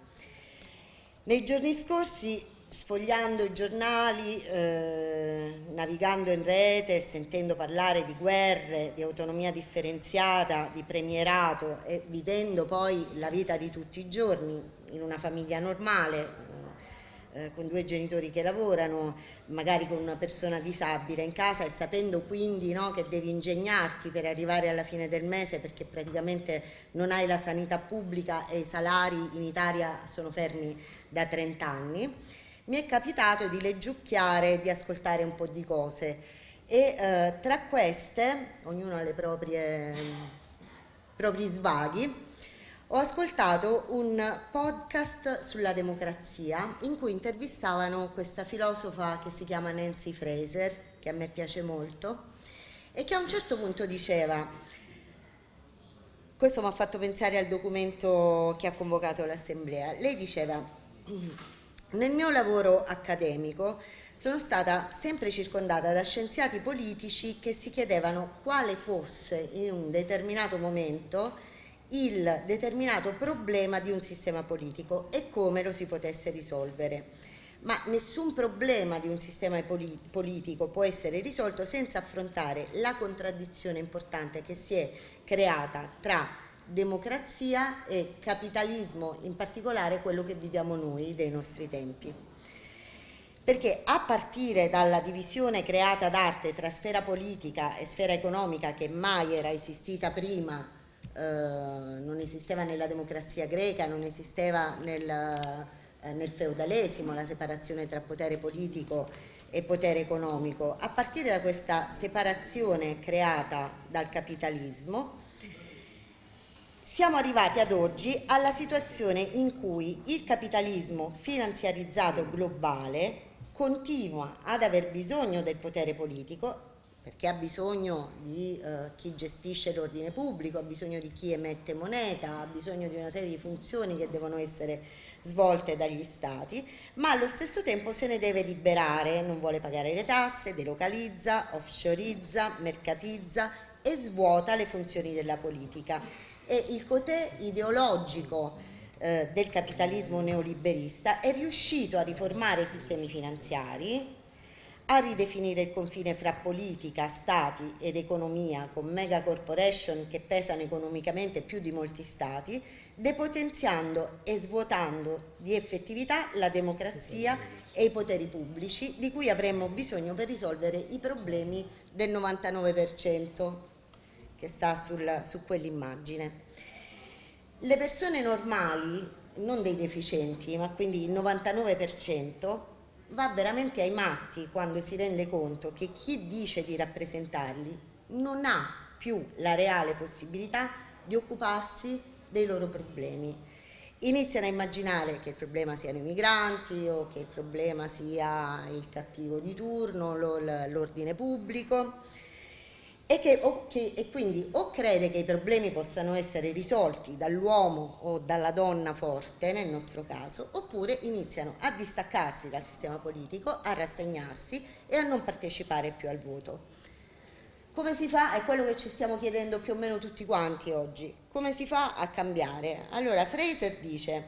J: Nei giorni scorsi, sfogliando i giornali, eh, navigando in rete, sentendo parlare di guerre, di autonomia differenziata, di premierato, e vivendo poi la vita di tutti i giorni in una famiglia normale, eh, con due genitori che lavorano, magari con una persona disabile in casa, e sapendo quindi, no, che devi ingegnarti per arrivare alla fine del mese, perché praticamente non hai la sanità pubblica e i salari in Italia sono fermi da trenta anni, mi è capitato di leggiucchiare e di ascoltare un po' di cose, e eh, tra queste, ognuno ha le proprie propri svaghi, ho ascoltato un podcast sulla democrazia in cui intervistavano questa filosofa che si chiama Nancy Fraser, che a me piace molto, e che a un certo punto diceva, questo mi ha fatto pensare al documento che ha convocato l'Assemblea, lei diceva: nel mio lavoro accademico sono stata sempre circondata da scienziati politici che si chiedevano quale fosse in un determinato momento il determinato problema di un sistema politico e come lo si potesse risolvere. Ma nessun problema di un sistema politico può essere risolto senza affrontare la contraddizione importante che si è creata tra democrazia e capitalismo, in particolare quello che viviamo noi dei nostri tempi. Perché a partire dalla divisione creata d'arte tra sfera politica e sfera economica, che mai era esistita prima, Uh, non esisteva esisteva nella democrazia greca, non esisteva nel, eh, nel feudalesimo, la separazione tra potere politico e potere economico. A partire da questa separazione creata dal capitalismo, siamo arrivati ad oggi alla situazione in cui il capitalismo finanziarizzato globale continua ad aver bisogno del potere politico, perché ha bisogno di eh, chi gestisce l'ordine pubblico, ha bisogno di chi emette moneta, ha bisogno di una serie di funzioni che devono essere svolte dagli stati, ma allo stesso tempo se ne deve liberare, non vuole pagare le tasse, delocalizza, offshoreizza, mercatizza e svuota le funzioni della politica. E il cotè ideologico eh, del capitalismo neoliberista è riuscito a riformare i sistemi finanziari, a ridefinire il confine fra politica, stati ed economia con mega corporation che pesano economicamente più di molti stati, depotenziando e svuotando di effettività la democrazia e i poteri pubblici di cui avremmo bisogno per risolvere i problemi del novantanove per cento che sta sul, su quell'immagine. Le persone normali, non dei deficienti, ma quindi il novantanove per cento, va veramente ai matti quando si rende conto che chi dice di rappresentarli non ha più la reale possibilità di occuparsi dei loro problemi. Iniziano a immaginare che il problema siano i migranti o che il problema sia il cattivo di turno, l'ordine pubblico, e, che, o che, e quindi o crede che i problemi possano essere risolti dall'uomo o dalla donna forte, nel nostro caso, oppure iniziano a distaccarsi dal sistema politico, a rassegnarsi e a non partecipare più al voto. Come si fa? È quello che ci stiamo chiedendo più o meno tutti quanti oggi. Come si fa a cambiare? Allora Fraser dice: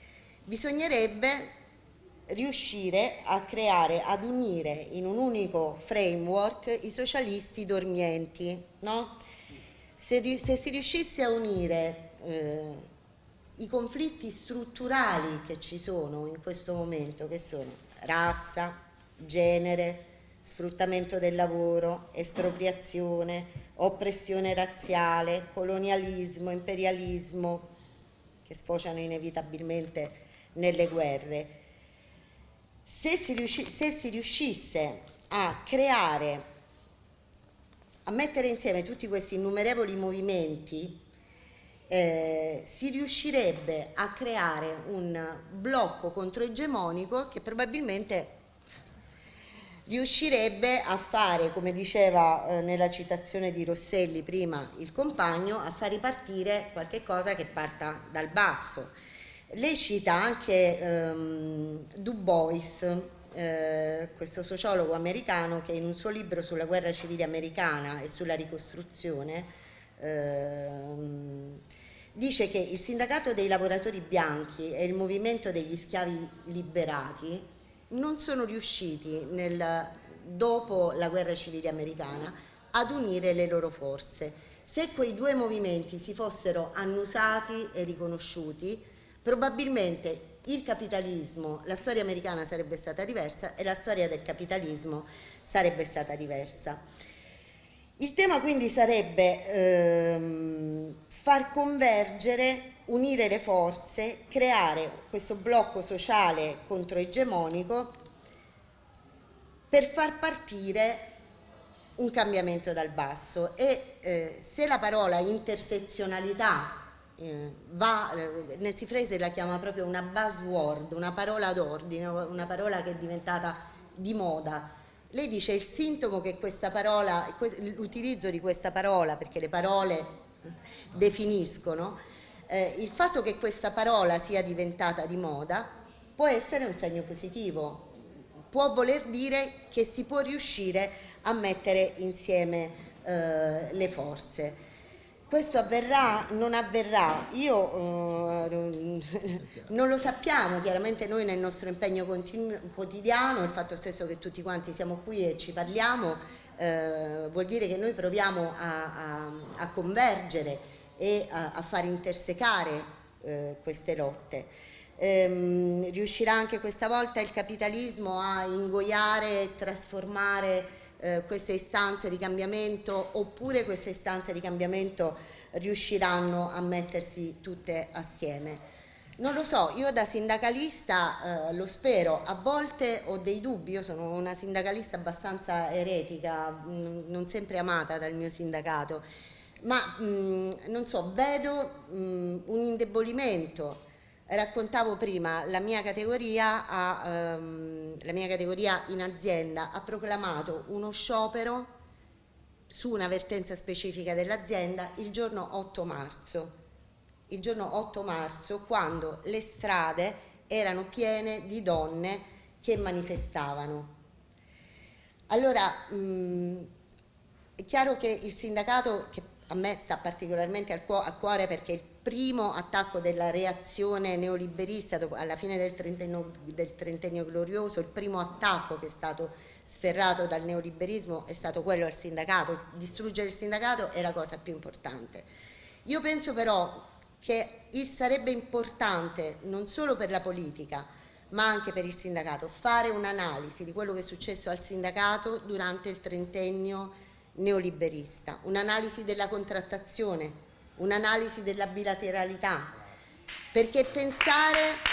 J: bisognerebbe riuscire a creare, ad unire in un unico framework i socialisti dormienti, no? Se, se si riuscisse a unire eh, i conflitti strutturali che ci sono in questo momento, che sono razza, genere, sfruttamento del lavoro, espropriazione, oppressione razziale, colonialismo, imperialismo, che sfociano inevitabilmente nelle guerre. Se si, riusci- se si riuscisse a creare, a mettere insieme tutti questi innumerevoli movimenti, eh, si riuscirebbe a creare un blocco controegemonico che probabilmente riuscirebbe a fare, come diceva eh, nella citazione di Rosselli prima il compagno, a far ripartire qualche cosa che parta dal basso. Lei cita anche ehm, Du Bois, eh, questo sociologo americano che in un suo libro sulla guerra civile americana e sulla ricostruzione ehm, dice che il sindacato dei lavoratori bianchi e il movimento degli schiavi liberati non sono riusciti nel, dopo la guerra civile americana ad unire le loro forze. Se quei due movimenti si fossero annusati e riconosciuti, probabilmente il capitalismo, la storia americana sarebbe stata diversa e la storia del capitalismo sarebbe stata diversa. Il tema quindi sarebbe ehm, far convergere, unire le forze, creare questo blocco sociale controegemonico per far partire un cambiamento dal basso. E eh, se la parola intersezionalità Eh, va, eh, Nancy Fraser la chiama proprio una buzzword, una parola d'ordine, una parola che è diventata di moda. Lei dice il sintomo che questa parola, l'utilizzo di questa parola, perché le parole definiscono, eh, il fatto che questa parola sia diventata di moda può essere un segno positivo, può voler dire che si può riuscire a mettere insieme eh, le forze. Questo avverrà? Non avverrà? Io uh, non lo sappiamo, chiaramente noi nel nostro impegno continu- quotidiano, il fatto stesso che tutti quanti siamo qui e ci parliamo, uh, vuol dire che noi proviamo a, a, a convergere e a, a far intersecare uh, queste lotte. Um, riuscirà anche questa volta il capitalismo a ingoiare e trasformare Eh, queste istanze di cambiamento, oppure queste istanze di cambiamento riusciranno a mettersi tutte assieme. Non lo so, io da sindacalista eh, lo spero, a volte ho dei dubbi, io sono una sindacalista abbastanza eretica, mh, non sempre amata dal mio sindacato, ma mh, non so, vedo mh, un indebolimento. Raccontavo prima, la mia categoria, ha, ehm, la mia categoria in azienda ha proclamato uno sciopero su una vertenza specifica dell'azienda il giorno otto marzo. Il giorno otto marzo, quando le strade erano piene di donne che manifestavano. Allora, mh, è chiaro che il sindacato, che a me sta particolarmente al cuore, a cuore perché il primo attacco della reazione neoliberista dopo, alla fine del trentennio, del trentennio glorioso, il primo attacco che è stato sferrato dal neoliberismo è stato quello al sindacato. Distruggere il sindacato è la cosa più importante. Io penso però che il sarebbe importante non solo per la politica ma anche per il sindacato fare un'analisi di quello che è successo al sindacato durante il trentennio neoliberista, un'analisi della contrattazione, un'analisi della bilateralità, perché pensare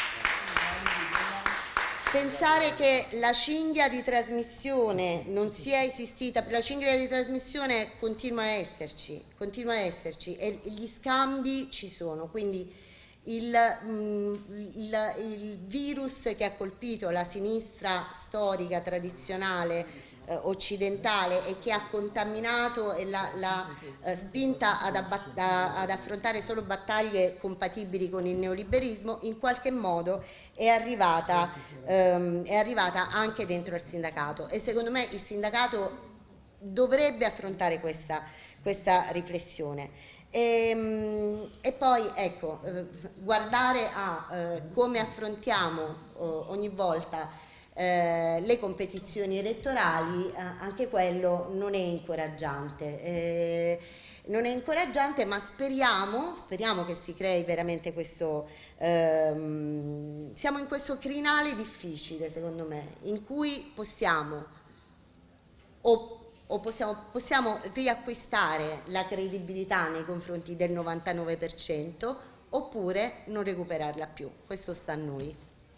J: Pensare che la cinghia di trasmissione non sia esistita, la cinghia di trasmissione continua a esserci, continua a esserci e gli scambi ci sono, quindi il, il, il virus che ha colpito la sinistra storica, tradizionale, eh, occidentale e che ha contaminato e l'ha eh, spinta ad, ad affrontare solo battaglie compatibili con il neoliberismo, in qualche modo è arrivata, ehm, è arrivata anche dentro il sindacato e secondo me il sindacato dovrebbe affrontare questa, questa riflessione. E, e poi ecco, eh, guardare a eh, come affrontiamo eh, ogni volta eh, le competizioni elettorali, eh, anche quello non è incoraggiante. Eh, Non è incoraggiante, ma speriamo, speriamo che si crei veramente questo, ehm, siamo in questo crinale difficile secondo me, in cui possiamo, o, o possiamo, possiamo riacquistare la credibilità nei confronti del novantanove per cento oppure non recuperarla più, questo sta a noi.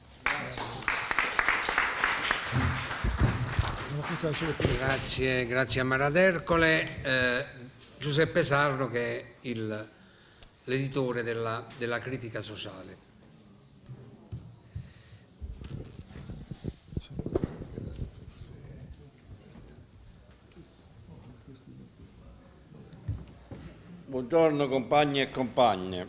A: Grazie, grazie a Mara D'Ercole. Eh, Giuseppe Sarno, che è l'editore della, della Critica Sociale.
K: Buongiorno compagni e compagne.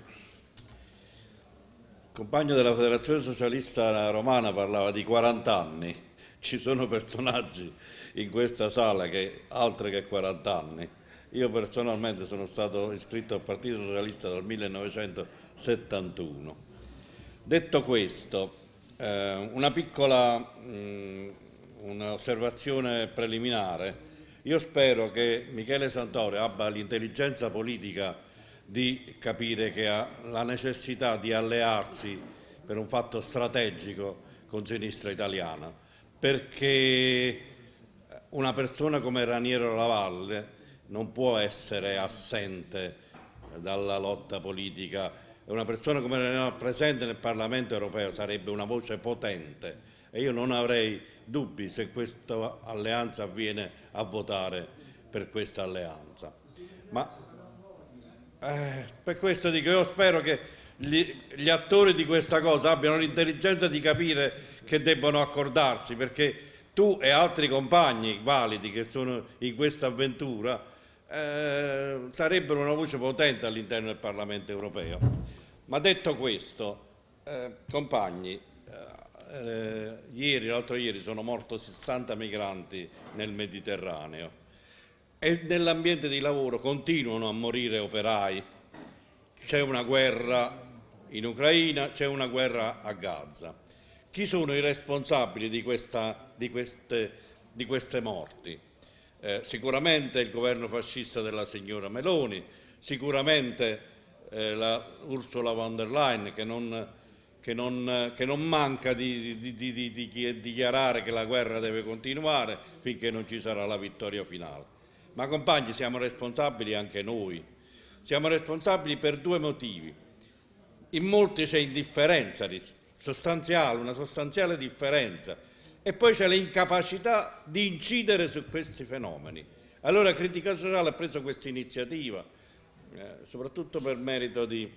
K: Il compagno della Federazione Socialista Romana parlava di quaranta anni. Ci sono personaggi in questa sala che altri che quaranta anni. Io personalmente sono stato iscritto al Partito Socialista dal millenovecentosettantuno. Detto questo, eh, una piccola mh, un'osservazione preliminare. Io spero che Michele Santoro abbia l'intelligenza politica di capire che ha la necessità di allearsi per un fatto strategico con Sinistra Italiana, perché una persona come Raniero Lavalle non può essere assente dalla lotta politica. Una persona come Raniero presente nel Parlamento europeo sarebbe una voce potente e io non avrei dubbi se questa alleanza avviene a votare per questa alleanza. Ma eh, per questo dico, io spero che gli, gli attori di questa cosa abbiano l'intelligenza di capire che debbono accordarsi, perché tu e altri compagni validi che sono in questa avventura Eh, sarebbero una voce potente all'interno del Parlamento europeo. Ma detto questo, eh, compagni, eh, eh, ieri, l'altro ieri sono morti sessanta migranti nel Mediterraneo e nell'ambiente di lavoro continuano a morire operai. C'è una guerra in Ucraina, c'è una guerra a Gaza. Chi sono i responsabili di, questa, di, queste, di queste morti? Eh, sicuramente il governo fascista della signora Meloni, sicuramente eh, la Ursula von der Leyen che non, che non, che non manca di, di, di, di, di dichiarare che la guerra deve continuare finché non ci sarà la vittoria finale. Ma compagni, siamo responsabili anche noi, Siamo responsabili per due motivi. In molti c'è indifferenza sostanziale, una sostanziale differenza, e poi c'è l'incapacità di incidere su questi fenomeni. Allora Critica Sociale ha preso questa iniziativa, eh, soprattutto per merito di,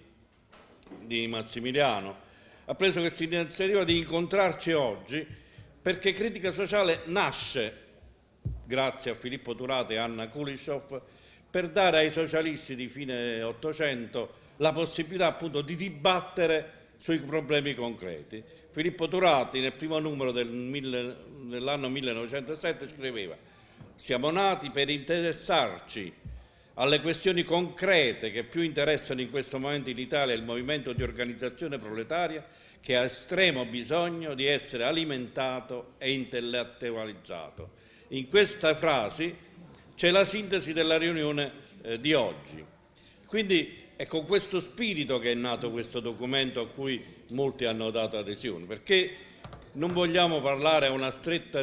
K: di Massimiliano, ha preso questa iniziativa di incontrarci oggi, perché Critica Sociale nasce, grazie a Filippo Turati e Anna Kulishov, per dare ai socialisti di fine Ottocento la possibilità appunto di dibattere sui problemi concreti. Filippo Turati nel primo numero del mille, dell'anno millenovecentosette scriveva: siamo nati per interessarci alle questioni concrete che più interessano in questo momento in Italia il movimento di organizzazione proletaria, che ha estremo bisogno di essere alimentato e intellettualizzato. In questa frase c'è la sintesi della riunione eh, di oggi. Quindi è con questo spirito che è nato questo documento a cui molti hanno dato adesione, perché non vogliamo parlare a una stretta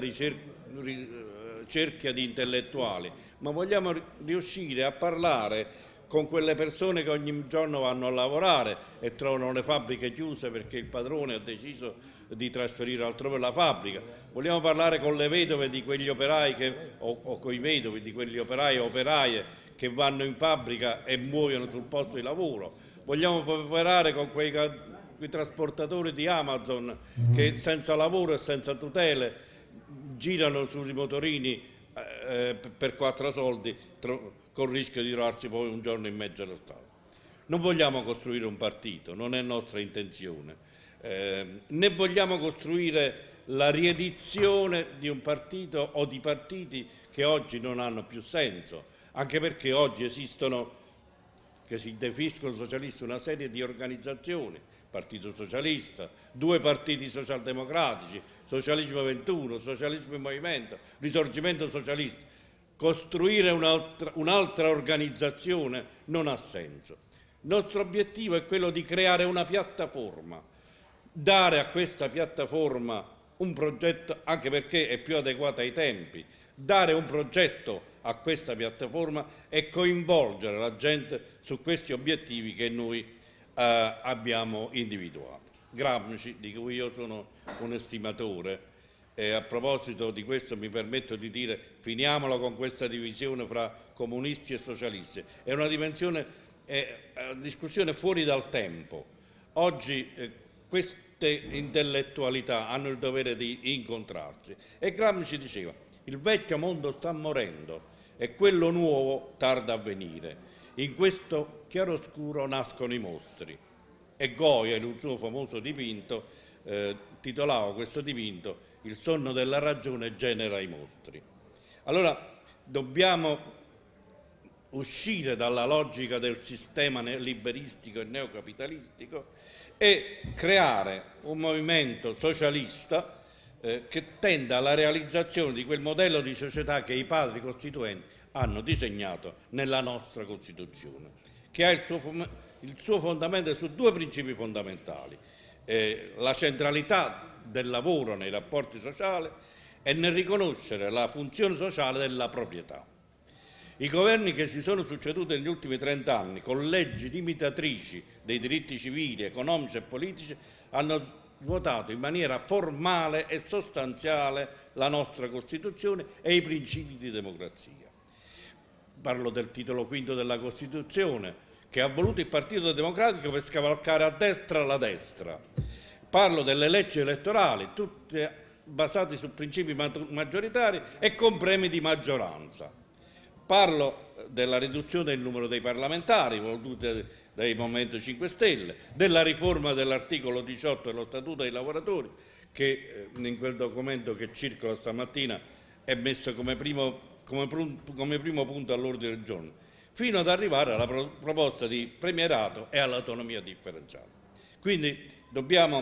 K: cerchia di intellettuali, ma vogliamo riuscire a parlare con quelle persone che ogni giorno vanno a lavorare e trovano le fabbriche chiuse perché il padrone ha deciso di trasferire altrove la fabbrica. Vogliamo parlare con le vedove di quegli operai che, o, o con i vedovi di quegli operai e operaie che vanno in fabbrica e muoiono sul posto di lavoro. Vogliamo parlare con quei, quei trasportatori di Amazon che senza lavoro e senza tutele girano sui motorini eh, per quattro soldi, con il rischio di trovarsi poi un giorno in mezzo allo Stato. Non vogliamo costruire un partito, non è nostra intenzione, eh, né vogliamo costruire la riedizione di un partito o di partiti che oggi non hanno più senso, anche perché oggi esistono, che si definiscono socialisti, una serie di organizzazioni, Partito Socialista, due partiti socialdemocratici, Socialismo ventuno, Socialismo in Movimento, Risorgimento Socialista. Costruire un'altra, un'altra organizzazione non ha senso. Il nostro obiettivo è quello di creare una piattaforma, dare a questa piattaforma un progetto, anche perché è più adeguata ai tempi, dare un progetto a questa piattaforma e coinvolgere la gente su questi obiettivi che noi eh, abbiamo individuato. Gramsci, di cui io sono un estimatore, e a proposito di questo mi permetto di dire: finiamola con questa divisione fra comunisti e socialisti. È una dimensione, è una discussione fuori dal tempo. Oggi eh, queste intellettualità hanno il dovere di incontrarsi. E Gramsci diceva: il vecchio mondo sta morendo e quello nuovo tarda a venire. In questo chiaroscuro nascono i mostri. E Goya, in un suo famoso dipinto, eh, titolava questo dipinto "Il sonno della ragione genera i mostri". Allora dobbiamo uscire dalla logica del sistema liberistico e neocapitalistico e creare un movimento socialista eh, che tenda alla realizzazione di quel modello di società che i padri costituenti hanno disegnato nella nostra Costituzione, che ha il suo, il suo fondamento su due principi fondamentali: eh, la centralità del lavoro nei rapporti sociali e nel riconoscere la funzione sociale della proprietà. I governi che si sono succeduti negli ultimi trent'anni, con leggi limitatrici dei diritti civili, economici e politici, hanno svuotato in maniera formale e sostanziale la nostra Costituzione e i principi di democrazia. Parlo del titolo quinto della Costituzione, che ha voluto il Partito Democratico per scavalcare a destra la destra. Parlo delle leggi elettorali, tutte basate su principi maggioritari e con premi di maggioranza. Parlo della riduzione del numero dei parlamentari volute dai Movimento cinque Stelle, della riforma dell'articolo diciotto dello Statuto dei lavoratori, che in quel documento che circola stamattina è messo come primo, come, come primo punto all'ordine del giorno, fino ad arrivare alla pro proposta di premierato e all'autonomia differenziata. Quindi dobbiamo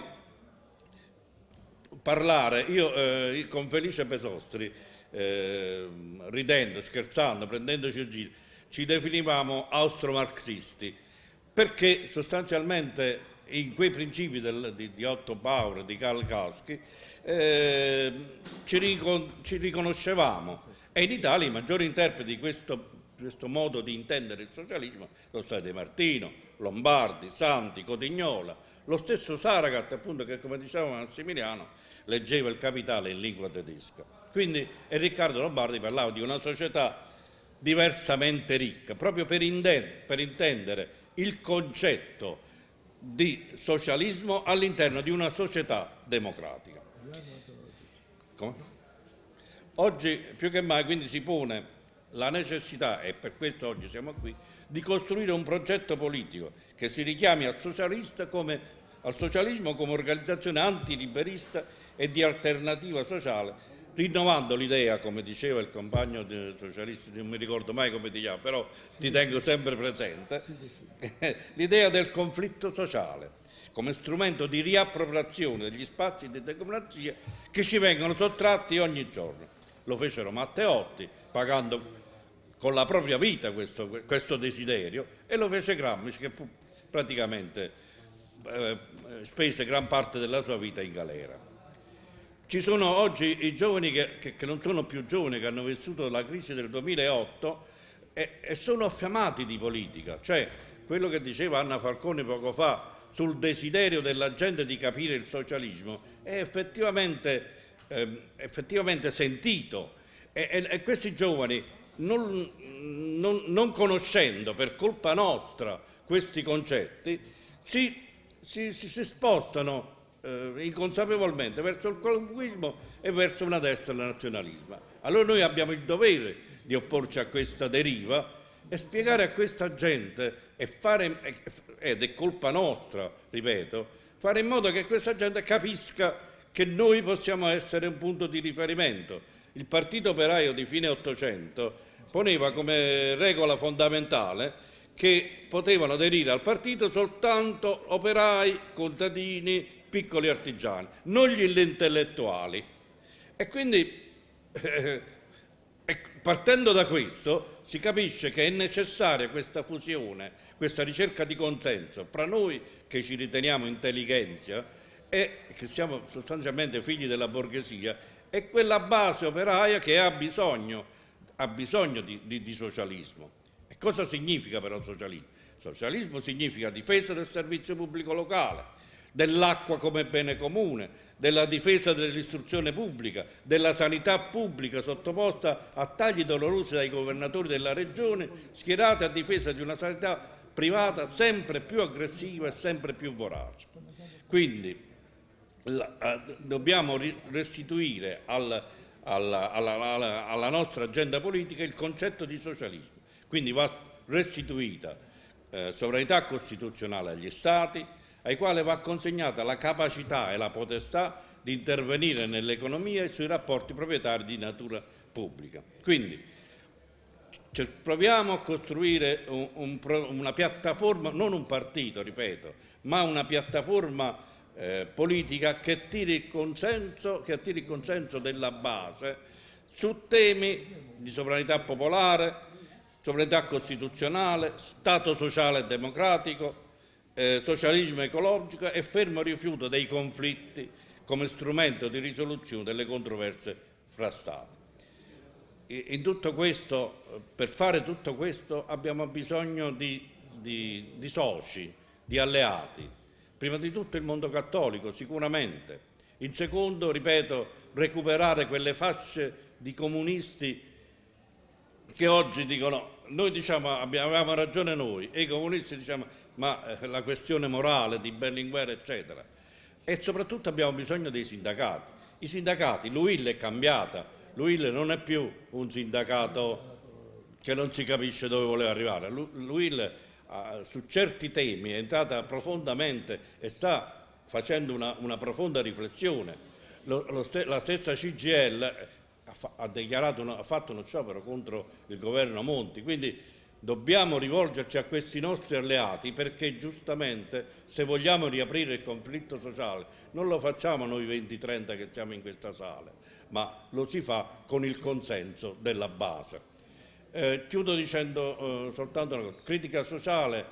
K: parlare, io eh, con Felice Besostri, eh, ridendo, scherzando, prendendoci il giro, ci definivamo austro-marxisti, perché sostanzialmente in quei principi del, di, di Otto Bauer, di Karl Kautsky, eh, ci, ricon ci riconoscevamo, e in Italia i maggiori interpreti di questo questo modo di intendere il socialismo sono stati De Martino, Lombardi, Santi, Cotignola, lo stesso Saragat, appunto, che come diceva Massimiliano leggeva il Capitale in lingua tedesca. Quindi, e Riccardo Lombardi parlava di una società diversamente ricca, proprio per, per intendere il concetto di socialismo all'interno di una società democratica. Come? Oggi più che mai quindi si pone la necessità, e per questo oggi siamo qui, di costruire un progetto politico che si richiami al, socialista come, al socialismo come organizzazione antiliberista e di alternativa sociale, rinnovando l'idea, come diceva il compagno dei socialisti, non mi ricordo mai come ti chiama, però ti tengo sempre presente, l'idea del conflitto sociale come strumento di riappropriazione degli spazi di democrazia che ci vengono sottratti ogni giorno. Lo fecero Matteotti, pagando con la propria vita questo, questo desiderio, e lo fece Gramsci, che fu praticamente eh, spese gran parte della sua vita in galera. Ci sono oggi i giovani che, che, che non sono più giovani, che hanno vissuto la crisi del duemilaotto e, e sono affamati di politica, cioè quello che diceva Anna Falcone poco fa sul desiderio della gente di capire il socialismo è effettivamente, eh, effettivamente sentito, e, e, e questi giovani non, non, non conoscendo per colpa nostra questi concetti si, si, si, si spostano inconsapevolmente verso il qualunquismo e verso una destra nazionalismo. Allora noi abbiamo il dovere di opporci a questa deriva e spiegare a questa gente, e fare, ed è colpa nostra, ripeto, fare in modo che questa gente capisca che noi possiamo essere un punto di riferimento. Il Partito Operaio di fine Ottocento poneva come regola fondamentale che potevano aderire al partito soltanto operai, contadini, piccoli artigiani, non gli intellettuali. E quindi, eh, partendo da questo, si capisce che è necessaria questa fusione, questa ricerca di consenso fra noi che ci riteniamo intelligenza e che siamo sostanzialmente figli della borghesia e quella base operaia che ha bisogno, ha bisogno di, di, di socialismo. E cosa significa però socialismo? Socialismo significa difesa del servizio pubblico locale, dell'acqua come bene comune, della difesa dell'istruzione pubblica, della sanità pubblica sottoposta a tagli dolorosi dai governatori della regione, schierati a difesa di una sanità privata sempre più aggressiva e sempre più vorace. Quindi la, eh, dobbiamo restituire al, alla, alla, alla, alla nostra agenda politica il concetto di socialismo. Quindi va restituita eh, sovranità costituzionale agli Stati, ai quali va consegnata la capacità e la potestà di intervenire nell'economia e sui rapporti proprietari di natura pubblica. Quindi proviamo a costruire un, un, una piattaforma, non un partito, ripeto, ma una piattaforma eh, politica che tiri il consenso, che attiri il consenso della base su temi di sovranità popolare, sovranità costituzionale, Stato sociale e democratico, Eh, socialismo ecologico e fermo rifiuto dei conflitti come strumento di risoluzione delle controversie fra Stati. In tutto questo, per fare tutto questo abbiamo bisogno di, di, di soci, di alleati. Prima di tutto il mondo cattolico, sicuramente. In secondo, ripeto, recuperare quelle fasce di comunisti che oggi dicono, noi diciamo avevamo ragione noi, e i comunisti diciamo ma eh, la questione morale di Berlinguer eccetera, e soprattutto abbiamo bisogno dei sindacati. I sindacati, l'U I L è cambiata, l'U I L non è più un sindacato che non si capisce dove voleva arrivare, l'U I L eh, su certi temi è entrata profondamente e sta facendo una, una profonda riflessione. Lo, lo st- la stessa C G I L ha, dichiarato una, ha fatto uno sciopero contro il governo Monti, quindi dobbiamo rivolgerci a questi nostri alleati perché giustamente se vogliamo riaprire il conflitto sociale non lo facciamo noi venti trenta che siamo in questa sala, ma lo si fa con il consenso della base. Eh, chiudo dicendo eh, soltanto una cosa, Critica Sociale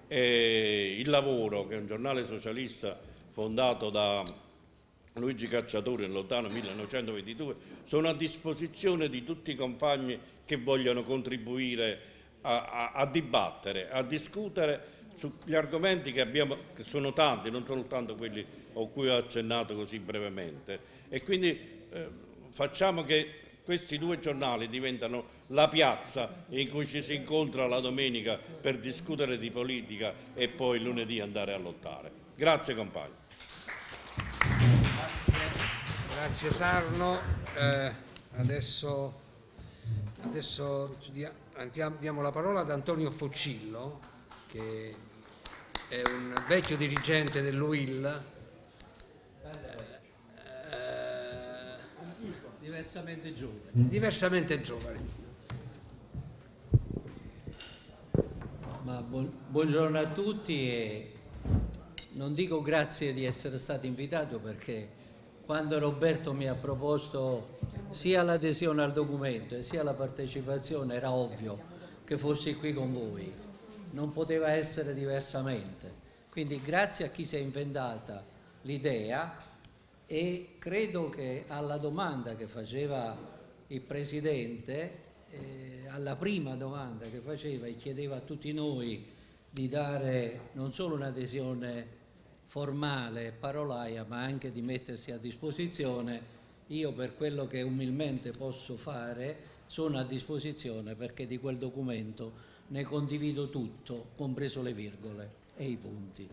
K: e Il Lavoro, che è un giornale socialista fondato da Luigi Cacciatore nel lontano millenovecentoventidue, sono a disposizione di tutti i compagni che vogliono contribuire a, a, a dibattere, a discutere sugli argomenti che abbiamo, che sono tanti, non soltanto quelli a cui ho accennato così brevemente, e quindi eh, facciamo che questi due giornali diventano la piazza in cui ci si incontra la domenica per discutere di politica e poi lunedì andare a lottare. Grazie compagni.
A: Grazie, grazie Sarno. Eh, adesso adesso diamo, diamo la parola ad Antonio Foccillo, che è un vecchio dirigente dell'U I L.
L: Diversamente giovane.
A: Diversamente giovane.
L: Ma buon, buongiorno a tutti e non dico grazie di essere stato invitato, perché quando Roberto mi ha proposto sia l'adesione al documento e sia la partecipazione era ovvio che fossi qui con voi, non poteva essere diversamente. Quindi grazie a chi si è inventata l'idea. E credo che alla domanda che faceva il Presidente, eh, alla prima domanda che faceva e chiedeva a tutti noi di dare non solo un'adesione formale, parolaia, ma anche di mettersi a disposizione, io per quello che umilmente posso fare sono a disposizione, perché di quel documento ne condivido tutto, compreso le virgole e i punti.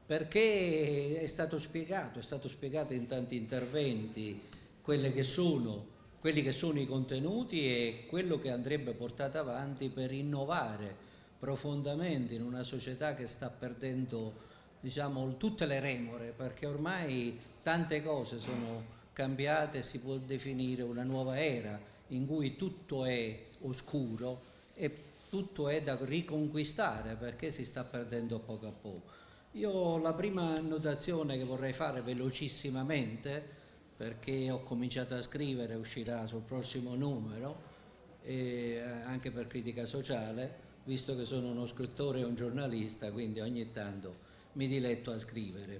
L: Perché è stato spiegato, è stato spiegato in tanti interventi quelle che sono, quelli che sono i contenuti e quello che andrebbe portato avanti per innovare profondamente in una società che sta perdendo, diciamo, tutte le remore, perché ormai tante cose sono cambiate, si può definire una nuova era in cui tutto è oscuro e tutto è da riconquistare, perché si sta perdendo poco a poco. Io la prima annotazione che vorrei fare velocissimamente, perché ho cominciato a scrivere, uscirà sul prossimo numero, e anche per Critica Sociale, visto che sono uno scrittore e un giornalista, quindi ogni tanto mi diletto a scrivere.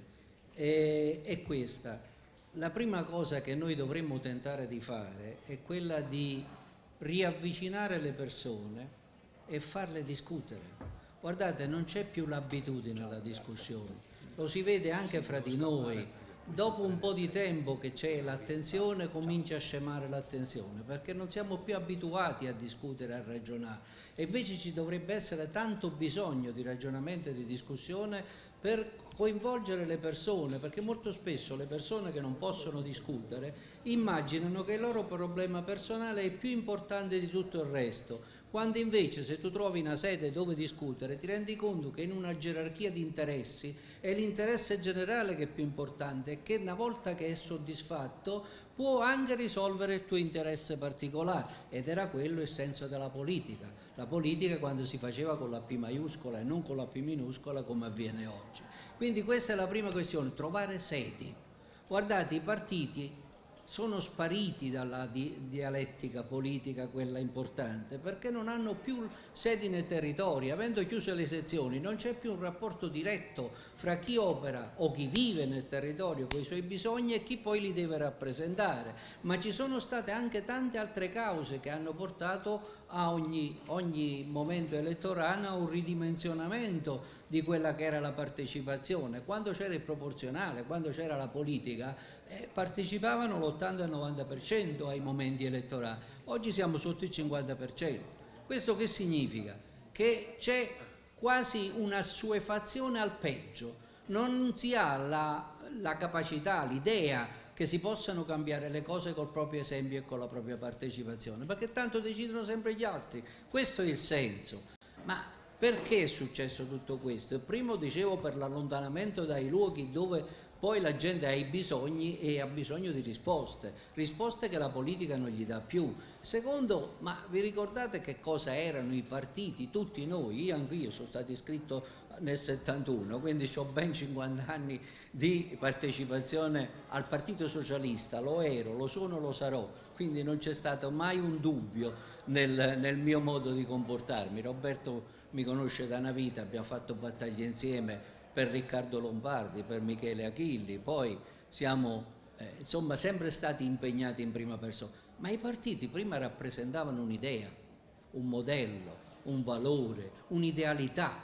L: E, è questa. La prima cosa che noi dovremmo tentare di fare è quella di riavvicinare le persone e farle discutere. Guardate, non c'è più l'abitudine alla discussione, lo si vede anche fra di noi. Dopo un po' di tempo che c'è l'attenzione, comincia a scemare l'attenzione, perché non siamo più abituati a discutere, a ragionare. E invece ci dovrebbe essere tanto bisogno di ragionamento e di discussione per coinvolgere le persone, perché molto spesso le persone che non possono discutere immaginano che il loro problema personale è più importante di tutto il resto, quando invece se tu trovi una sede dove discutere ti rendi conto che in una gerarchia di interessi è l'interesse generale che è più importante e che una volta che è soddisfatto può anche risolvere il tuo interesse particolare, ed era quello il senso della politica. La politica quando si faceva con la P maiuscola e non con la P minuscola come avviene oggi. Quindi questa è la prima questione, trovare sedi. Guardate, i partiti sono spariti dalla di dialettica politica, quella importante, perché non hanno più sedi nei territori. Avendo chiuso le sezioni non c'è più un rapporto diretto fra chi opera o chi vive nel territorio con i suoi bisogni e chi poi li deve rappresentare, ma ci sono state anche tante altre cause che hanno portato a ogni, ogni momento elettorale a un ridimensionamento di quella che era la partecipazione. Quando c'era il proporzionale, quando c'era la politica, eh, partecipavano l'ottanta e novanta per cento ai momenti elettorali. Oggi siamo sotto il cinquanta per cento. Questo che significa? Che c'è quasi una assuefazione al peggio, non si ha la, la capacità, l'idea che si possano cambiare le cose col proprio esempio e con la propria partecipazione, perché tanto decidono sempre gli altri. Questo è il senso. Ma perché è successo tutto questo? Il primo, dicevo, per l'allontanamento dai luoghi dove poi la gente ha i bisogni e ha bisogno di risposte, risposte che la politica non gli dà più. Secondo, ma vi ricordate che cosa erano i partiti? Tutti noi, io anche io sono stato iscritto nel settantuno, quindi ho ben cinquanta anni di partecipazione al Partito Socialista, lo ero, lo sono, lo sarò, quindi non c'è stato mai un dubbio nel, nel mio modo di comportarmi. Roberto mi conosce da una vita, abbiamo fatto battaglie insieme per Riccardo Lombardi, per Michele Achilli, poi siamo eh, insomma sempre stati impegnati in prima persona, ma i partiti prima rappresentavano un'idea, un modello. un valore, un'idealità.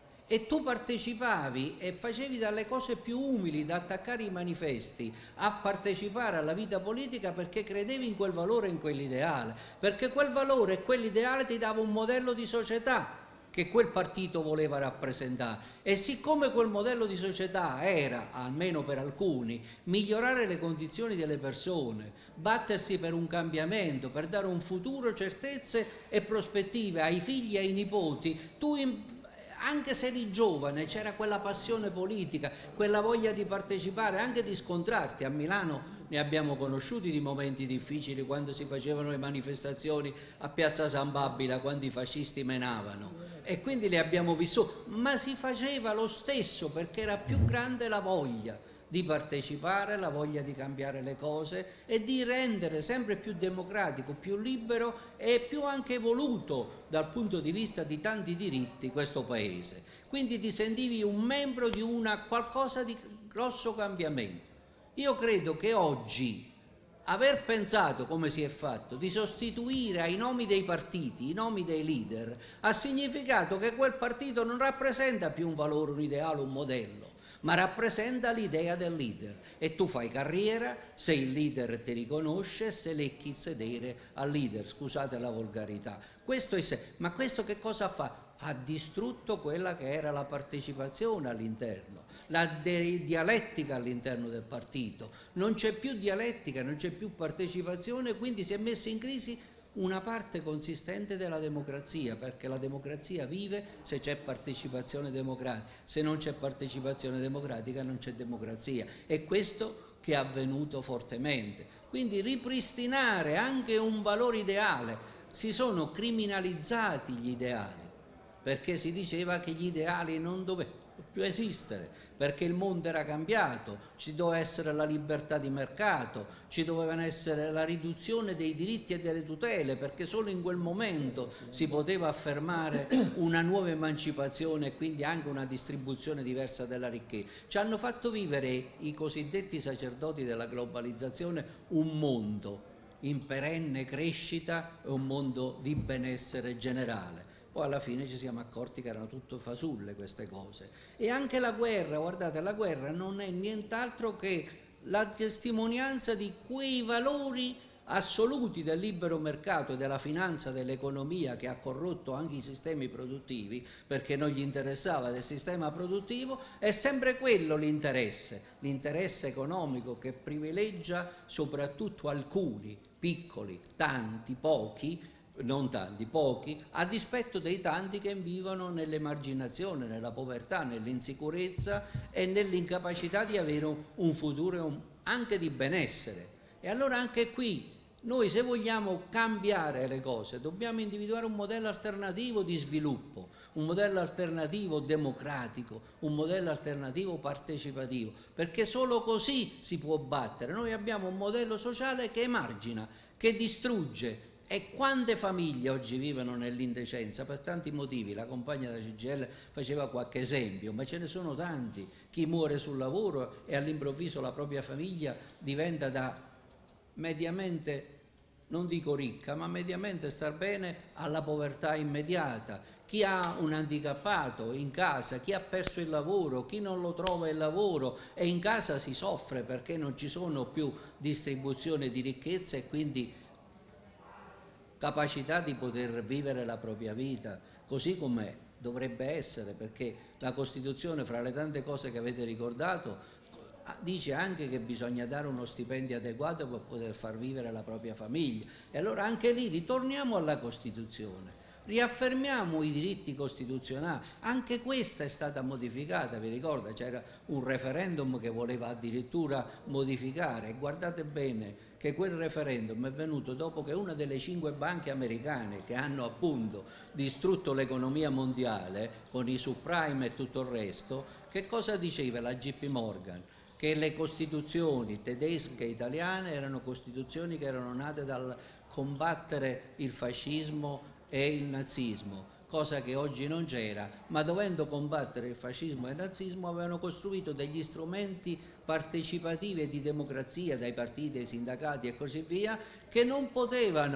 L: E tu partecipavi e facevi dalle cose più umili, da attaccare i manifesti, a partecipare alla vita politica perché credevi in quel valore, in quell'ideale, perché quel valore e quell'ideale ti dava un modello di società che quel partito voleva rappresentare. E siccome quel modello di società era, almeno per alcuni, migliorare le condizioni delle persone, battersi per un cambiamento, per dare un futuro, certezze e prospettive ai figli e ai nipoti, tu in anche se eri giovane c'era quella passione politica, quella voglia di partecipare, anche di scontrarti. A Milano ne abbiamo conosciuti di momenti difficili, quando si facevano le manifestazioni a Piazza San Babila, quando i fascisti menavano, e quindi le abbiamo vissute, ma si faceva lo stesso perché era più grande la voglia di partecipare, la voglia di cambiare le cose e di rendere sempre più democratico, più libero e più anche evoluto dal punto di vista di tanti diritti questo paese. Quindi ti sentivi un membro di una qualcosa di grosso cambiamento. Io credo che oggi aver pensato, come si è fatto, di sostituire ai nomi dei partiti i nomi dei leader ha significato che quel partito non rappresenta più un valore, un ideale, un modello, ma rappresenta l'idea del leader, e tu fai carriera se il leader ti riconosce, se lecchi il sedere al leader, scusate la volgarità. Questo è se. Ma questo che cosa fa? Ha distrutto quella che era la partecipazione all'interno, la dialettica all'interno del partito. Non c'è più dialettica, non c'è più partecipazione, quindi si è messa in crisi una parte consistente della democrazia, perché la democrazia vive se c'è partecipazione democratica, se non c'è partecipazione democratica non c'è democrazia, e questo che è avvenuto fortemente. Quindi ripristinare anche un valore ideale, si sono criminalizzati gli ideali, perché si diceva che gli ideali non dovevano più esistere, perché il mondo era cambiato, ci doveva essere la libertà di mercato, ci doveva essere la riduzione dei diritti e delle tutele, perché solo in quel momento si poteva affermare una nuova emancipazione e quindi anche una distribuzione diversa della ricchezza. Ci hanno fatto vivere i cosiddetti sacerdoti della globalizzazione un mondo in perenne crescita e un mondo di benessere generale. Poi alla fine ci siamo accorti che erano tutto fasulle queste cose. E anche la guerra, guardate, la guerra non è nient'altro che la testimonianza di quei valori assoluti del libero mercato e della finanza, dell'economia, che ha corrotto anche i sistemi produttivi, perché non gli interessava del sistema produttivo. È sempre quello l'interesse, l'interesse economico che privilegia soprattutto alcuni, piccoli, tanti, pochi, non tanti, pochi, a dispetto dei tanti che vivono nell'emarginazione, nella povertà, nell'insicurezza e nell'incapacità di avere un futuro anche di benessere. E allora anche qui noi, se vogliamo cambiare le cose, dobbiamo individuare un modello alternativo di sviluppo, un modello alternativo democratico, un modello alternativo partecipativo, perché solo così si può battere. Noi abbiamo un modello sociale che emargina, che distrugge. E quante famiglie oggi vivono nell'indecenza per tanti motivi? La compagna della C G I L faceva qualche esempio, ma ce ne sono tanti. Chi muore sul lavoro e all'improvviso la propria famiglia diventa da mediamente, non dico ricca, ma mediamente star bene, alla povertà immediata. Chi ha un handicappato in casa, chi ha perso il lavoro, chi non lo trova il lavoro, e in casa si soffre perché non ci sono più distribuzione di ricchezza e quindi capacità di poter vivere la propria vita così come dovrebbe essere, perché la Costituzione, fra le tante cose che avete ricordato, dice anche che bisogna dare uno stipendio adeguato per poter far vivere la propria famiglia. E allora anche lì ritorniamo alla Costituzione, riaffermiamo i diritti costituzionali. Anche questa è stata modificata, vi ricorda? C'era un referendum che voleva addirittura modificare, e guardate bene che quel referendum è venuto dopo che una delle cinque banche americane, che hanno appunto distrutto l'economia mondiale con i subprime e tutto il resto, che cosa diceva la J P Morgan? Che le costituzioni tedesche e italiane erano costituzioni che erano nate dal combattere il fascismo e il nazismo, cosa che oggi non c'era, ma dovendo combattere il fascismo e il nazismo avevano costruito degli strumenti partecipativi e di democrazia, dai partiti ai sindacati e così via, che non potevano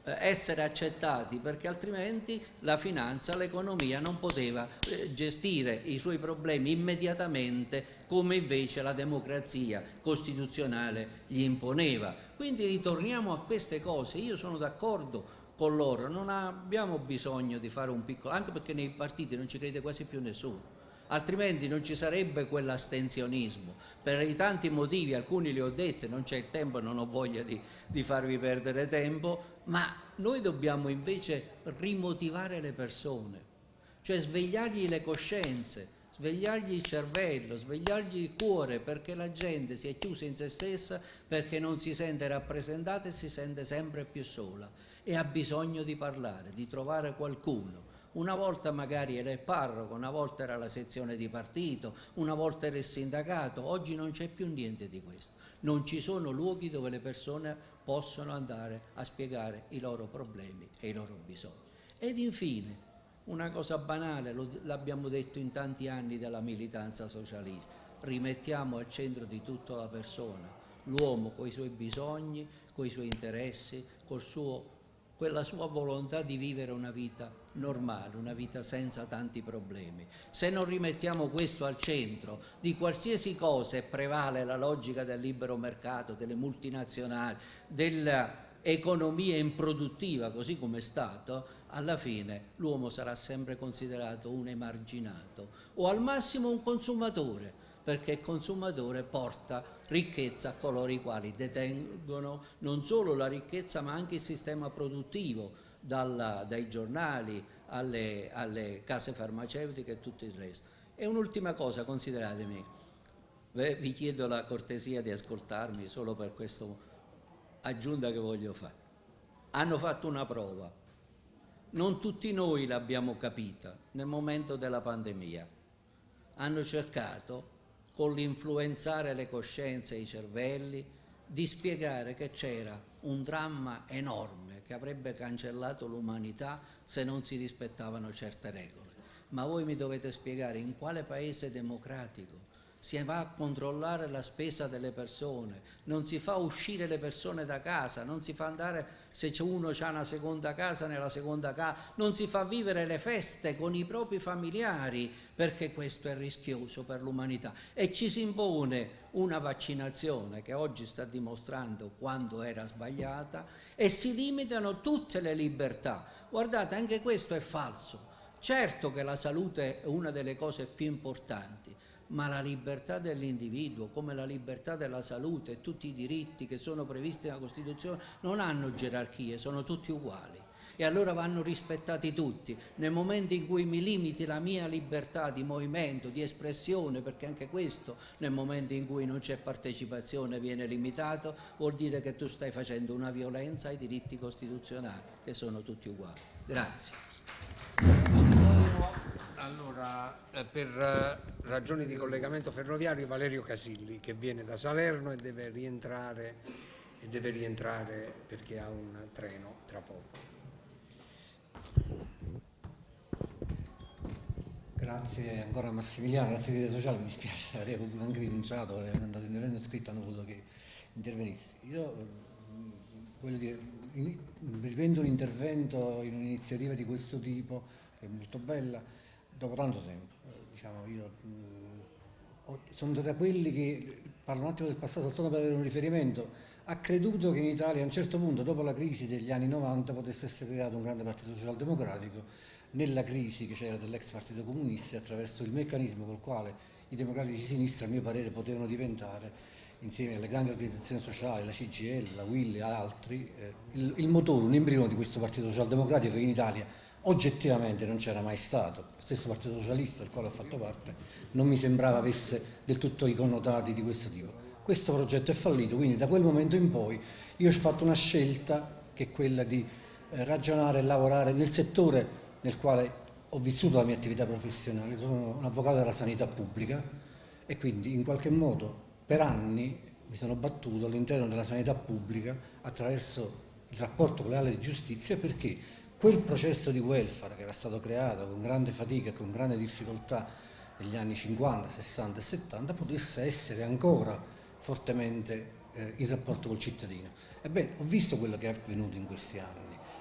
L: essere accettati, perché altrimenti la finanza, l'economia non poteva gestire i suoi problemi immediatamente come invece la democrazia costituzionale gli imponeva. Quindi ritorniamo a queste cose. Io sono d'accordo con loro, non abbiamo bisogno di fare un piccolo, anche perché nei partiti non ci crede quasi più nessuno, altrimenti non ci sarebbe quell'astensionismo, per i tanti motivi, alcuni li ho detti, non c'è il tempo, non ho voglia di, di farvi perdere tempo, ma noi dobbiamo invece rimotivare le persone, cioè svegliargli le coscienze, svegliargli il cervello, svegliargli il cuore, perché la gente si è chiusa in se stessa, perché non si sente rappresentata e si sente sempre più sola e ha bisogno di parlare, di trovare qualcuno. Una volta magari era il parroco, una volta era la sezione di partito, una volta era il sindacato, oggi non c'è più niente di questo. Non ci sono luoghi dove le persone possono andare a spiegare i loro problemi e i loro bisogni. Ed infine, una cosa banale, l'abbiamo detto in tanti anni della militanza socialista, rimettiamo al centro di tutto la persona, l'uomo con i suoi bisogni, con i suoi interessi, col suo quella sua volontà di vivere una vita normale, una vita senza tanti problemi. Se non rimettiamo questo al centro di qualsiasi cosa e prevale la logica del libero mercato, delle multinazionali, dell'economia improduttiva, così come è stato, alla fine l'uomo sarà sempre considerato un emarginato o al massimo un consumatore, perché il consumatore porta ricchezza a coloro i quali detengono non solo la ricchezza ma anche il sistema produttivo, dalla, dai giornali alle, alle case farmaceutiche e tutto il resto. E un'ultima cosa, consideratemi, vi chiedo la cortesia di ascoltarmi solo per questa aggiunta che voglio fare. Hanno fatto una prova, non tutti noi l'abbiamo capita nel momento della pandemia, hanno cercato con l'influenzare le coscienze e i cervelli, di spiegare che c'era un dramma enorme che avrebbe cancellato l'umanità se non si rispettavano certe regole. Ma voi mi dovete spiegare in quale paese democratico si va a controllare la spesa delle persone, non si fa uscire le persone da casa, non si fa andare, se uno ha una seconda casa, nella seconda casa, non si fa vivere le feste con i propri familiari, perché questo è rischioso per l'umanità. E ci si impone una vaccinazione che oggi sta dimostrando quanto era sbagliata e si limitano tutte le libertà. Guardate, anche questo è falso. Certo che la salute è una delle cose più importanti, ma la libertà dell'individuo, come la libertà della salute e tutti i diritti che sono previsti nella Costituzione, non hanno gerarchie, sono tutti uguali e allora vanno rispettati tutti. Nel momento in cui mi limiti la mia libertà di movimento, di espressione, perché anche questo nel momento in cui non c'è partecipazione viene limitato, vuol dire che tu stai facendo una violenza ai diritti costituzionali che sono tutti uguali. Grazie.
A: Allora, eh, per eh, ragioni di collegamento ferroviario, Valerio Casilli, che viene da Salerno e deve rientrare, e deve rientrare perché ha un treno tra poco.
M: Grazie ancora a Massimiliano, grazie a Vita Sociale, mi dispiace, avevo anche rinunciato, ero andato in intervento scritto, hanno voluto che intervenissi. Io voglio dire, in, riprendo un intervento in un'iniziativa di questo tipo, che è molto bella, dopo tanto tempo. Diciamo, io mh, sono da quelli che, parlo un attimo del passato soltanto per avere un riferimento, ha creduto che in Italia a un certo punto, dopo la crisi degli anni novanta, potesse essere creato un grande partito socialdemocratico, nella crisi che c'era dell'ex partito comunista, attraverso il meccanismo col quale i democratici di sinistra, a mio parere, potevano diventare, insieme alle grandi organizzazioni sociali, la C G I L, la U I L e altri, eh, il, il motore, un embrione di questo partito socialdemocratico che in Italia oggettivamente non c'era mai stato. Lo stesso Partito Socialista, del quale ho fatto parte, non mi sembrava avesse del tutto i connotati di questo tipo. Questo progetto è fallito, quindi da quel momento in poi io ho fatto una scelta che è quella di eh, ragionare e lavorare nel settore nel quale ho vissuto la mia attività professionale. Sono un avvocato della sanità pubblica e quindi in qualche modo per anni mi sono battuto all'interno della sanità pubblica attraverso il rapporto con le aule di giustizia, perché quel processo di welfare che era stato creato con grande fatica e con grande difficoltà negli anni cinquanta, sessanta e settanta potesse essere ancora fortemente eh, in rapporto col cittadino. Ebbene, ho visto quello che è avvenuto in questi anni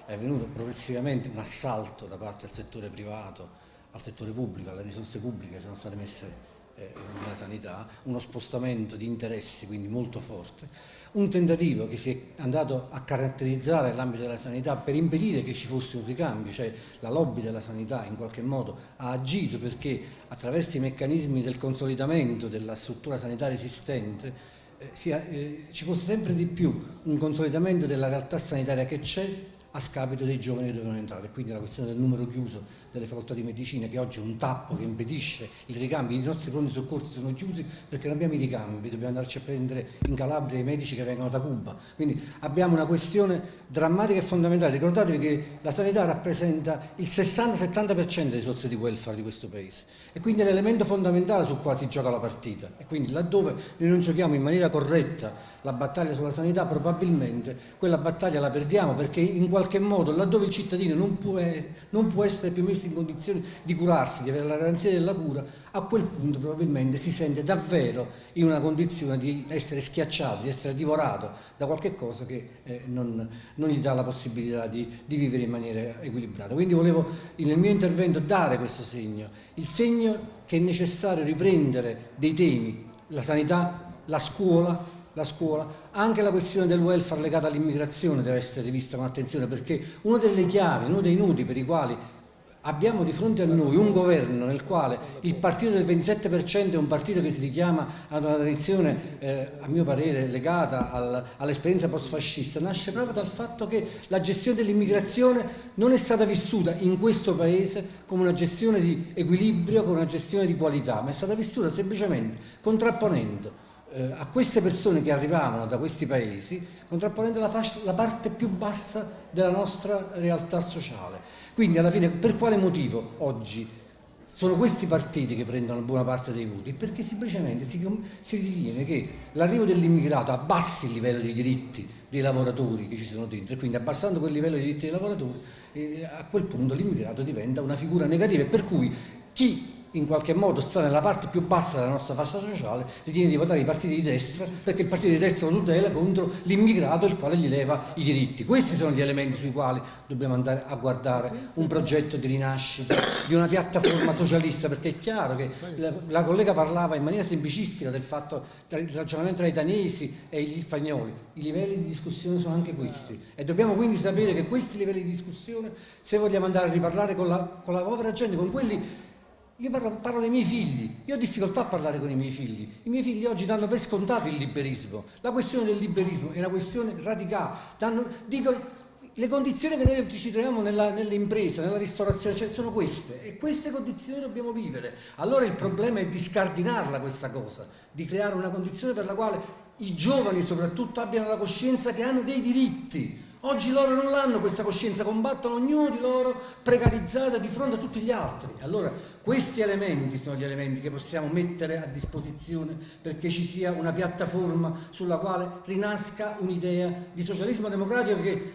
M: è avvenuto progressivamente un assalto da parte del settore privato al settore pubblico, alle risorse pubbliche che sono state messe eh, nella sanità, uno spostamento di interessi quindi molto forte, un tentativo che si è andato a caratterizzare l'ambito della sanità per impedire che ci fosse un ricambio, cioè la lobby della sanità in qualche modo ha agito perché attraverso i meccanismi del consolidamento della struttura sanitaria esistente eh, sia, eh, ci fosse sempre di più un consolidamento della realtà sanitaria che c'è a scapito dei giovani che dovevano entrare, quindi la questione del numero chiuso delle facoltà di medicina, che oggi è un tappo che impedisce il ricambio. I nostri pronti soccorsi sono chiusi perché non abbiamo i ricambi, dobbiamo andarci a prendere in Calabria i medici che vengono da Cuba, quindi abbiamo una questione drammatica e fondamentale. Ricordatevi che la sanità rappresenta il sessanta settanta per cento delle risorse di welfare di questo paese e quindi è l'elemento fondamentale sul quale si gioca la partita, e quindi laddove noi non giochiamo in maniera corretta la battaglia sulla sanità, probabilmente quella battaglia la perdiamo, perché in qualche modo laddove il cittadino non può, non può essere più messo in condizioni di curarsi, di avere la garanzia della cura, a quel punto probabilmente si sente davvero in una condizione di essere schiacciato, di essere divorato da qualche cosa che eh, non, non gli dà la possibilità di, di vivere in maniera equilibrata. Quindi volevo nel mio intervento dare questo segno, il segno che è necessario riprendere dei temi, la sanità, la scuola, la scuola, anche la questione del welfare legata all'immigrazione deve essere vista con attenzione, perché una delle chiavi, uno dei nodi per i quali abbiamo di fronte a noi un governo nel quale il partito del ventisette per cento è un partito che si richiama ad una tradizione, eh, a mio parere, legata al, all'esperienza post-fascista, nasce proprio dal fatto che la gestione dell'immigrazione non è stata vissuta in questo paese come una gestione di equilibrio, come una gestione di qualità, ma è stata vissuta semplicemente contrapponendo a queste persone che arrivavano da questi paesi, contrapponendo la, fascia, la parte più bassa della nostra realtà sociale. Quindi alla fine per quale motivo oggi sono questi partiti che prendono buona parte dei voti? Perché semplicemente si, si ritiene che l'arrivo dell'immigrato abbassi il livello dei diritti dei lavoratori che ci sono dentro, e quindi abbassando quel livello dei diritti dei lavoratori eh, a quel punto l'immigrato diventa una figura negativa, e per cui chi in qualche modo sta nella parte più bassa della nostra fascia sociale ritiene di votare i partiti di destra, perché il partito di destra lo tutela contro l'immigrato il quale gli leva i diritti. Questi sono gli elementi sui quali dobbiamo andare a guardare un progetto di rinascita di una piattaforma socialista, perché è chiaro che la, la collega parlava in maniera semplicistica del fatto del ragionamento tra i danesi e gli spagnoli. I livelli di discussione sono anche questi, e dobbiamo quindi sapere che questi livelli di discussione, se vogliamo andare a riparlare con la, con la povera gente, con quelli. Io parlo, parlo dei miei figli, io ho difficoltà a parlare con i miei figli. I miei figli oggi danno per scontato il liberismo. La questione del liberismo è una questione radicale. Danno, dicono, le condizioni che noi ci troviamo nella, nelle imprese, nella ristorazione, cioè, sono queste, e queste condizioni dobbiamo vivere. Allora il problema è di scardinarla questa cosa, di creare una condizione per la quale i giovani soprattutto abbiano la coscienza che hanno dei diritti. Oggi loro non l'hanno questa coscienza, combattono ognuno di loro precarizzata di fronte a tutti gli altri. Allora questi elementi sono gli elementi che possiamo mettere a disposizione perché ci sia una piattaforma sulla quale rinasca un'idea di socialismo democratico che,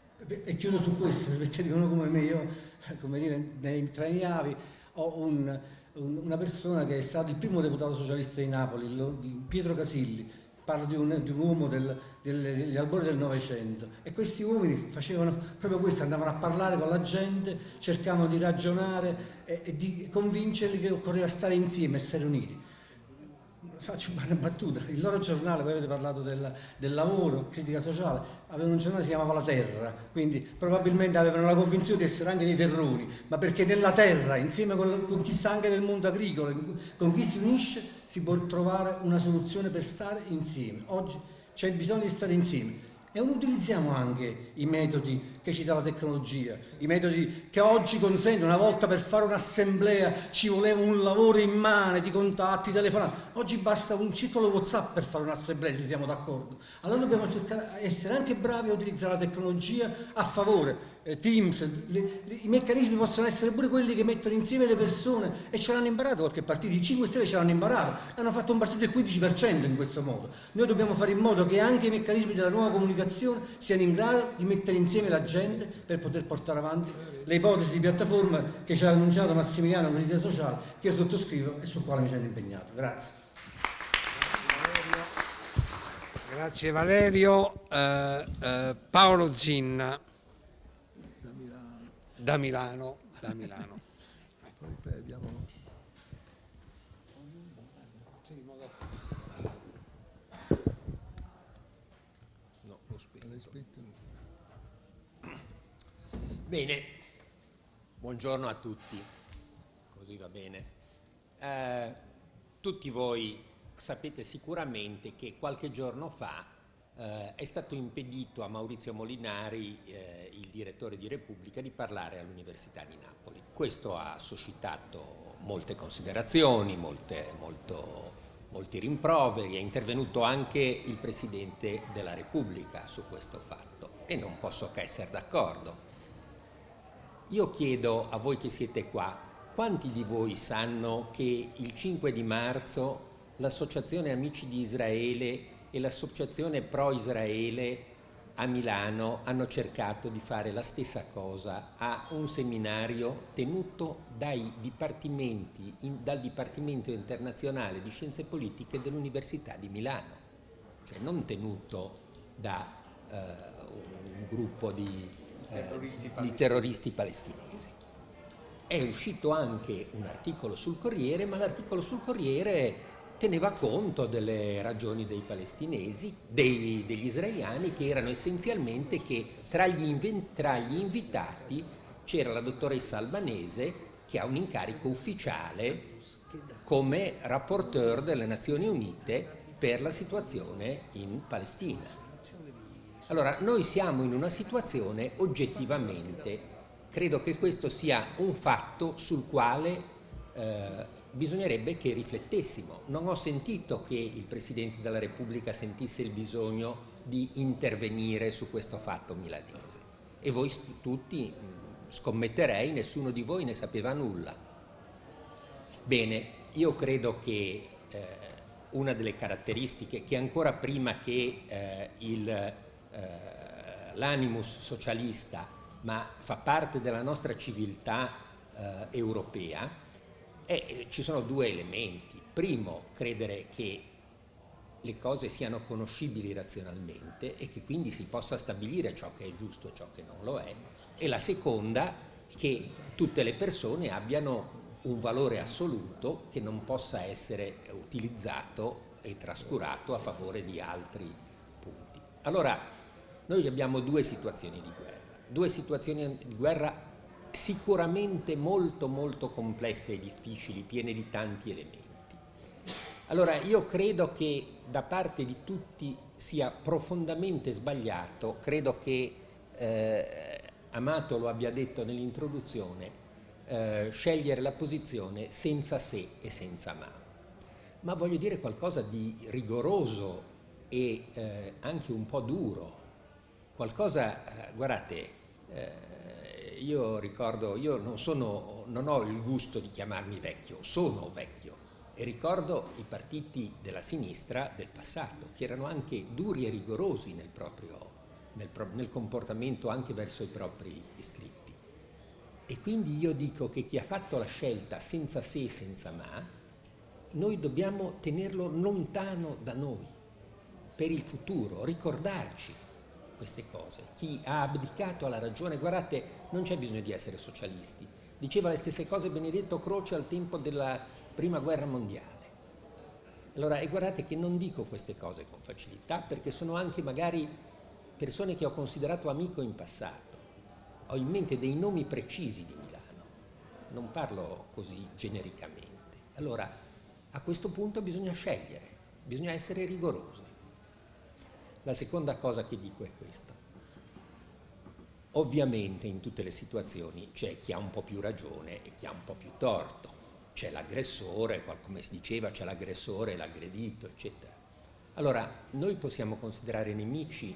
M: e chiudo su questo, perché dicono come me, io, come dire, nei, tra i miei avi ho un, un, una persona che è stato il primo deputato socialista di Napoli, lo, di Pietro Casilli. Parlo di un, di un uomo del, del, degli albori del Novecento, e questi uomini facevano proprio questo, andavano a parlare con la gente, cercavano di ragionare e, e di convincerli che occorreva stare insieme, essere uniti. Faccio una battuta, il loro giornale, voi avete parlato del, del lavoro, critica sociale, avevano un giornale che si chiamava La Terra, quindi probabilmente avevano la convinzione di essere anche dei terroni, ma perché nella terra, insieme con, con chi sta anche del mondo agricolo, con chi si unisce, si può trovare una soluzione per stare insieme. Oggi c'è bisogno di stare insieme e non utilizziamo anche i metodi che ci dà la tecnologia, i metodi che oggi consentono. Una volta per fare un'assemblea ci voleva un lavoro immane di contatti, telefonati, oggi basta un circolo WhatsApp per fare un'assemblea, se siamo d'accordo. Allora dobbiamo cercare di essere anche bravi a utilizzare la tecnologia a favore. Eh, Teams, le, le, i meccanismi possono essere pure quelli che mettono insieme le persone, e ce l'hanno imparato qualche partito, i cinque Stelle ce l'hanno imparato, hanno fatto un partito del quindici per cento in questo modo. Noi dobbiamo fare in modo che anche i meccanismi della nuova comunicazione siano in grado di mettere insieme la gente per poter portare avanti le ipotesi di piattaforma che ci ha annunciato Massimiliano con l'idea sociale, che io sottoscrivo e sul quale mi sento impegnato. Grazie.
A: Grazie Valerio. Uh, uh, Paolo Zinna. da Milano. Da Milano.
D: Poi, poi abbiamo...
N: No, l'ho spento. Bene, buongiorno a tutti, così va bene. Eh, tutti voi sapete sicuramente che qualche giorno fa eh, è stato impedito a Maurizio Molinari, eh, il direttore di Repubblica, di parlare all'Università di Napoli. Questo ha suscitato molte considerazioni, molte, molto, molti rimproveri, è intervenuto anche il Presidente della Repubblica su questo fatto e non posso che essere d'accordo. Io chiedo a voi che siete qua, quanti di voi sanno che il cinque di marzo l'Associazione Amici di Israele e l'Associazione Pro Israele a Milano hanno cercato di fare la stessa cosa a un seminario tenuto dai dipartimenti, in, dal Dipartimento Internazionale di Scienze Politiche dell'Università di Milano, cioè non tenuto da eh, un gruppo di, eh, terroristi di terroristi palestinesi. È uscito anche un articolo sul Corriere, ma l'articolo sul Corriere teneva conto delle ragioni dei palestinesi, dei, degli israeliani, che erano essenzialmente che tra gli, inven- tra gli invitati c'era la dottoressa Albanese, che ha un incarico ufficiale come rapporteur delle Nazioni Unite per la situazione in Palestina. Allora, noi siamo in una situazione oggettivamente, credo che questo sia un fatto sul quale eh, bisognerebbe che riflettessimo. Non ho sentito che il Presidente della Repubblica sentisse il bisogno di intervenire su questo fatto milanese e voi tutti, scommetterei, nessuno di voi ne sapeva nulla. Bene, io credo che eh, una delle caratteristiche che ancora prima che eh, il, eh, l'animus socialista, ma fa parte della nostra civiltà eh, europea, E ci sono due elementi. Primo, credere che le cose siano conoscibili razionalmente e che quindi si possa stabilire ciò che è giusto e ciò che non lo è. E la seconda, che tutte le persone abbiano un valore assoluto che non possa essere utilizzato e trascurato a favore di altri punti. Allora, noi abbiamo due situazioni di guerra. Due situazioni di guerra sicuramente molto molto complesse e difficili, piene di tanti elementi. Allora io credo che da parte di tutti sia profondamente sbagliato, credo che eh, Amato lo abbia detto nell'introduzione, eh, scegliere la posizione senza se e senza ma. Ma voglio dire qualcosa di rigoroso e eh, anche un po' duro, qualcosa, eh, guardate, eh, io ricordo, io non sono, non ho il gusto di chiamarmi vecchio, sono vecchio e ricordo i partiti della sinistra del passato che erano anche duri e rigorosi nel proprio, nel, nel comportamento anche verso i propri iscritti. E quindi io dico che chi ha fatto la scelta senza se e senza ma, noi dobbiamo tenerlo lontano da noi per il futuro, ricordarci queste cose. Chi ha abdicato alla ragione, guardate, non c'è bisogno di essere socialisti. Diceva le stesse cose Benedetto Croce al tempo della Prima Guerra Mondiale. Allora, e guardate che non dico queste cose con facilità, perché sono anche magari persone che ho considerato amico in passato. Ho in mente dei nomi precisi di Milano, non parlo così genericamente. Allora, a questo punto bisogna scegliere, bisogna essere rigorosi. La seconda cosa che dico è questa. Ovviamente in tutte le situazioni c'è chi ha un po' più ragione e chi ha un po' più torto. C'è l'aggressore, come si diceva, c'è l'aggressore, l'aggredito, eccetera. Allora, noi possiamo considerare nemici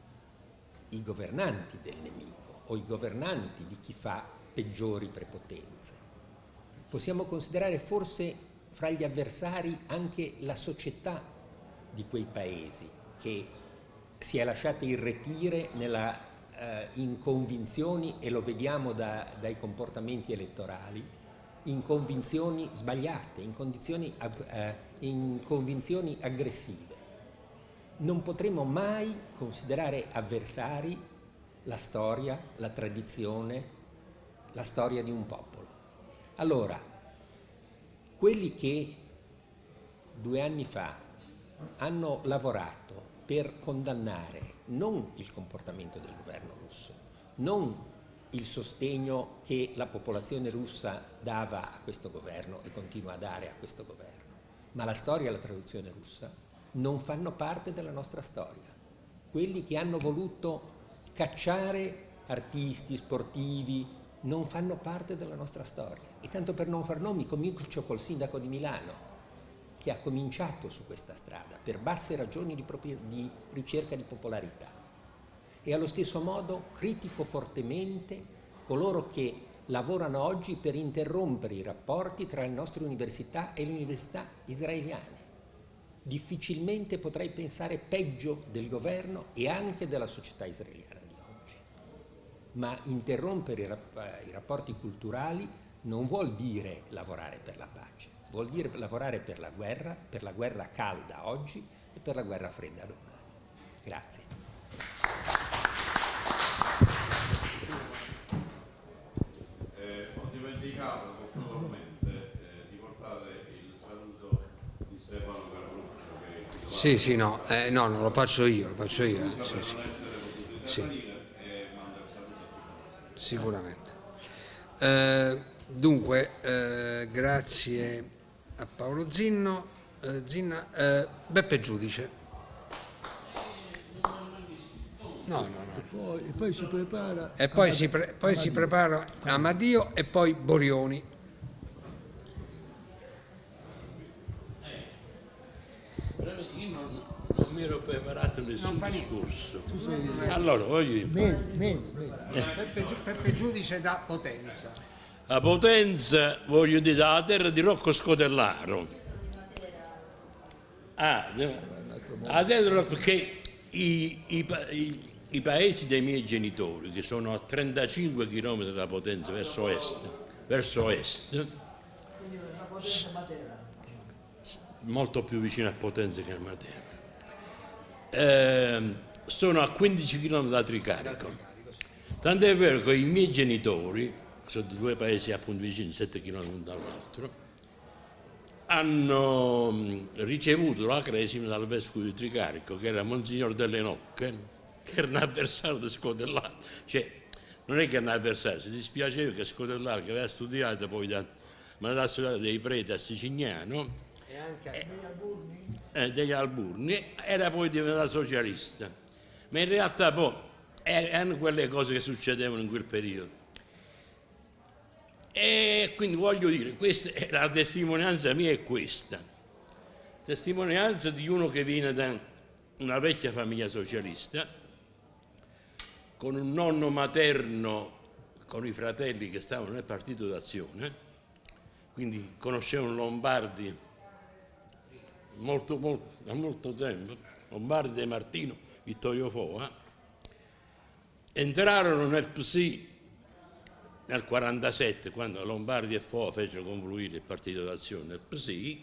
N: i governanti del nemico o i governanti di chi fa peggiori prepotenze. Possiamo considerare forse fra gli avversari anche la società di quei paesi che si è lasciata irretire nella, eh, in convinzioni, e lo vediamo da, dai comportamenti elettorali, in convinzioni sbagliate, in, condizioni, eh, in convinzioni aggressive. Non potremo mai considerare avversari la storia, la tradizione, la storia di un popolo. Allora, quelli che due anni fa hanno lavorato per condannare non il comportamento del governo russo, non il sostegno che la popolazione russa dava a questo governo e continua a dare a questo governo, ma la storia e la tradizione russa non fanno parte della nostra storia. Quelli che hanno voluto cacciare artisti, sportivi, non fanno parte della nostra storia. E tanto per non far nomi, comincio col sindaco di Milano, che ha cominciato su questa strada per basse ragioni di, di ricerca di popolarità. E allo stesso modo critico fortemente coloro che lavorano oggi per interrompere i rapporti tra le nostre università e le università israeliane. Difficilmente potrei pensare peggio del governo e anche della società israeliana di oggi. Ma interrompere i, rap- i rapporti culturali non vuol dire lavorare per la pace, vuol dire lavorare per la guerra, per la guerra calda oggi e per la guerra fredda domani. Grazie.
K: Eh, ho dimenticato personalmente eh, di portare il saluto di Stefano Carluccio. Che
A: sì, sì, no, eh, no, non lo faccio io, lo faccio io. Eh, sì, sì. Sì. Sicuramente. Eh, dunque, eh, grazie a Paolo Zinno, eh, Zinna, eh, Beppe Giudice. No, no, no.
D: E poi, e poi si prepara...
A: E poi, si, pre- poi si prepara Amadio e poi Borioni.
O: Io non, non mi ero preparato nessun discorso.
D: sei...
O: Allora, voglio dire...
D: Meno, meno, meno.
O: Eh.
A: Peppe, Peppe Giudice da Potenza.
O: A Potenza, voglio dire, dalla terra di Rocco Scodellaro. Ah, la terra perché i, i, i, i paesi dei miei genitori, che sono a trentacinque chilometri da Potenza, verso est, verso est, molto più vicino a Potenza che a Matera, eh, sono a quindici chilometri da Tricarico. Tant'è vero che i miei genitori, sono due paesi appunto vicini, sette chilometri l'uno dall'altro, hanno ricevuto la cresima dal vescovo di Tricarico, che era Monsignor delle Nocche, che era un avversario di Scodellaro. Cioè, non è che era un avversario, si dispiaceva che Scodellaro, che aveva studiato poi da, ma da studiare dei preti a Sicignano,
A: E anche a degli Alburni?
O: Eh, degli Alburni, era poi diventato socialista. Ma in realtà poi erano quelle cose che succedevano in quel periodo. E quindi voglio dire, questa è la testimonianza mia, è questa. Testimonianza di uno che viene da una vecchia famiglia socialista, con un nonno materno, con i fratelli che stavano nel Partito d'Azione, quindi conoscevano Lombardi molto, molto, da molto tempo, Lombardi, De Martino, Vittorio Foa, entrarono nel P S I nel quarantasette, quando Lombardi e Foa fecero confluire il Partito d'Azione nel P S I,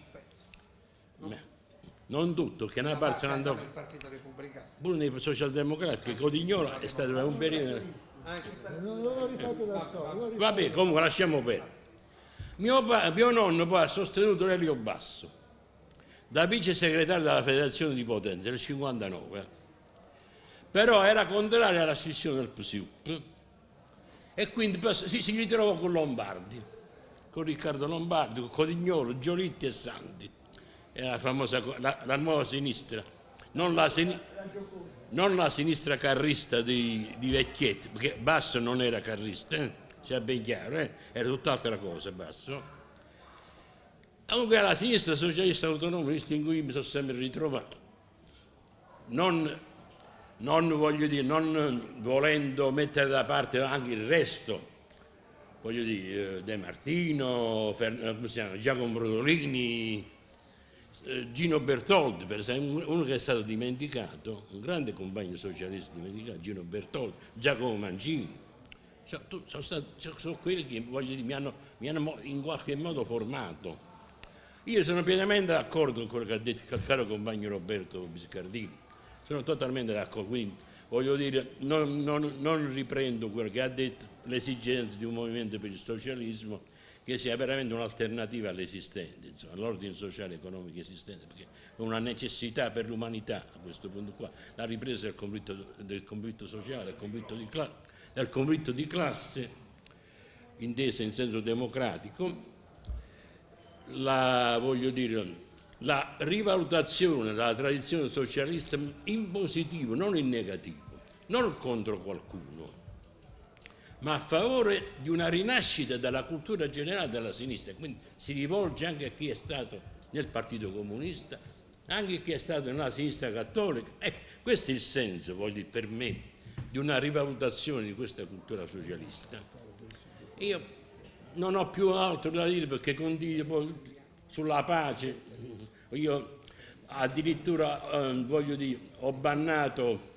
O: non tutto, che una parte se ne andò
A: nel Partito Repubblicano.
O: pure nei socialdemocratici, che Codignola è stato un periodo.
D: Non lo rifate la storia.
O: Vabbè, comunque lasciamo perdere. Mio, mio nonno poi ha sostenuto Elio Basso, da vice segretario della Federazione di Potenza nel cinquantanove, però era contrario alla scissione del P S I U P e quindi si, si ritrovò con Lombardi, con Riccardo Lombardi, con Codignolo, Giolitti e Santi. Era la famosa, la, la nuova sinistra, non la, sin, non la sinistra carrista di, di Vecchietti, perché Basso non era carrista, eh? Sia ben chiaro, eh? Era tutt'altra cosa Basso. Comunque la sinistra socialista autonomista in cui mi sono sempre ritrovato, non, non voglio dire, non volendo mettere da parte anche il resto, voglio dire, De Martino, Fer, come si chiama, Giacomo Brodolini, Gino Bertoldi, per esempio, uno che è stato dimenticato, un grande compagno socialista dimenticato, Gino Bertoldi, Giacomo Mancini, cioè, sono, stati, sono quelli che voglio dire, mi, hanno, mi hanno in qualche modo formato. Io sono pienamente d'accordo con quello che ha detto il caro compagno Roberto Biscardini, sono totalmente d'accordo, quindi voglio dire, non, non, non riprendo quello che ha detto, l'esigenza di un movimento per il socialismo che sia veramente un'alternativa all'esistente, all'ordine sociale e economico esistente, perché è una necessità per l'umanità a questo punto qua, la ripresa del conflitto, del conflitto sociale, del conflitto di, del conflitto di classe, intesa in senso democratico, la, voglio dire, la rivalutazione della tradizione socialista in positivo, non in negativo, non contro qualcuno, ma a favore di una rinascita della cultura generale della sinistra, quindi si rivolge anche a chi è stato nel Partito Comunista, anche a chi è stato nella sinistra cattolica. Ecco, questo è il senso, voglio dire, per me, di una rivalutazione di questa cultura socialista. Io non ho più altro da dire perché condivido sulla pace, io addirittura eh, voglio dire, ho bannato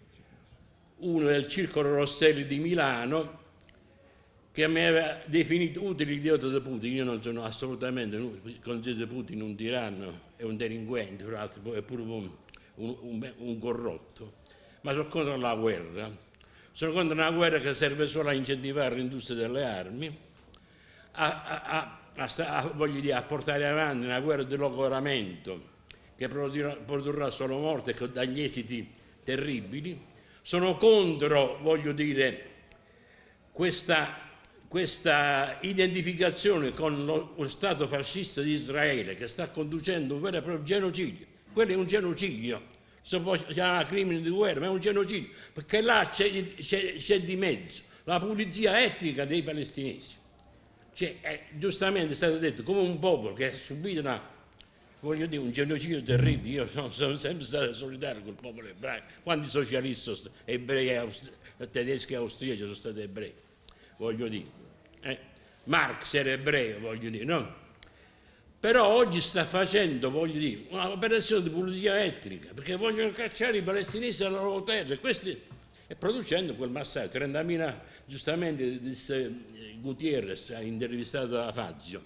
O: uno del Circolo Rosselli di Milano che mi aveva definito utile l'idiota di Putin. Io non sono assolutamente, considero Putin un tiranno, è un delinquente, tra l'altro è pure un, un, un corrotto, ma sono contro la guerra, sono contro una guerra che serve solo a incentivare l'industria delle armi, a, a, a, a, a, voglio dire, a portare avanti una guerra di logoramento che produrrà, produrrà solo morte e dagli esiti terribili. Sono contro, voglio dire, questa, questa identificazione con lo, lo Stato fascista di Israele che sta conducendo un vero e proprio genocidio. Quello è un genocidio, si può chiamare crimine di guerra, ma è un genocidio, perché là c'è di mezzo la pulizia etnica dei palestinesi. Cioè, è, giustamente è stato detto, come un popolo che ha subito una, voglio dire, un genocidio terribile. Io sono, sono sempre stato solidario col popolo ebraico. Quanti socialisti ebrei, austri, tedeschi e austriaci sono stati ebrei, voglio dire. Eh? Marx era ebreo, voglio dire, no? Però oggi sta facendo, voglio dire, un'operazione di pulizia etnica, perché vogliono cacciare i palestinesi dalla loro terra, e, questi, e producendo quel massacro. trentamila, giustamente disse Gutierrez, intervistato da Fazio.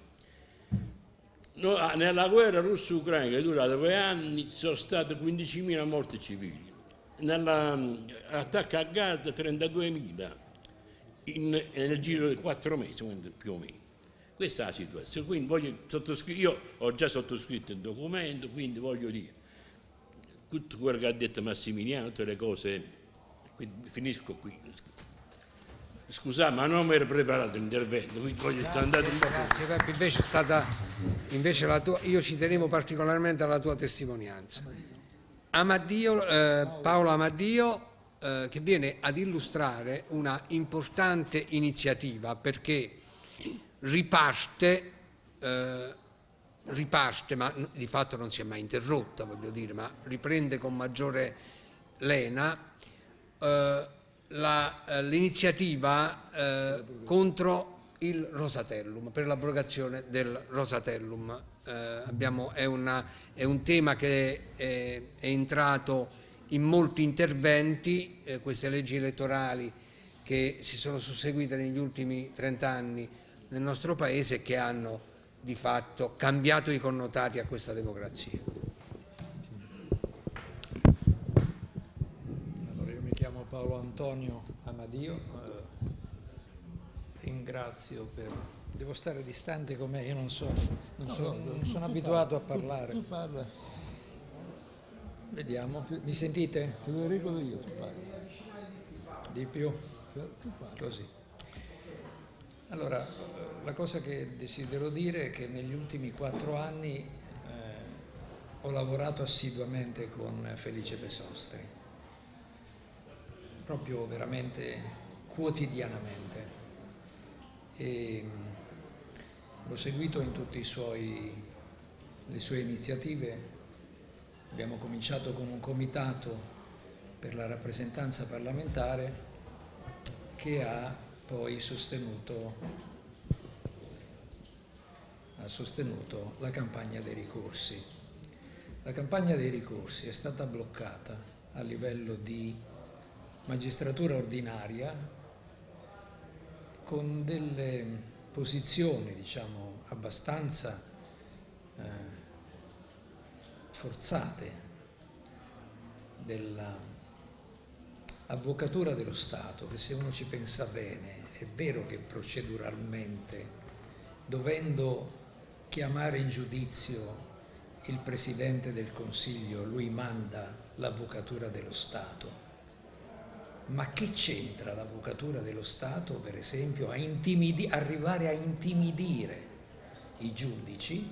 O: No, nella guerra russo-ucraina che è durata due anni sono state quindicimila morti civili, nell'attacco a Gaza trentaduemila nel giro di quattro mesi più o meno. Questa è la situazione, quindi voglio sottoscrivere, io ho già sottoscritto il documento, quindi voglio dire tutto quello che ha detto Massimiliano, tutte le cose, quindi finisco qui. Scusate, ma non mi ero preparato l'intervento, quindi voglio
A: grazie,
O: andare un po'.
A: Grazie, Peppe, invece è stata, invece la tua, io ci tenevo particolarmente alla tua testimonianza. Amadio, eh, Paolo Amadio, eh, che viene ad illustrare una importante iniziativa, perché riparte, eh, riparte, ma di fatto non si è mai interrotta, voglio dire, ma riprende con maggiore lena, eh, l'iniziativa eh, contro il Rosatellum, per l'abrogazione del Rosatellum. Eh, abbiamo, è, una, è un tema che è, è entrato in molti interventi, eh, queste leggi elettorali che si sono susseguite negli ultimi trent'anni nel nostro Paese, che hanno di fatto cambiato i connotati a questa democrazia.
P: Chiamo Paolo Antonio Amadio, eh, ringrazio per... Devo stare distante con me, io non so, non, no, so, no, non sono abituato parla, a parlare.
D: Tu, tu parla.
P: Vediamo, mi sentite?
D: Te lo regolo io, tu parli.
P: Di più?
D: Tu parli.
P: Così. Allora, la cosa che desidero dire è che negli ultimi quattro anni eh, ho lavorato assiduamente con Felice Besostri, proprio veramente quotidianamente, e l'ho seguito in tutte i suoi, le sue iniziative. Abbiamo cominciato con un comitato per la rappresentanza parlamentare che ha poi sostenuto, ha sostenuto la campagna dei ricorsi. La campagna dei ricorsi è stata bloccata a livello di magistratura ordinaria con delle posizioni, diciamo, abbastanza eh, forzate della avvocatura dello Stato, che se uno ci pensa bene, è vero che proceduralmente, dovendo chiamare in giudizio il Presidente del Consiglio, lui manda l'avvocatura dello Stato. Ma che c'entra l'avvocatura dello Stato, per esempio, a intimidi- arrivare a intimidire i giudici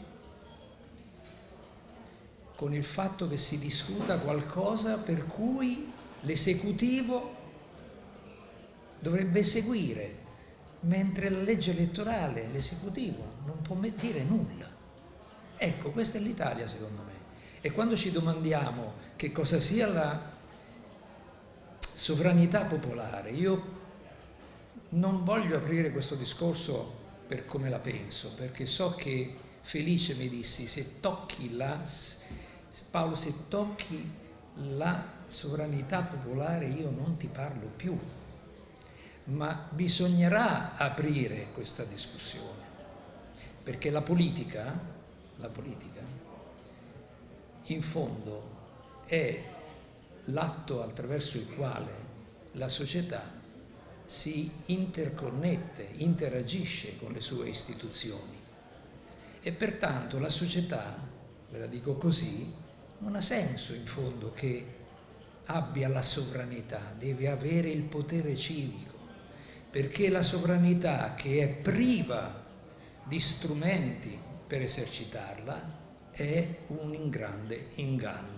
P: con il fatto che si discuta qualcosa per cui l'esecutivo dovrebbe eseguire, mentre la legge elettorale l'esecutivo non può dire nulla. Ecco, questa è l'Italia secondo me. E quando ci domandiamo che cosa sia la sovranità popolare, io non voglio aprire questo discorso per come la penso, perché so che Felice mi dissi, se tocchi la, Paolo, se tocchi la sovranità popolare io non ti parlo più, ma bisognerà aprire questa discussione, perché la politica, la politica in fondo è l'atto attraverso il quale la società si interconnette, interagisce con le sue istituzioni e pertanto la società, ve la dico così, non ha senso in fondo che abbia la sovranità, deve avere il potere civico, perché la sovranità che è priva di strumenti per esercitarla è un grande inganno.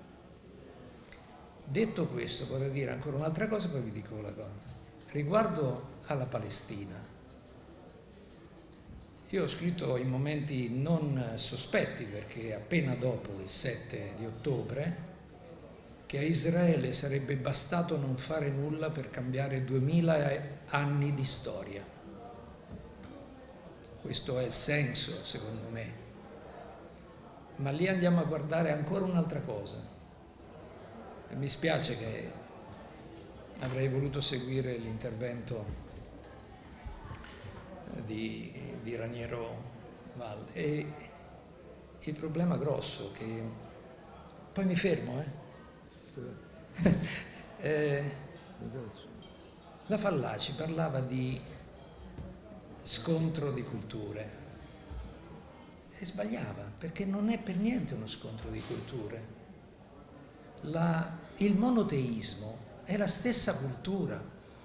P: Detto questo, vorrei dire ancora un'altra cosa, poi vi dico la cosa. Riguardo alla Palestina, io ho scritto in momenti non sospetti, perché appena dopo il sette di ottobre, che a Israele sarebbe bastato non fare nulla per cambiare duemila anni di storia. Questo è il senso, secondo me. Ma lì andiamo a guardare ancora un'altra cosa. E mi spiace che avrei voluto seguire l'intervento di, di Raniero Valle. E il problema grosso che... Poi mi fermo, eh? eh la Fallaci parlava di scontro di culture e sbagliava, perché non è per niente uno scontro di culture. La, il monoteismo è la stessa cultura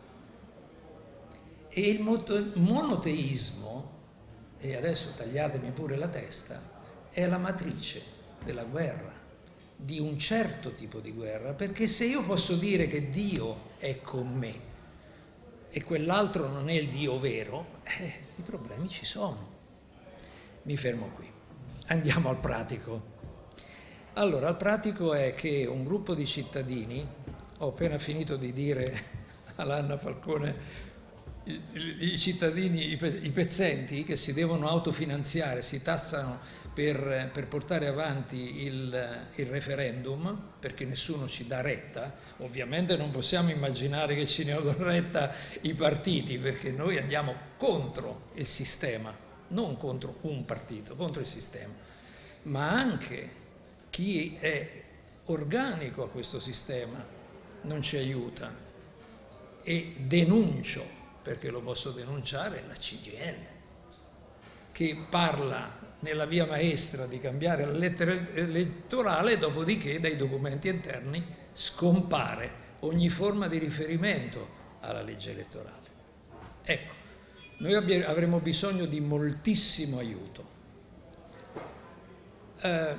P: e il monoteismo, e adesso tagliatemi pure la testa, è la matrice della guerra, di un certo tipo di guerra, perché se io posso dire che Dio è con me e quell'altro non è il Dio vero, eh, i problemi ci sono. Mi fermo qui. Andiamo al pratico. Allora, il pratico è che un gruppo di cittadini, ho appena finito di dire all'Anna Falcone, i, i cittadini, i, i pezzenti che si devono autofinanziare, si tassano per, per portare avanti il, il referendum, perché nessuno ci dà retta. Ovviamente non possiamo immaginare che ci ne danno retta i partiti, perché noi andiamo contro il sistema, non contro un partito, contro il sistema, ma anche chi è organico a questo sistema non ci aiuta. E denuncio, perché lo posso denunciare, la C G I L, che parla nella via maestra di cambiare la lettera elettorale, dopodiché dai documenti interni scompare ogni forma di riferimento alla legge elettorale. Ecco, noi avremo bisogno di moltissimo aiuto. Eh,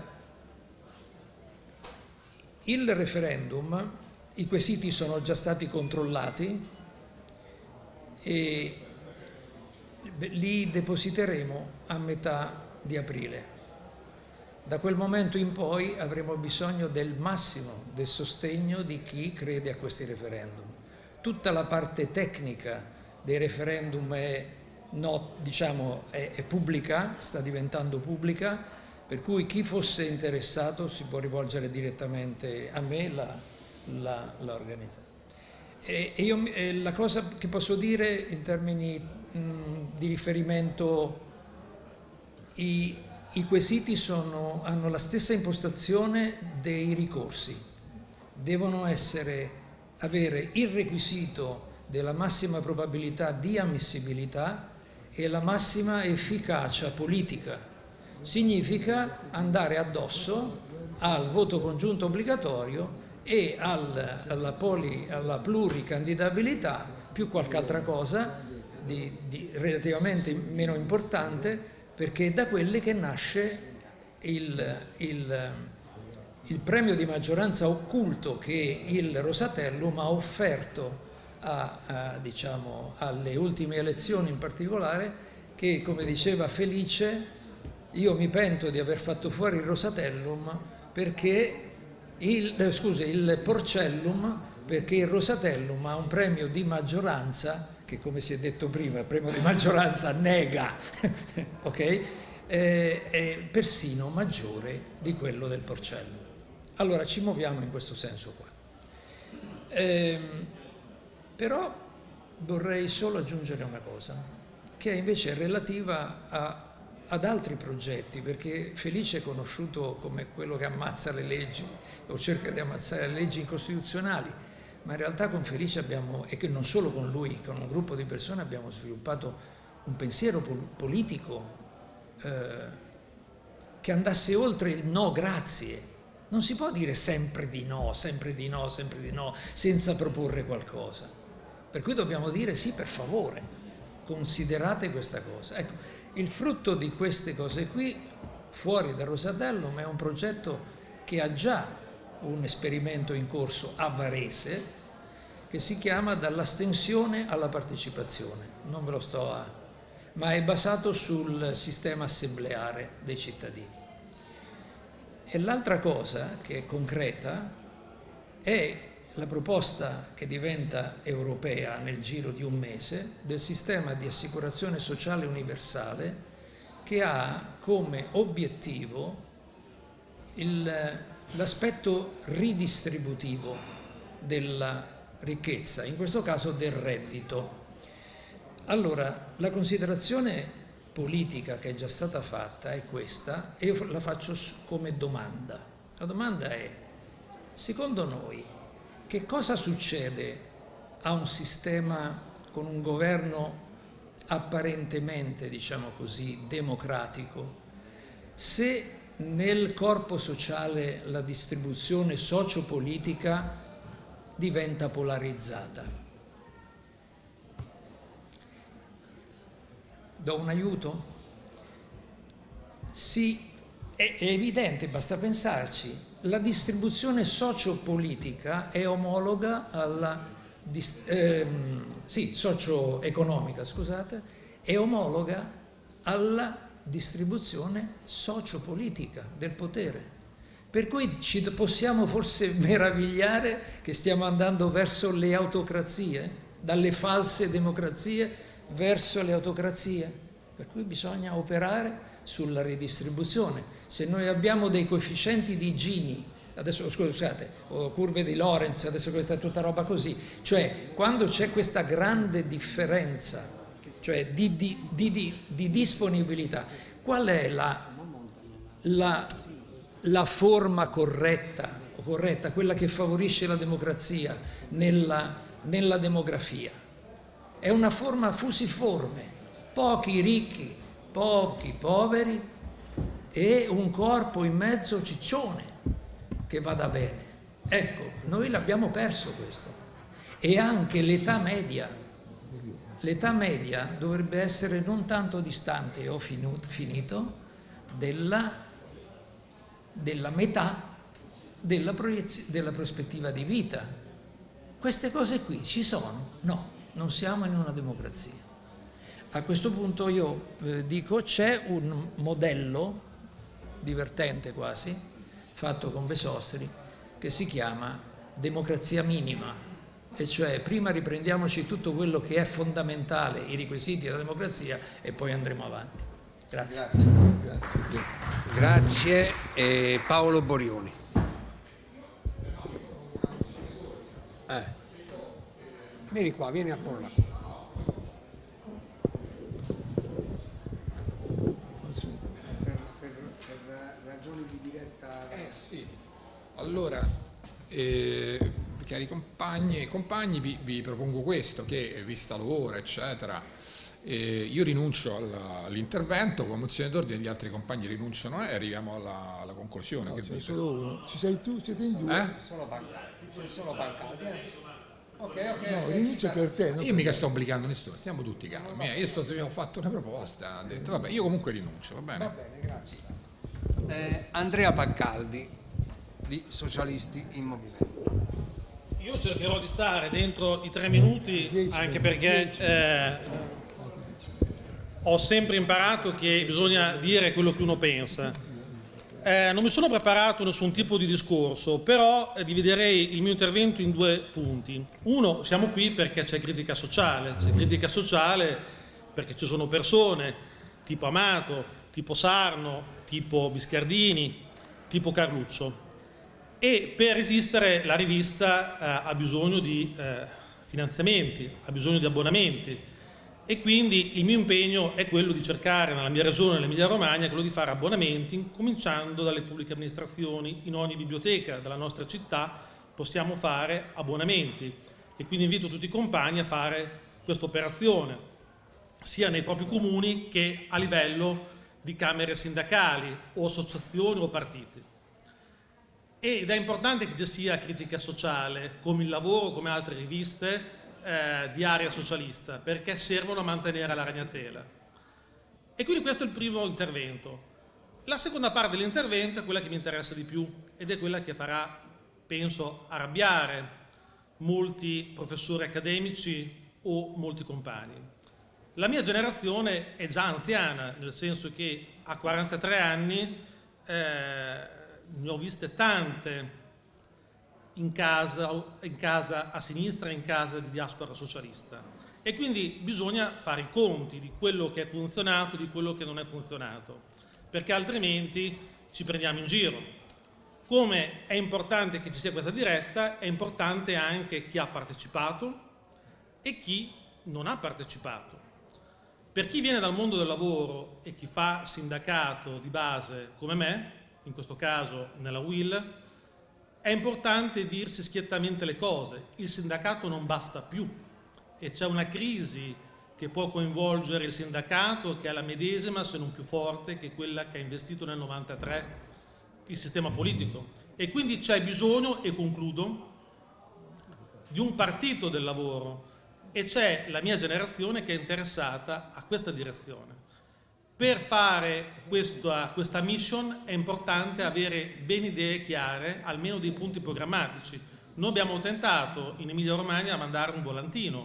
P: il referendum, i quesiti sono già stati controllati e li depositeremo a metà di aprile. Da quel momento in poi avremo bisogno del massimo del sostegno di chi crede a questi referendum. Tutta la parte tecnica dei referendum è, no, diciamo, è, è pubblica, sta diventando pubblica, per cui chi fosse interessato si può rivolgere direttamente a me, la, la, la organizzazione. E, e io, e la cosa che posso dire in termini mh, di riferimento, i, i quesiti sono, hanno la stessa impostazione dei ricorsi, devono essere avere il requisito della massima probabilità di ammissibilità e la massima efficacia politica. Significa andare addosso al voto congiunto obbligatorio e al, alla, poli, alla pluricandidabilità, più qualche altra cosa di, di relativamente meno importante, perché è da quelle che nasce il, il, il premio di maggioranza occulto che il Rosatellum ha offerto a, a, diciamo, alle ultime elezioni in particolare, che, come diceva Felice, io mi pento di aver fatto fuori il Rosatellum perché il, eh, scusi, il Porcellum, perché il Rosatellum ha un premio di maggioranza che, come si è detto prima, il premio di maggioranza nega, ok? Eh, è persino maggiore di quello del Porcellum. Allora ci muoviamo in questo senso qua. Eh, però vorrei solo aggiungere una cosa, che è invece relativa a ad altri progetti, perché Felice è conosciuto come quello che ammazza le leggi o cerca di ammazzare le leggi incostituzionali, ma in realtà con Felice abbiamo, e che non solo con lui, con un gruppo di persone abbiamo sviluppato un pensiero pol- politico eh, che andasse oltre il no grazie. Non si può dire sempre di no, sempre di no, sempre di no, senza proporre qualcosa. Per cui dobbiamo dire sì, per favore, considerate questa cosa. Ecco, il frutto di queste cose qui, fuori da Rosatellum, è un progetto che ha già un esperimento in corso a Varese, che si chiama Dall'astensione alla partecipazione. Non ve lo sto a... ma è basato sul sistema assembleare dei cittadini. E l'altra cosa che è concreta è la proposta che diventa europea nel giro di un mese del sistema di assicurazione sociale universale, che ha come obiettivo l'aspetto ridistributivo della ricchezza, in questo caso del reddito. Allora, la considerazione politica che è già stata fatta è questa, e io la faccio come domanda. La domanda è: secondo noi che cosa succede a un sistema con un governo apparentemente, diciamo così, democratico, se nel corpo sociale la distribuzione sociopolitica diventa polarizzata? Do un aiuto? Sì, è, è evidente, basta pensarci. La distribuzione sociopolitica è omologa alla ehm, sì, socio-economica, scusate, è omologa alla distribuzione sociopolitica del potere. Per cui ci possiamo forse meravigliare che stiamo andando verso le autocrazie, dalle false democrazie verso le autocrazie. Per cui bisogna operare sulla ridistribuzione. Se noi abbiamo dei coefficienti di Gini, adesso scusate, o curve di Lorenz, adesso questa è tutta roba così, cioè quando c'è questa grande differenza, cioè di, di, di, di, di disponibilità, qual è la, la, la forma corretta, corretta, quella che favorisce la democrazia nella, nella demografia? È una forma fusiforme, pochi ricchi, pochi poveri e un corpo in mezzo ciccione che vada bene. Ecco, noi l'abbiamo perso questo. E anche l'età media. L'età media dovrebbe essere non tanto distante, ho finito, della, della metà della, della prospettiva di vita. Queste cose qui ci sono? No, non siamo in una democrazia. A questo punto io eh, dico, c'è un modello divertente quasi, fatto con Besostri, che si chiama democrazia minima, e cioè prima riprendiamoci tutto quello che è fondamentale, i requisiti della democrazia, e poi andremo avanti. Grazie.
A: Grazie. Grazie. E Paolo Borioni. Eh. Vieni qua, vieni a porla.
Q: Allora, eh, cari compagni e compagni, vi, vi propongo questo, che vista l'ora, eccetera, eh, io rinuncio alla, all'intervento, con mozione d'ordine gli altri compagni rinunciano e arriviamo alla, alla conclusione.
D: No,
Q: che
D: c'è
Q: dite?
D: solo uno. Ci sei tu, siete in due?
Q: Eh?
R: Solo Pancaldi, c'è solo Pancaldi. Ok, ok.
D: No,
R: okay.
D: rinuncia per te.
Q: Io mica sto obbligando nessuno, stiamo tutti calmi. Eh. Io sto, ho fatto una proposta, ho detto vabbè, io comunque rinuncio, va bene?
R: Va bene, grazie.
A: Eh, Andrea Pancaldi di Socialisti in Movimento.
S: Io cercherò di stare dentro i tre minuti, anche perché eh, ho sempre imparato che bisogna dire quello che uno pensa. Eh, non mi sono preparato nessun tipo di discorso, però eh, dividerei il mio intervento in due punti. Uno, siamo qui perché c'è critica sociale, c'è critica sociale perché ci sono persone tipo Amato, tipo Sarno, tipo Biscardini, tipo Carluccio, e per esistere la rivista eh, ha bisogno di eh, finanziamenti, ha bisogno di abbonamenti, e quindi il mio impegno è quello di cercare nella mia regione, l'Emilia Romagna, quello di fare abbonamenti, cominciando dalle pubbliche amministrazioni. In ogni biblioteca della nostra città possiamo fare abbonamenti, e quindi invito tutti i compagni a fare questa operazione, sia nei propri comuni che a livello di camere sindacali o associazioni o partiti. Ed è importante che ci sia critica sociale, come il lavoro, come altre riviste eh, di area socialista, perché servono a mantenere la ragnatela. E quindi questo è il primo intervento. La seconda parte dell'intervento è quella che mi interessa di più, ed è quella che farà, penso, arrabbiare molti professori accademici o molti compagni. La mia generazione è già anziana, nel senso che a quarantatré anni eh, ne ho viste tante in casa, in casa a sinistra e in casa di diaspora socialista, e quindi bisogna fare i conti di quello che è funzionato e di quello che non è funzionato, perché altrimenti ci prendiamo in giro. Come è importante che ci sia questa diretta, è importante anche chi ha partecipato e chi non ha partecipato. Per chi viene dal mondo del lavoro e chi fa sindacato di base come me, in questo caso nella U I L, è importante dirsi schiettamente le cose. Il sindacato non basta più e c'è una crisi che può coinvolgere il sindacato, che è la medesima, se non più forte, che quella che ha investito nel novantatré il sistema politico. E quindi c'è bisogno, e concludo, di un partito del lavoro, e c'è la mia generazione che è interessata a questa direzione. Per fare questa, questa mission è importante avere ben idee chiare, almeno dei punti programmatici. Noi abbiamo tentato in Emilia Romagna a mandare un volantino,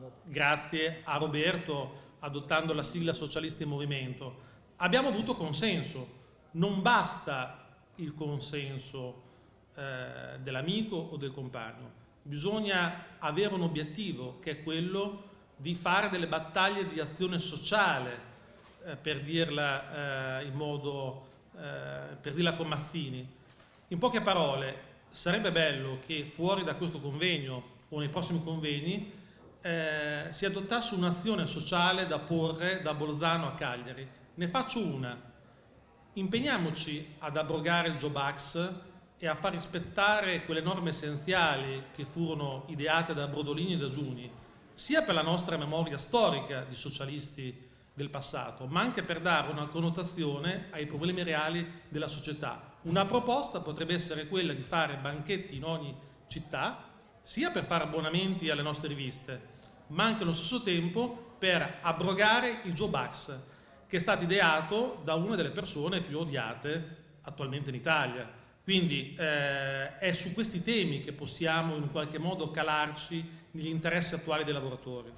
S: grazie a Roberto, adottando la sigla Socialisti in Movimento. Abbiamo avuto consenso. Non basta il consenso eh, dell'amico o del compagno. Bisogna avere un obiettivo, che è quello di fare delle battaglie di azione sociale, eh, per dirla eh, in modo, eh, per dirla con Mazzini. In poche parole, sarebbe bello che fuori da questo convegno o nei prossimi convegni eh, si adottasse un'azione sociale da porre da Bolzano a Cagliari. Ne faccio una. Impegniamoci ad abrogare il Job Act e a far rispettare quelle norme essenziali che furono ideate da Brodolini e da Giugni, sia per la nostra memoria storica di socialisti del passato, ma anche per dare una connotazione ai problemi reali della società. Una proposta potrebbe essere quella di fare banchetti in ogni città, sia per fare abbonamenti alle nostre riviste, ma anche allo stesso tempo per abrogare il Job Act, che è stato ideato da una delle persone più odiate attualmente in Italia. Quindi eh, è su questi temi che possiamo in qualche modo calarci negli interessi attuali dei lavoratori.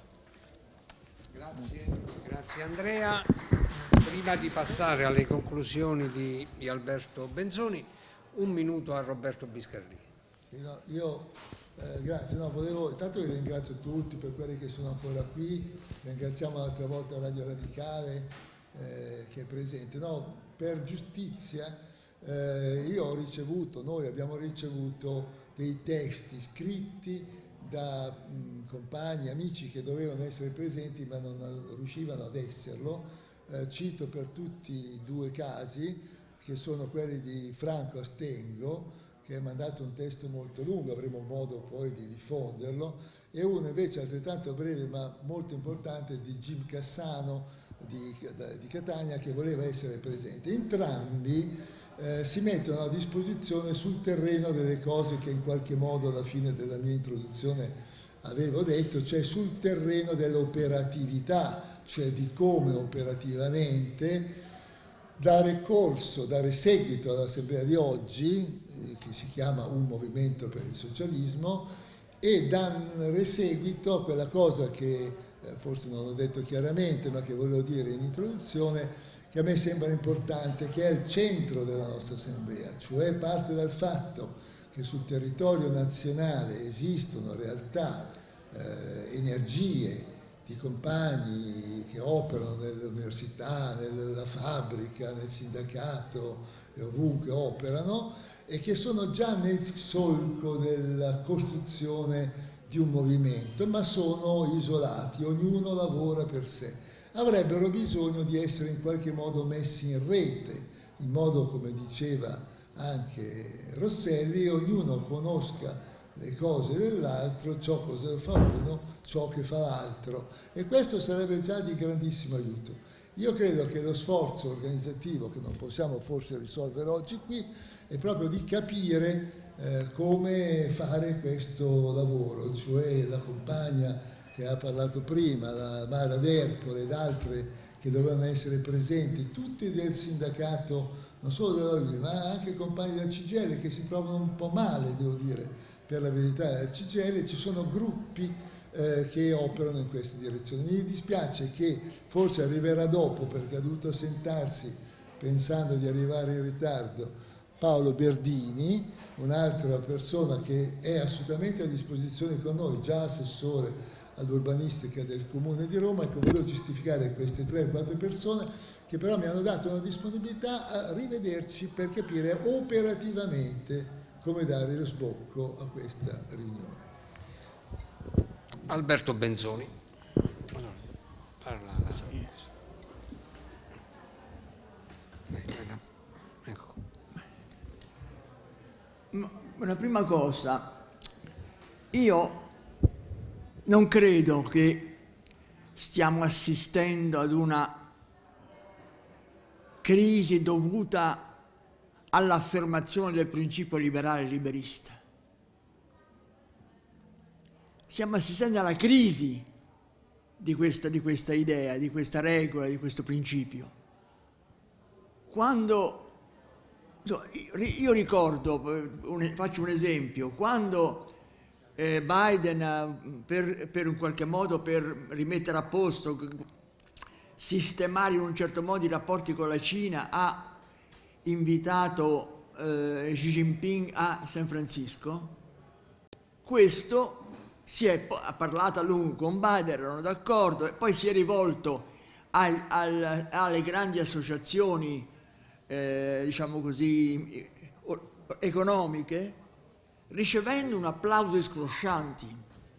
A: Grazie, grazie Andrea. Prima di passare alle conclusioni di, di Alberto Benzoni, un minuto a Roberto Biscardini.
D: No, io eh, grazie, no, volevo, intanto vi ringrazio tutti per quelli che sono ancora qui, ringraziamo l'altra volta Radio Radicale eh, che è presente. No, per giustizia eh, io ho ricevuto, noi abbiamo ricevuto dei testi scritti da mh, compagni, amici che dovevano essere presenti ma non riuscivano ad esserlo. Eh, cito per tutti i due casi, che sono quelli di Franco Astengo, che che ha mandato un testo molto lungo, avremo modo poi di diffonderlo, e uno invece altrettanto breve ma molto importante di Jim Cassano di, di Catania, che voleva essere presente. Entrambi eh, si mettono a disposizione sul terreno delle cose che in qualche modo alla fine della mia introduzione avevo detto, cioè sul terreno dell'operatività, cioè di come operativamente dare corso, dare seguito all'assemblea di oggi, eh, che si chiama Un movimento per il socialismo, e dare seguito a quella cosa che eh, forse non l'ho detto chiaramente, ma che volevo dire in introduzione, che a me sembra importante, che è il centro della nostra assemblea, cioè parte dal fatto che sul territorio nazionale esistono realtà, eh, energie di compagni che operano nell'università, nella fabbrica, nel sindacato e ovunque operano, e che sono già nel solco della costruzione di un movimento, ma sono isolati, ognuno lavora per sé. Avrebbero bisogno di essere in qualche modo messi in rete, in modo, come diceva anche Rosselli, ognuno conosca le cose dell'altro, ciò cosa fa uno, ciò che fa l'altro, e questo sarebbe già di grandissimo aiuto. Io credo che lo sforzo organizzativo, che non possiamo forse risolvere oggi qui, è proprio di capire eh, come fare questo lavoro, cioè la compagna che ha parlato prima, la Mara D'Ercole ed altre che dovevano essere presenti, tutti del sindacato, non solo della U I, ma anche compagni della C G I L che si trovano un po' male, devo dire, per la verità della C G I L. Ci sono gruppi eh, che operano in questa direzione. Mi dispiace che forse arriverà dopo, perché ha dovuto assentarsi pensando di arrivare in ritardo, Paolo Berdini, un'altra persona che è assolutamente a disposizione con noi, già assessore all'urbanistica del Comune di Roma, e che volevo giustificare queste tre o quattro persone che però mi hanno dato una disponibilità a rivederci per capire operativamente come dare lo sbocco a questa riunione.
A: Alberto Benzoni. Parla. Ecco.
T: Una prima cosa, io non credo che stiamo assistendo ad una crisi dovuta all'affermazione del principio liberale liberista. Stiamo assistendo alla crisi di questa, di questa idea, di questa regola, di questo principio. Quando, io ricordo, faccio un esempio, quando eh, Biden, per, per in qualche modo, per rimettere a posto, sistemare in un certo modo i rapporti con la Cina, ha invitato eh, Xi Jinping a San Francisco, questo si è ha parlato a lungo con Biden, erano d'accordo, e poi si è rivolto al, al, alle grandi associazioni eh, diciamo così economiche, ricevendo un applauso scroscianti,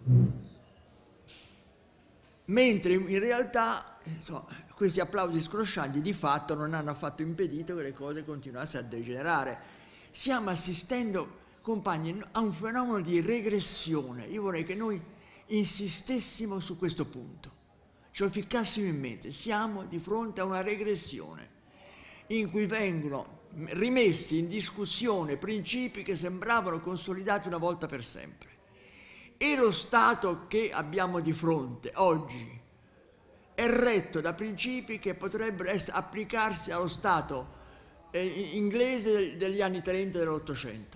T: mentre in realtà insomma, questi applausi scroscianti di fatto non hanno affatto impedito che le cose continuassero a degenerare. Stiamo assistendo, compagni, a un fenomeno di regressione. Io vorrei che noi insistessimo su questo punto, ce lo ficcassimo in mente. Siamo di fronte a una regressione in cui vengono rimessi in discussione principi che sembravano consolidati una volta per sempre. E lo Stato che abbiamo di fronte oggi è retto da principi che potrebbero essere, applicarsi allo Stato eh, inglese degli anni trenta dell'Ottocento.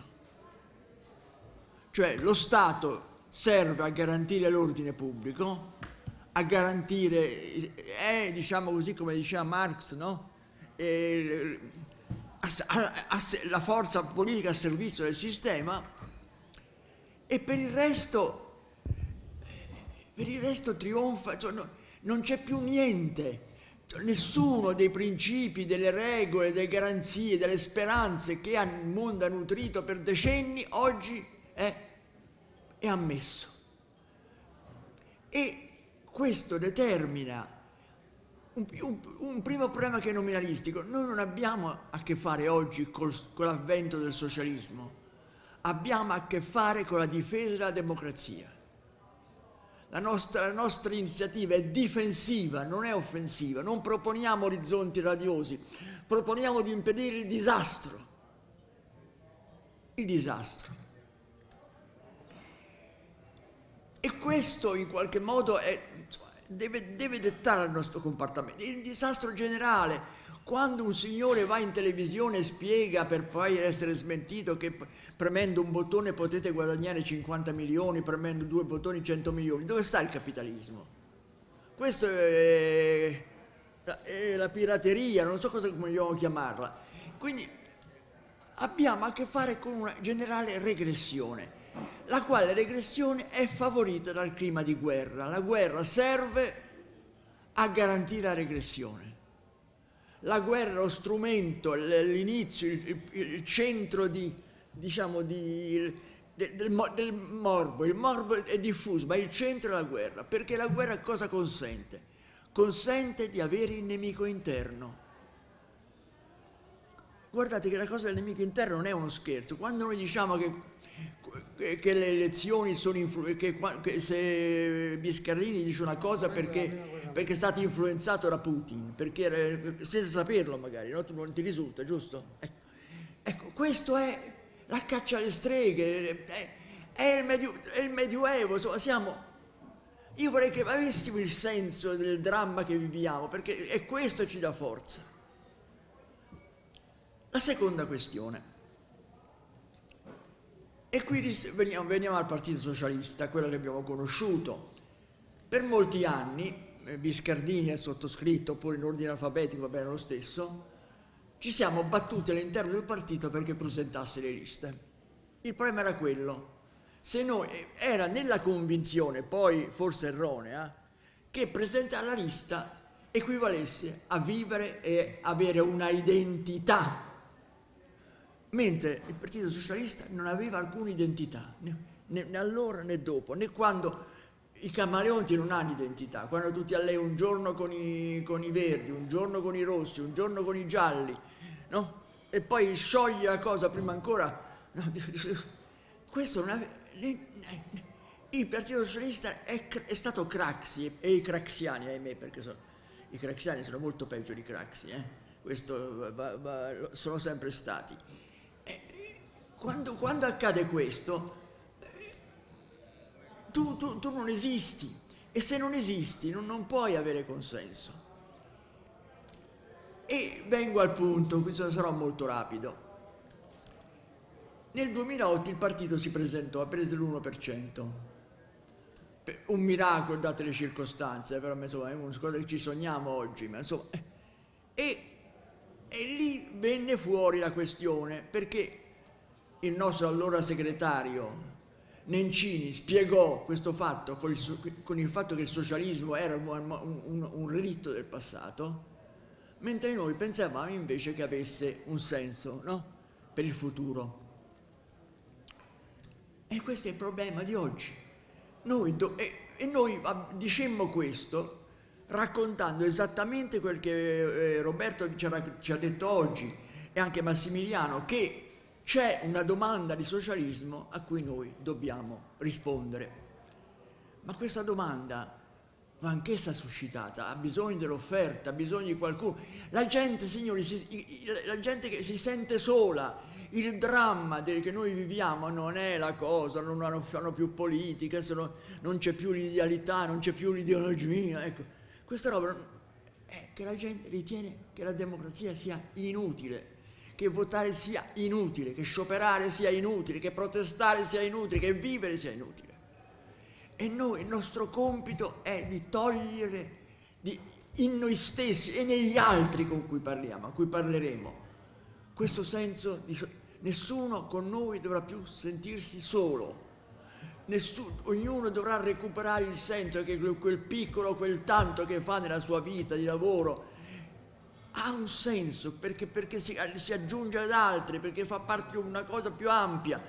T: Cioè lo Stato serve a garantire l'ordine pubblico, a garantire, è diciamo così come diceva Marx, no? E, a, a, a, la forza politica a servizio del sistema, e per il resto, per il resto trionfa, cioè, no, non c'è più niente, nessuno dei principi, delle regole, delle garanzie, delle speranze che il mondo ha nutrito per decenni oggi è, è ammesso. E questo determina un, un, un primo problema che è nominalistico. Noi non abbiamo a che fare oggi col, con l'avvento del socialismo, abbiamo a che fare con la difesa della democrazia. La nostra, la nostra iniziativa è difensiva, non è offensiva, non proponiamo orizzonti radiosi, proponiamo di impedire il disastro. Il disastro. E questo in qualche modo è, deve, deve dettare il nostro comportamento. Il disastro generale, quando un signore va in televisione e spiega, per poi essere smentito, che premendo un bottone potete guadagnare cinquanta milioni, premendo due bottoni cento milioni, dove sta il capitalismo? Questo è, è la pirateria, non so cosa vogliamo chiamarla. Quindi abbiamo a che fare con una generale regressione, la quale regressione è favorita dal clima di guerra. La guerra serve a garantire la regressione. La guerra è lo strumento, l'inizio, il, il centro di, diciamo, di, del, del morbo. Il morbo è diffuso, ma è il centro della guerra, perché la guerra cosa consente? Consente di avere il nemico interno. Guardate che la cosa del nemico interno non è uno scherzo. Quando noi diciamo che, che le elezioni sono influenzate, che, che se Biscardini dice una cosa perché, perché è stato influenzato da Putin, perché, senza saperlo magari, no? Tu non ti risulta, giusto? Ecco, ecco, questo è la caccia alle streghe, è, è, il, medio, è il Medioevo, insomma, siamo... Io vorrei che avessimo il senso del dramma che viviamo, perché è questo che ci dà forza. La seconda questione, e qui veniamo, veniamo al Partito Socialista, quello che abbiamo conosciuto. Per molti anni, Biscardini è sottoscritto, oppure in ordine alfabetico, va bene lo stesso, ci siamo battuti all'interno del partito perché presentasse le liste. Il problema era quello, se noi, era nella convinzione, poi forse erronea, che presentare la lista equivalesse a vivere e avere una identità, mentre il Partito Socialista non aveva alcuna identità, né, né allora né dopo, né quando i camaleonti non hanno identità, quando tu ti allei un giorno con i, con i verdi, un giorno con i rossi, un giorno con i gialli, no? E poi sciogli la cosa prima ancora, no? Questo non aveva, il Partito Socialista è, è stato Craxi e i craxiani, ahimè, perché sono, i craxiani sono molto peggio di Craxi, eh? Questo va, va, sono sempre stati. Quando, quando accade questo, tu, tu, tu non esisti, e se non esisti non, non puoi avere consenso. E vengo al punto, qui sarò molto rapido. Nel duemilaotto il partito si presentò, ha preso l'uno per cento. Un miracolo date le circostanze, però insomma è una cosa che ci sogniamo oggi, ma insomma... E, e lì venne fuori la questione, perché il nostro allora segretario Nencini spiegò questo fatto con il, con il fatto che il socialismo era un, un, un relitto del passato, mentre noi pensavamo invece che avesse un senso, no? Per il futuro. E questo è il problema di oggi. Noi do, e, e noi dicemmo questo raccontando esattamente quel che eh, Roberto ci ha, ci ha detto oggi, e anche Massimiliano, che c'è una domanda di socialismo a cui noi dobbiamo rispondere. Ma questa domanda va anch'essa suscitata, ha bisogno dell'offerta, ha bisogno di qualcuno. La gente, signori, si, la gente che si sente sola, il dramma che noi viviamo non è la cosa, non hanno, fanno più politica, sono, non c'è più l'idealità, non c'è più l'ideologia. Ecco, questa roba è che la gente ritiene che la democrazia sia inutile, che votare sia inutile, che scioperare sia inutile, che protestare sia inutile, che vivere sia inutile. E noi, il nostro compito è di togliere di, in noi stessi e negli altri con cui parliamo, a cui parleremo, questo senso di... Nessuno con noi dovrà più sentirsi solo, Nessuno, ognuno dovrà recuperare il senso che quel piccolo, quel tanto che fa nella sua vita di lavoro ha un senso, perché, perché si, si aggiunge ad altri, perché fa parte di una cosa più ampia.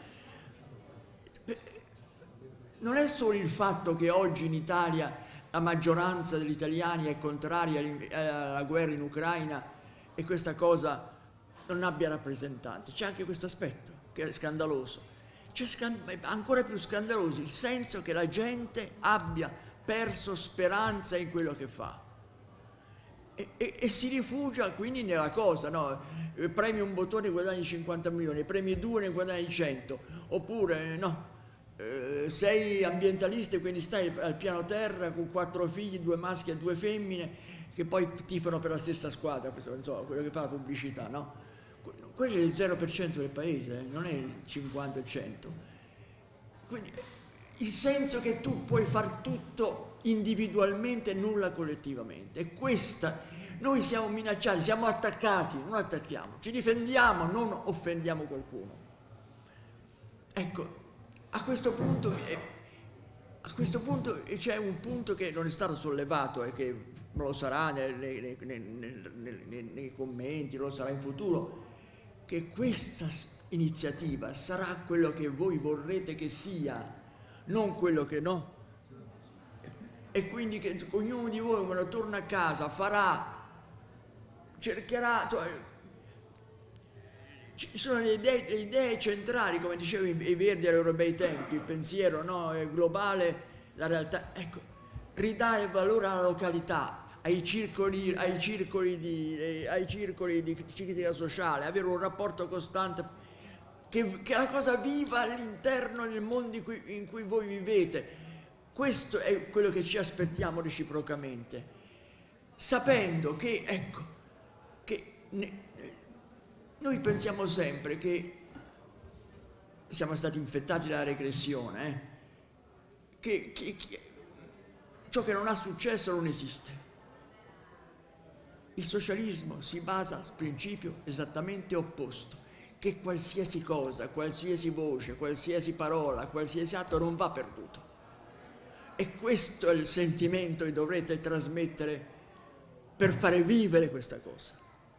T: Non è solo il fatto che oggi in Italia la maggioranza degli italiani è contraria alla guerra in Ucraina e questa cosa non abbia rappresentanza, c'è anche questo aspetto che è scandaloso. c'è ancora più scandaloso il senso che la gente abbia perso speranza in quello che fa. E, e, e si rifugia quindi nella cosa, no? Premi un bottone e guadagni cinquanta milioni, premi due ne guadagni cento, oppure no, eh, sei ambientalista e quindi stai al piano terra con quattro figli, due maschi e due femmine, che poi tifano per la stessa squadra, questo, insomma, quello che fa la pubblicità, no? Quello è il zero per cento del paese, eh? Non è il cinquanta per cento. Quindi il senso che tu puoi far tutto individualmente e nulla collettivamente. E questa, noi siamo minacciati, siamo attaccati, non attacchiamo, ci difendiamo, non offendiamo qualcuno. Ecco, a questo punto, a questo punto c'è un punto che non è stato sollevato e che lo sarà nei, nei, nei, nei, nei commenti, lo sarà in futuro, che questa iniziativa sarà quello che voi vorrete che sia, non quello che no. E quindi che ognuno di voi quando torna a casa farà, cercherà, cioè, ci sono le idee, le idee centrali, come dicevano i Verdi ai loro bei tempi, il pensiero, no, è globale, la realtà, ecco, ridare valore alla località, ai circoli, ai circoli di, eh, ai circoli di critica sociale, avere un rapporto costante, che, che la cosa viva all'interno del mondo in cui, in cui voi vivete. Questo è quello che ci aspettiamo reciprocamente, sapendo che, ecco, che ne, noi pensiamo sempre che siamo stati infettati dalla regressione, eh? che, che, che ciò che non ha successo non esiste. Il socialismo si basa sul principio esattamente opposto, che qualsiasi cosa, qualsiasi voce, qualsiasi parola, qualsiasi atto non va perduto. E questo è il sentimento che dovrete trasmettere per fare vivere questa cosa.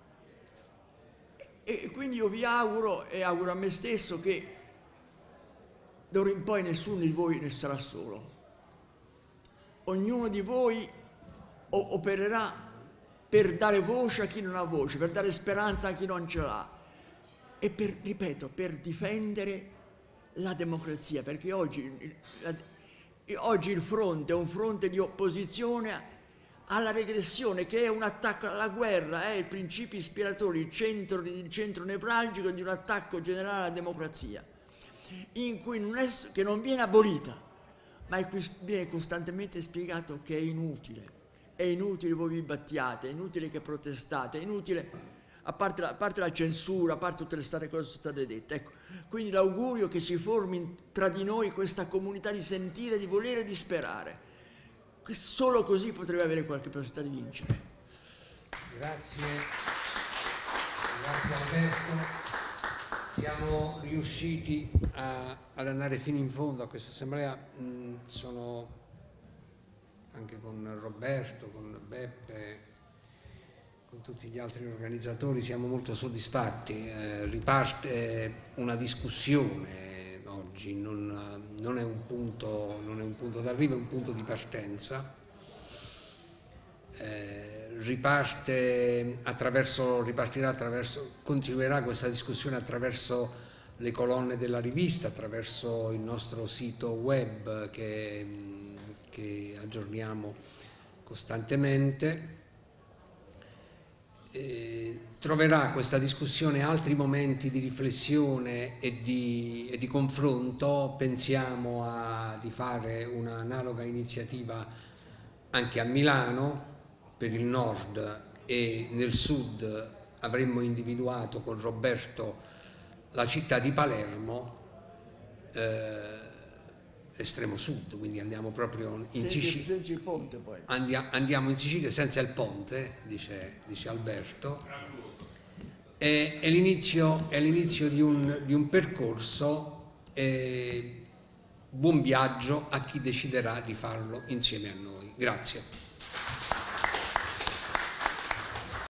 T: E quindi io vi auguro e auguro a me stesso che d'ora in poi nessuno di voi ne sarà solo. Ognuno di voi opererà per dare voce a chi non ha voce, per dare speranza a chi non ce l'ha e per, ripeto, per difendere la democrazia, perché oggi, la, oggi il fronte è un fronte di opposizione alla regressione, che è un attacco alla guerra, è il principio ispiratore, il centro, il centro nevralgico di un attacco generale alla democrazia, in cui non è, che non viene abolita, ma in cui viene costantemente spiegato che è inutile. È inutile voi vi battiate, è inutile che protestate, è inutile, a parte la, a parte la censura, a parte tutte le state cose che sono state dette. Ecco, quindi l'augurio che si formi tra di noi questa comunità di sentire, di volere e di sperare. Solo così potrebbe avere qualche possibilità di vincere.
A: Grazie, grazie Alberto. Siamo riusciti a, ad andare fino in fondo a questa assemblea. Mm, sono anche con Roberto, con Beppe, con tutti gli altri organizzatori, siamo molto soddisfatti. Eh, riparte una discussione oggi, non, non, è un punto, non è un punto d'arrivo, è un punto di partenza. Eh, riparte attraverso, ripartirà attraverso, continuerà questa discussione attraverso le colonne della rivista, attraverso il nostro sito web che, che aggiorniamo costantemente. Eh, troverà questa discussione altri momenti di riflessione e di, e di confronto. Pensiamo a, di fare un'analoga iniziativa anche a Milano per il nord, e nel sud avremmo individuato con Roberto la città di Palermo, eh, estremo sud, quindi andiamo proprio in Sicilia.
T: Senza il ponte poi.
A: Andia, andiamo in Sicilia senza il ponte, dice, dice Alberto. È, è l'inizio di un, di un percorso. E buon viaggio a chi deciderà di farlo insieme a noi. Grazie.